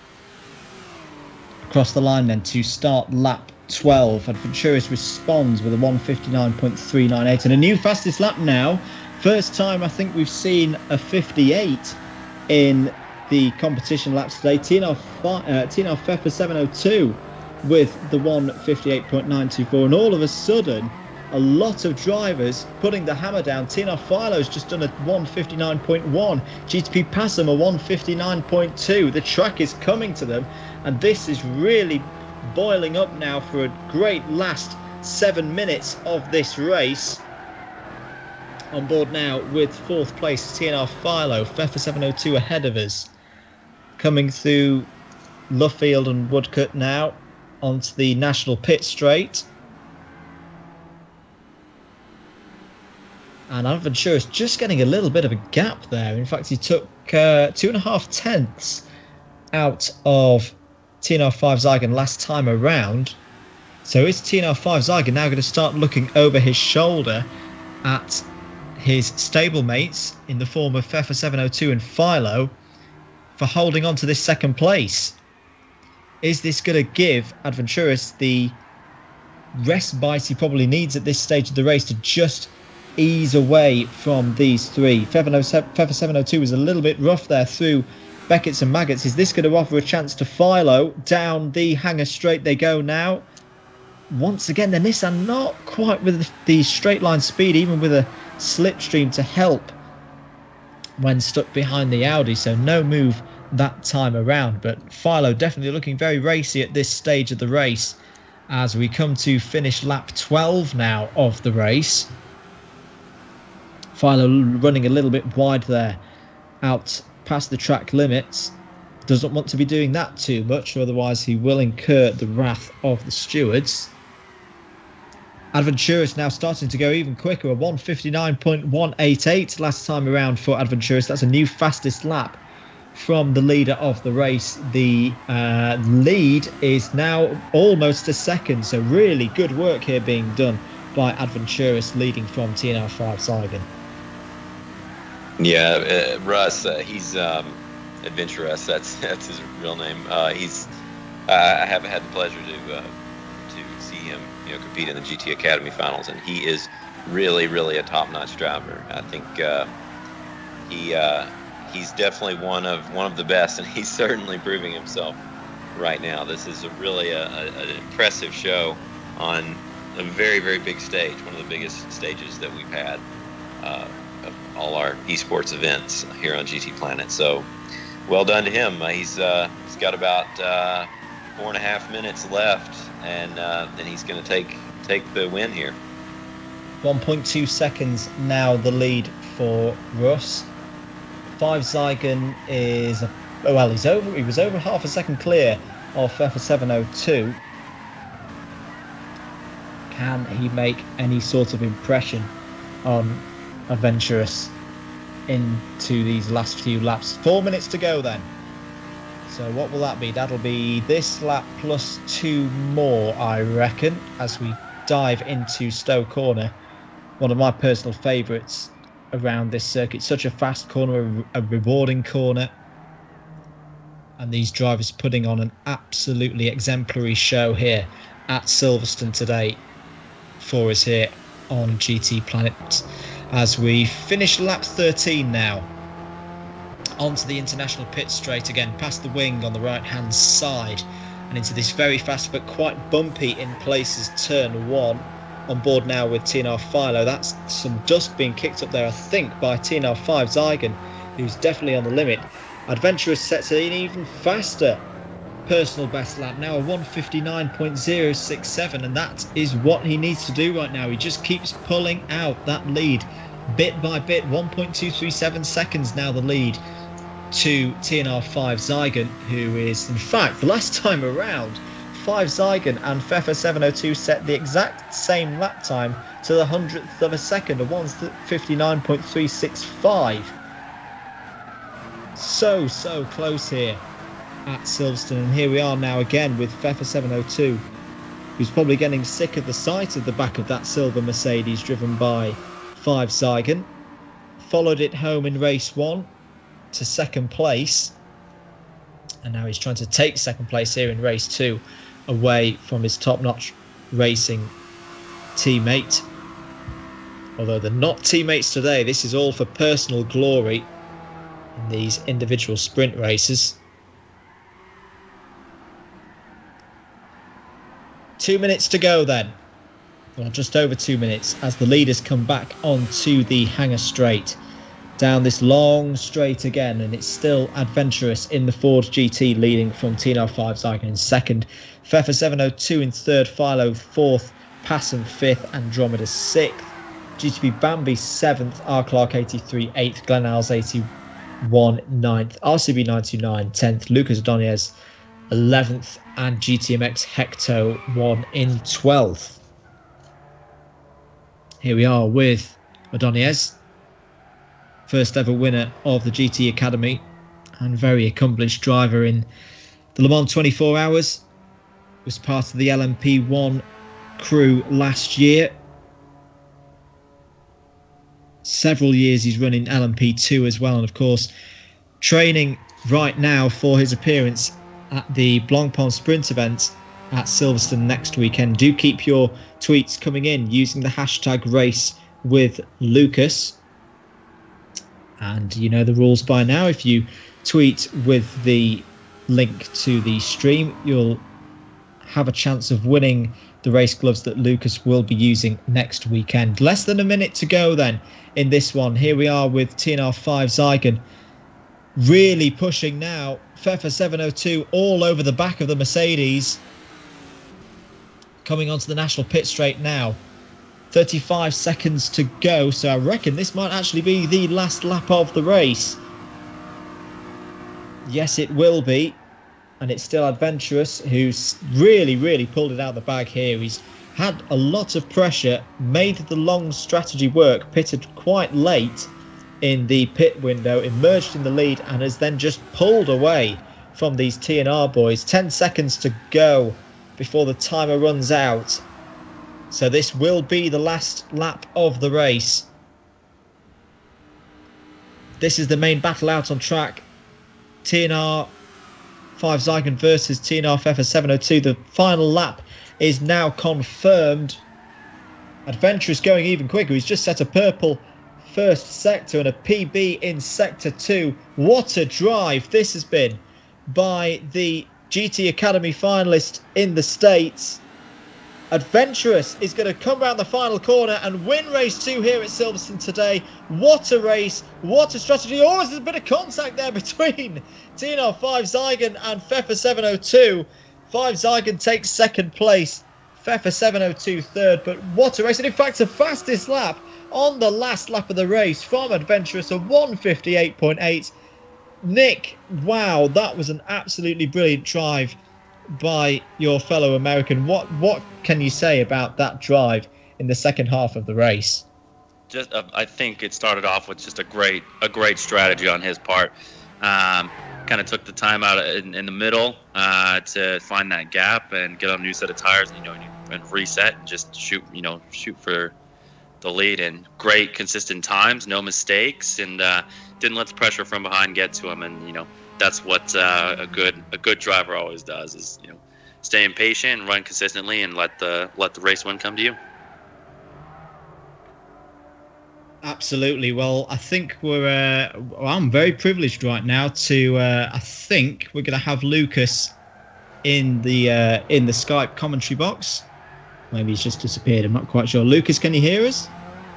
B: Across the line then to start lap 12. Adventurous responds with a 1:59.398 and a new fastest lap now. First time I think we've seen a 58 in the competition laps today. TNR Pfeffer 702 with the 1:58.924, and all of a sudden a lot of drivers putting the hammer down. TNR Philo's just done a 1:59.1. GTP Passam a 1:59.2. The track is coming to them, and this is really boiling up now for a great last 7 minutes of this race. On board now with 4th place TNR Philo, Pfeffer 702 ahead of us. Coming through Luffield and Woodcut now onto the National Pit Straight. And Adventurous just getting a little bit of a gap there. In fact, he took 2.5 tenths out of TNR5 Zygon last time around. So is TNR5 Zygon now going to start looking over his shoulder at his stablemates in the form of Pfeffer 702 and Philo for holding on to this second place? Is this going to give Adventurous the respite he probably needs at this stage of the race to just ease away from these three? Pfeffer 702 was a little bit rough there through Beckett's and Maggots. Is this going to offer a chance to Philo? Down the hanger straight they go now. Once again, the Nissan not quite with the straight line speed, even with a slipstream to help when stuck behind the Audi, so no move that time around. But Philo definitely looking very racy at this stage of the race as we come to finish lap 12 now of the race. Philo running a little bit wide there out past the track limits. Doesn't want to be doing that too much, or otherwise he will incur the wrath of the stewards. Adventurous now starting to go even quicker, a 1:59.188 last time around for Adventurous. That's a new fastest lap from the leader of the race. The lead is now almost a second, so really good work here being done by Adventurous, leading from TNR5 Zygon.
D: Yeah, Russ, he's Adventurous. That's his real name. I have had the pleasure to see him, compete in the GT Academy finals, and he is really, really a top-notch driver. I think he's definitely one of the best, and he's certainly proving himself right now. This is really an impressive show on a very, very big stage, one of the biggest stages that we've had of all our eSports events here on GTPlanet. So well done to him. He's got about 4.5 minutes left, and then he's going to take the win here.
B: 1.2 seconds now the lead for Russ. 5 Zygon is he was over half a second clear of Pfeffer 702. Can he make any sort of impression on Adventurous into these last few laps? 4 minutes to go then. So what will that be? That'll be this lap plus 2 more, I reckon, as we dive into Stowe Corner, one of my personal favourites around this circuit. Such a fast corner, a rewarding corner, and these drivers putting on an absolutely exemplary show here at Silverstone today for us here on GTPlanet. As we finish lap 13 now, onto the international pit straight again, past the wing on the right hand side and into this very fast but quite bumpy in places turn 1.
F: on board now with TNR5. That's some dust being kicked up there, I think, by TNR5 Zygon, who's definitely on the limit. Adventurous sets an even faster personal best lap, now a 1:59.067, and that is what he needs to do right now. He just keeps pulling out that lead bit by bit. 1.237 seconds now the lead to TNR5 Zygon, who is, in fact, the last time around, 5 Zygon and Pfeffer 702 set the exact same lap time to the 100th of a second, a 1:59.365. So close here at Silverstone, and here we are now again with Pfeffer 702, who's probably getting sick of the sight of the back of that silver Mercedes driven by 5 Zygon. Followed it home in race 1 to second place, and now he's trying to take second place here in race 2 away from his top-notch racing teammate. Although they're not teammates today, this is all for personal glory in these individual sprint races. 2 minutes to go then, well, just over 2 minutes, as the leaders come back onto the hangar straight. Down this long straight again, and it's still Adventurous in the Ford GT leading from TNR5 Zygon in second, Pfeffer 702 in third, Philo fourth, Passam fifth, Andromeda sixth, GTP Bambi seventh, R Clark 83 eighth, Glenn Alls 81 ninth, RCB 929 10th, Lucas Ordóñez 11th, and GTMX Hecto 1 in 12th. Here we are with Ordóñez, first ever winner of the GT Academy and very accomplished driver in the Le Mans 24 Hours. Was part of the LMP1 crew last year. Several years he's running LMP2 as well, and of course training right now for his appearance at the Blancpain sprint event at Silverstone next weekend. Do keep your tweets coming in using the hashtag race with Lucas. And you know the rules by now. If you tweet with the link to the stream, you'll have a chance of winning the race gloves that Lucas will be using next weekend. Less than a minute to go then in this one. Here we are with TNR5 Zygon really pushing now. Pfeffer 702 all over the back of the Mercedes. Coming onto the national pit straight now. 35 seconds to go, so I reckon this might actually be the last lap of the race. Yes, it will be. And it's still Adventurous, who's really pulled it out of the bag here. He's had a lot of pressure, made the long strategy work, pitted quite late in the pit window, emerged in the lead, and has then just pulled away from these TNR boys. 10 seconds to go before the timer runs out. So this will be the last lap of the race. This is the main battle out on track. TNR 5 Zygon versus TNR Pfeffer 702. The final lap is now confirmed. Adventurous going even quicker. He's just set a purple first sector and a PB in sector 2. What a drive this has been by the GT Academy finalist in the States. Adventurous is going to come around the final corner and win race 2 here at Silverstone today. What a race, what a strategy. Oh, there's a bit of contact there between TNR 5 Zygon and Pfeffer 702. 5 Zygon takes second place, Pfeffer 702 third, but what a race. And in fact, the fastest lap on the last lap of the race from Adventurous, a 1:58.8. Nick, wow, that was an absolutely brilliant drive by your fellow American. What can you say about that drive in the second half of the race?
A: Just I think it started off with just a great strategy on his part. Kind of took the time out in the middle to find that gap and get on a new set of tires, and reset and just shoot for the lead. And great consistent times, no mistakes, and didn't let the pressure from behind get to him. And that's what a good driver always does, is staying patient and run consistently and let the race win come to you.
F: Absolutely. Well, I think I'm very privileged right now to I think we're going to have Lucas in the Skype commentary box. Maybe he's just disappeared. I'm not quite sure. Lucas, can you hear us?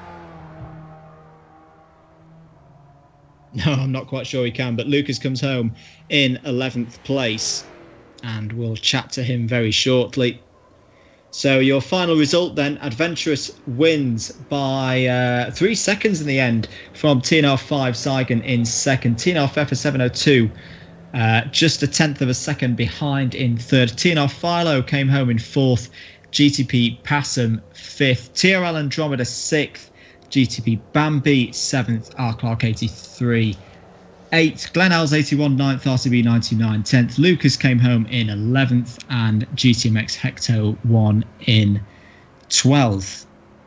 F: No, I'm not quite sure he can, but Lucas comes home in 11th place, and we'll chat to him very shortly. So your final result then, Adventurous wins by 3 seconds in the end from TNR 5 Zygon in second. TNR Pfeffer 702 just a tenth of a second behind in third. TNR Philo came home in fourth. GTP Passam fifth. TRL Andromeda sixth. GTP Bambi 7th, R Clark 83 8th, Glen Ells 81 9th, RCB 99 10th, Lucas came home in 11th, and GTMX Hecto won in 12th.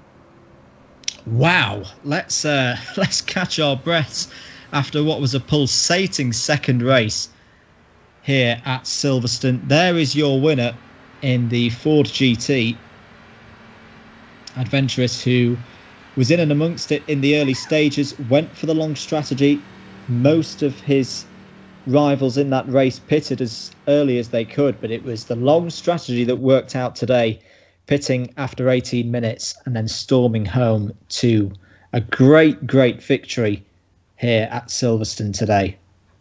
F: Wow, let's catch our breaths after what was a pulsating second race here at Silverstone. There is your winner in the Ford GT, Adventurous, who was in and amongst it in the early stages, went for the long strategy. Most of his rivals in that race pitted as early as they could, but it was the long strategy that worked out today, pitting after 18 minutes and then storming home to a great victory here at Silverstone today.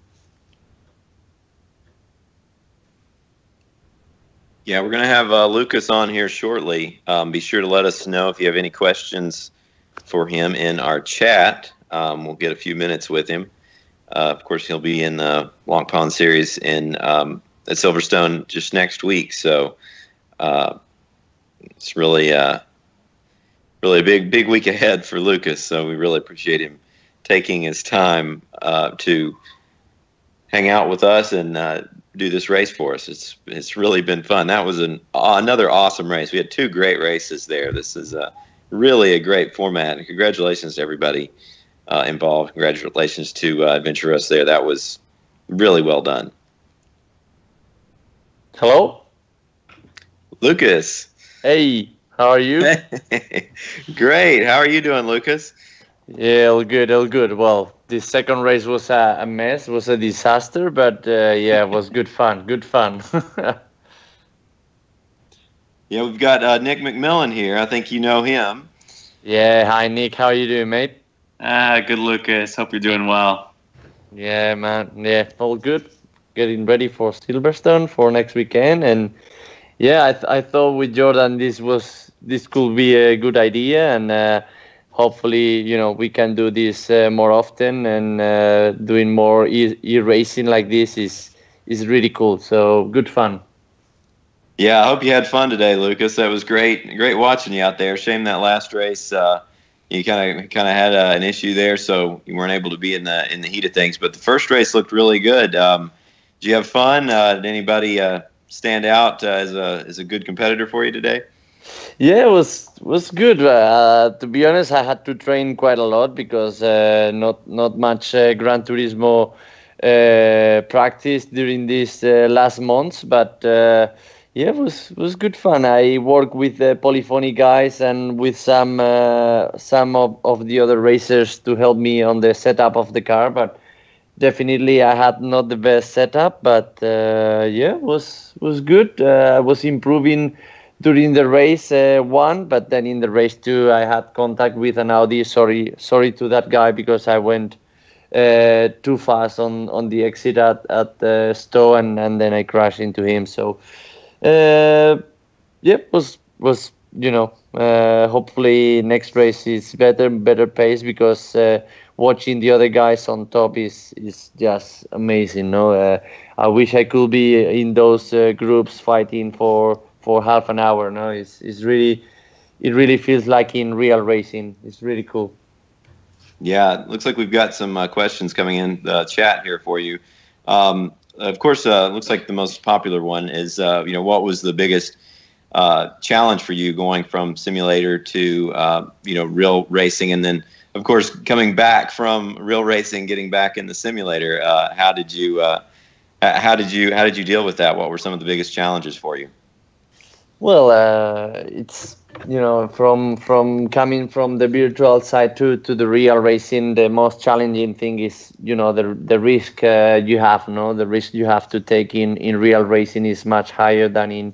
D: Yeah, we're going to have Lucas on here shortly. Be sure to let us know if you have any questions for him in our chat. We'll get a few minutes with him. Of course, he'll be in the Long Pond Series at Silverstone just next week. So it's really a big week ahead for Lucas. So we really appreciate him taking his time to hang out with us and do this race for us. It's really been fun. That was another awesome race. We had 2 great races there. This is really a great format. And congratulations to everybody involved. Congratulations to Adventurous there. That was really well done.
G: Hello?
D: Lucas.
G: Hey, how are you?
D: Great. How are you doing, Lucas?
G: Yeah, all good. Well, this second race was a mess, was a disaster, but yeah, it was good fun.
D: Yeah, we've got Nick McMillen here. I think you know him.
G: Yeah, hi Nick, how are you doing, mate?
A: Good, Lucas. Hope you're doing well.
G: Yeah, man. Yeah, all good. Getting ready for Silverstone for next weekend, and yeah, I thought with Jordan this could be a good idea, and hopefully we can do this more often, and doing more e-racing like this is really cool. So good fun.
D: Yeah, I hope you had fun today, Lucas. That was great watching you out there. Shame that last race you kind of had an issue there, so you weren't able to be in the heat of things. But the first race looked really good. Did you have fun? Did anybody stand out as a good competitor for you today?
G: Yeah, it was good. To be honest, I had to train quite a lot because not much Gran Turismo practice during these last months, but. Yeah, it was good fun. I worked with the Polyphony guys and with some of the other racers to help me on the setup of the car, but definitely I had not the best setup, but yeah, it was good. I was improving during the race 1, but then in the race 2 I had contact with an Audi. Sorry to that guy because I went too fast on the exit at the Stowe, and then I crashed into him. So. Was hopefully next race is better pace, because watching the other guys on top is just amazing. No, I wish I could be in those groups fighting for half an hour. No, it really feels like in real racing. It's really cool.
D: Yeah, it looks like we've got some questions coming in the chat here for you. Of course, looks like the most popular one is, what was the biggest challenge for you going from simulator to, real racing, and then, of course, coming back from real racing, getting back in the simulator. How did you deal with that? What were some of the biggest challenges for you?
G: Well, it's from coming from the virtual side to the real racing, the most challenging thing is the risk you have. The risk you have to take in real racing is much higher than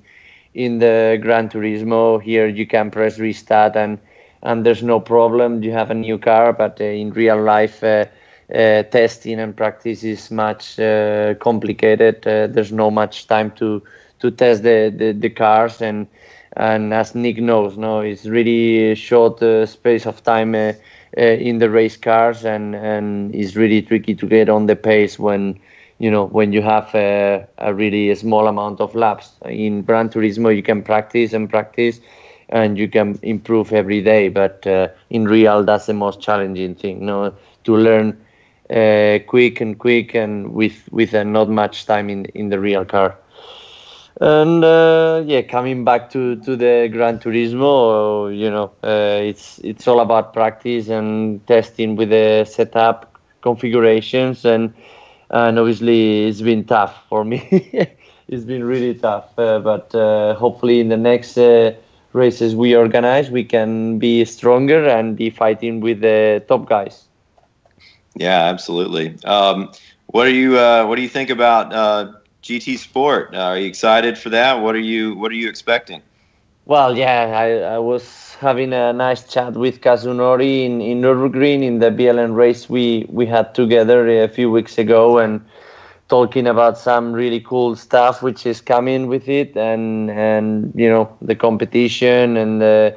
G: in the Gran Turismo. Here you can press restart and there's no problem. You have a new car, but in real life, testing and practice is much complicated. There's no much time to test the cars, and as Nick knows, it's really short space of time in the race cars, and it's really tricky to get on the pace when you have a really small amount of laps. In Gran Turismo, you can practice and you can improve every day, but in real, that's the most challenging thing, to learn quick and with not much time in the real car. And coming back to the Gran Turismo, it's all about practice and testing with the setup configurations, and obviously it's been tough for me. It's been really tough, but hopefully in the next races we organize, we can be stronger and be fighting with the top guys.
D: Yeah, absolutely. What do you think about GT Sport? Are you excited for that? What are you expecting?
G: Well, I was having a nice chat with Kazunori in Nürburgring in the BLN race we had together a few weeks ago, and talking about some really cool stuff which is coming with it, and the competition and the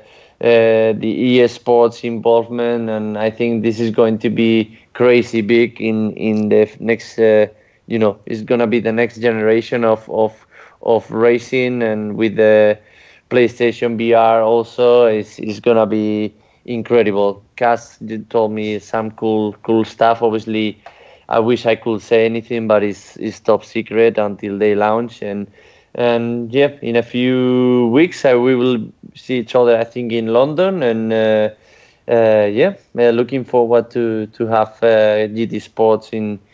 G: eSports involvement, and I think this is going to be crazy big in the next it's gonna be the next generation of racing, and with the PlayStation VR also is gonna be incredible. Kaz told me some cool stuff. Obviously, I wish I could say anything, but it's top secret until they launch. And in a few weeks we will see each other, I think, in London. And looking forward to have GT Sports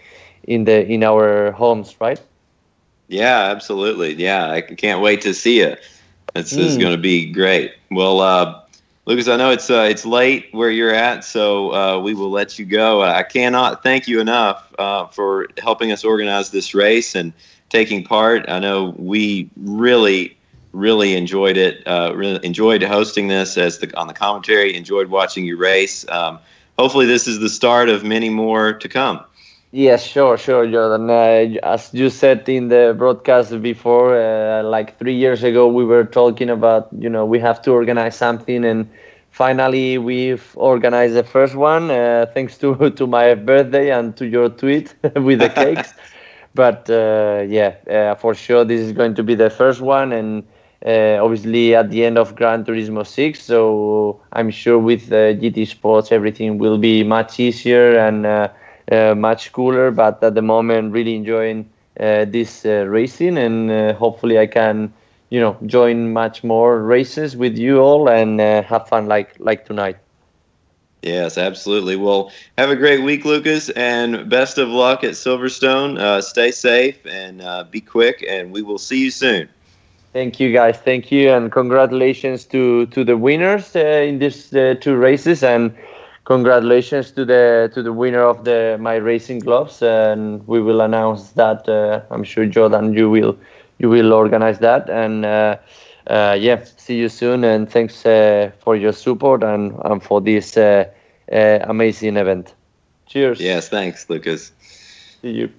G: in our homes, right?
D: Yeah, absolutely. Yeah, I can't wait to see it. It's going to be great. Well, Lucas, I know it's late where you're at, so we will let you go. I cannot thank you enough for helping us organize this race and taking part. I know we really enjoyed it. Really enjoyed hosting this on the commentary. Enjoyed watching you race. Hopefully, this is the start of many more to come.
G: Yes, sure, Jordan. As you said in the broadcast before, like 3 years ago, we were talking about, we have to organize something, and finally we've organized the first one, thanks to my birthday and to your tweet with the cakes. But for sure, this is going to be the first one, and obviously at the end of Gran Turismo 6. So I'm sure with GT Sports, everything will be much easier and much cooler, but at the moment really enjoying this racing, and hopefully I can join much more races with you all and have fun like tonight.
D: Yes, absolutely. Well, have a great week, Lucas, and best of luck at Silverstone. Stay safe and be quick, and we will see you soon.
G: Thank you, guys. Thank you, and congratulations to the winners in these 2 races, and congratulations to the winner of my racing gloves, and we will announce that. I'm sure, Jordan, you will organize that, and see you soon. And thanks for your support and for this amazing event. Cheers.
D: Yes, thanks, Lucas.
G: See you.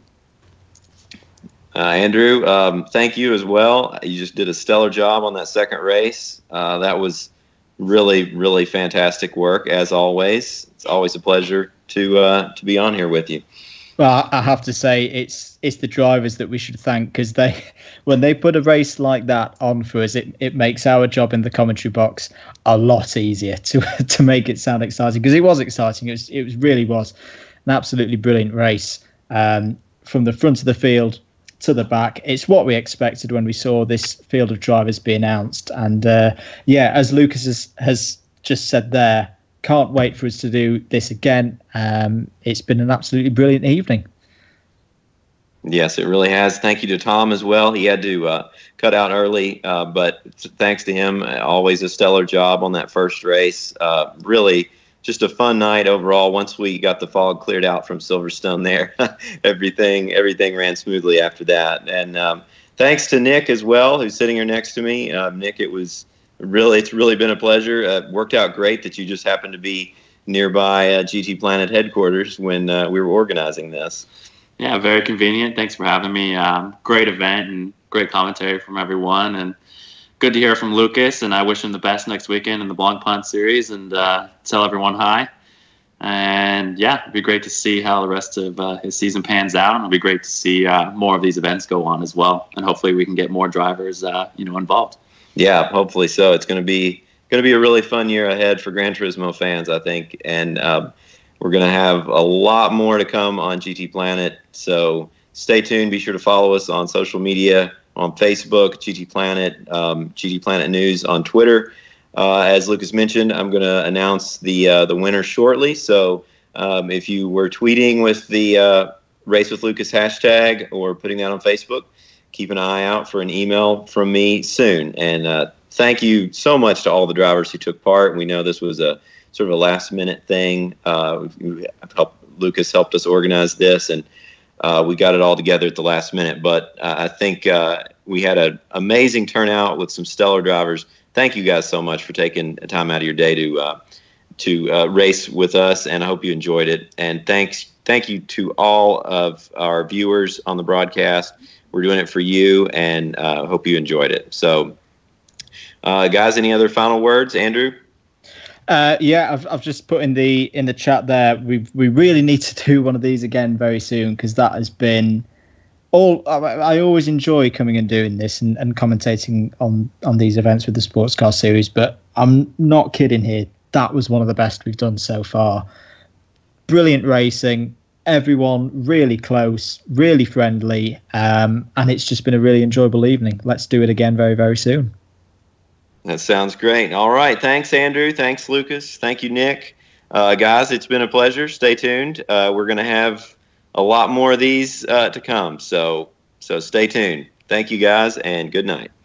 D: Andrew, thank you as well. You just did a stellar job on that second race. That was really fantastic work, as always. It's always a pleasure to be on here with you.
B: Well, I have to say it's the drivers that we should thank, because when they put a race like that on for us, it makes our job in the commentary box a lot easier to make it sound exciting, because it was exciting. It really was an absolutely brilliant race, from the front of the field to the back. It's what we expected when we saw this field of drivers be announced, and as Lucas has just said there, can't wait for us to do this again. It's been an absolutely brilliant evening.
D: Yes, it really has. Thank you to Tom as well. He had to cut out early, but thanks to him, always a stellar job on that first race. Really just a fun night overall. Once we got the fog cleared out from Silverstone there, everything ran smoothly after that. And thanks to Nick as well, who's sitting here next to me. Nick, it's really been a pleasure. Worked out great that you just happened to be nearby GTPlanet headquarters when we were organizing this.
A: Yeah, very convenient. Thanks for having me. Great event and great commentary from everyone, and good to hear from Lucas. And I wish him the best next weekend in the Blancpain series, and tell everyone hi. And yeah, it'd be great to see how the rest of his season pans out, and it'll be great to see more of these events go on as well. And hopefully we can get more drivers, involved.
D: Yeah, hopefully so. It's going to be a really fun year ahead for Gran Turismo fans, I think, and we're going to have a lot more to come on GTPlanet. So stay tuned. Be sure to follow us on social media, on Facebook, GTPlanet, GTPlanet News on Twitter. As Lucas mentioned, I'm going to announce the winner shortly. So if you were tweeting with the Race with Lucas hashtag or putting that on Facebook, keep an eye out for an email from me soon. And thank you so much to all the drivers who took part. We know this was a sort of a last-minute thing. Lucas helped us organize this, and we got it all together at the last minute. But I think we had an amazing turnout with some stellar drivers. Thank you guys so much for taking time out of your day to race with us, and I hope you enjoyed it. And thank you to all of our viewers on the broadcast. We're doing it for you, and hope you enjoyed it. So, guys, any other final words, Andrew?
B: Yeah, I've just put in the chat there. We really need to do one of these again very soon, because that has been all. I always enjoy coming and doing this and commentating on these events with the sports car series, but I'm not kidding here. That was one of the best we've done so far. Brilliant racing, everyone really close, really friendly, and it's just been a really enjoyable evening. Let's do it again very, very soon.
D: That sounds great. All right. Thanks, Andrew. Thanks, Lucas. Thank you, Nick. Guys, it's been a pleasure. Stay tuned. We're going to have a lot more of these to come. So stay tuned. Thank you, guys, and good night.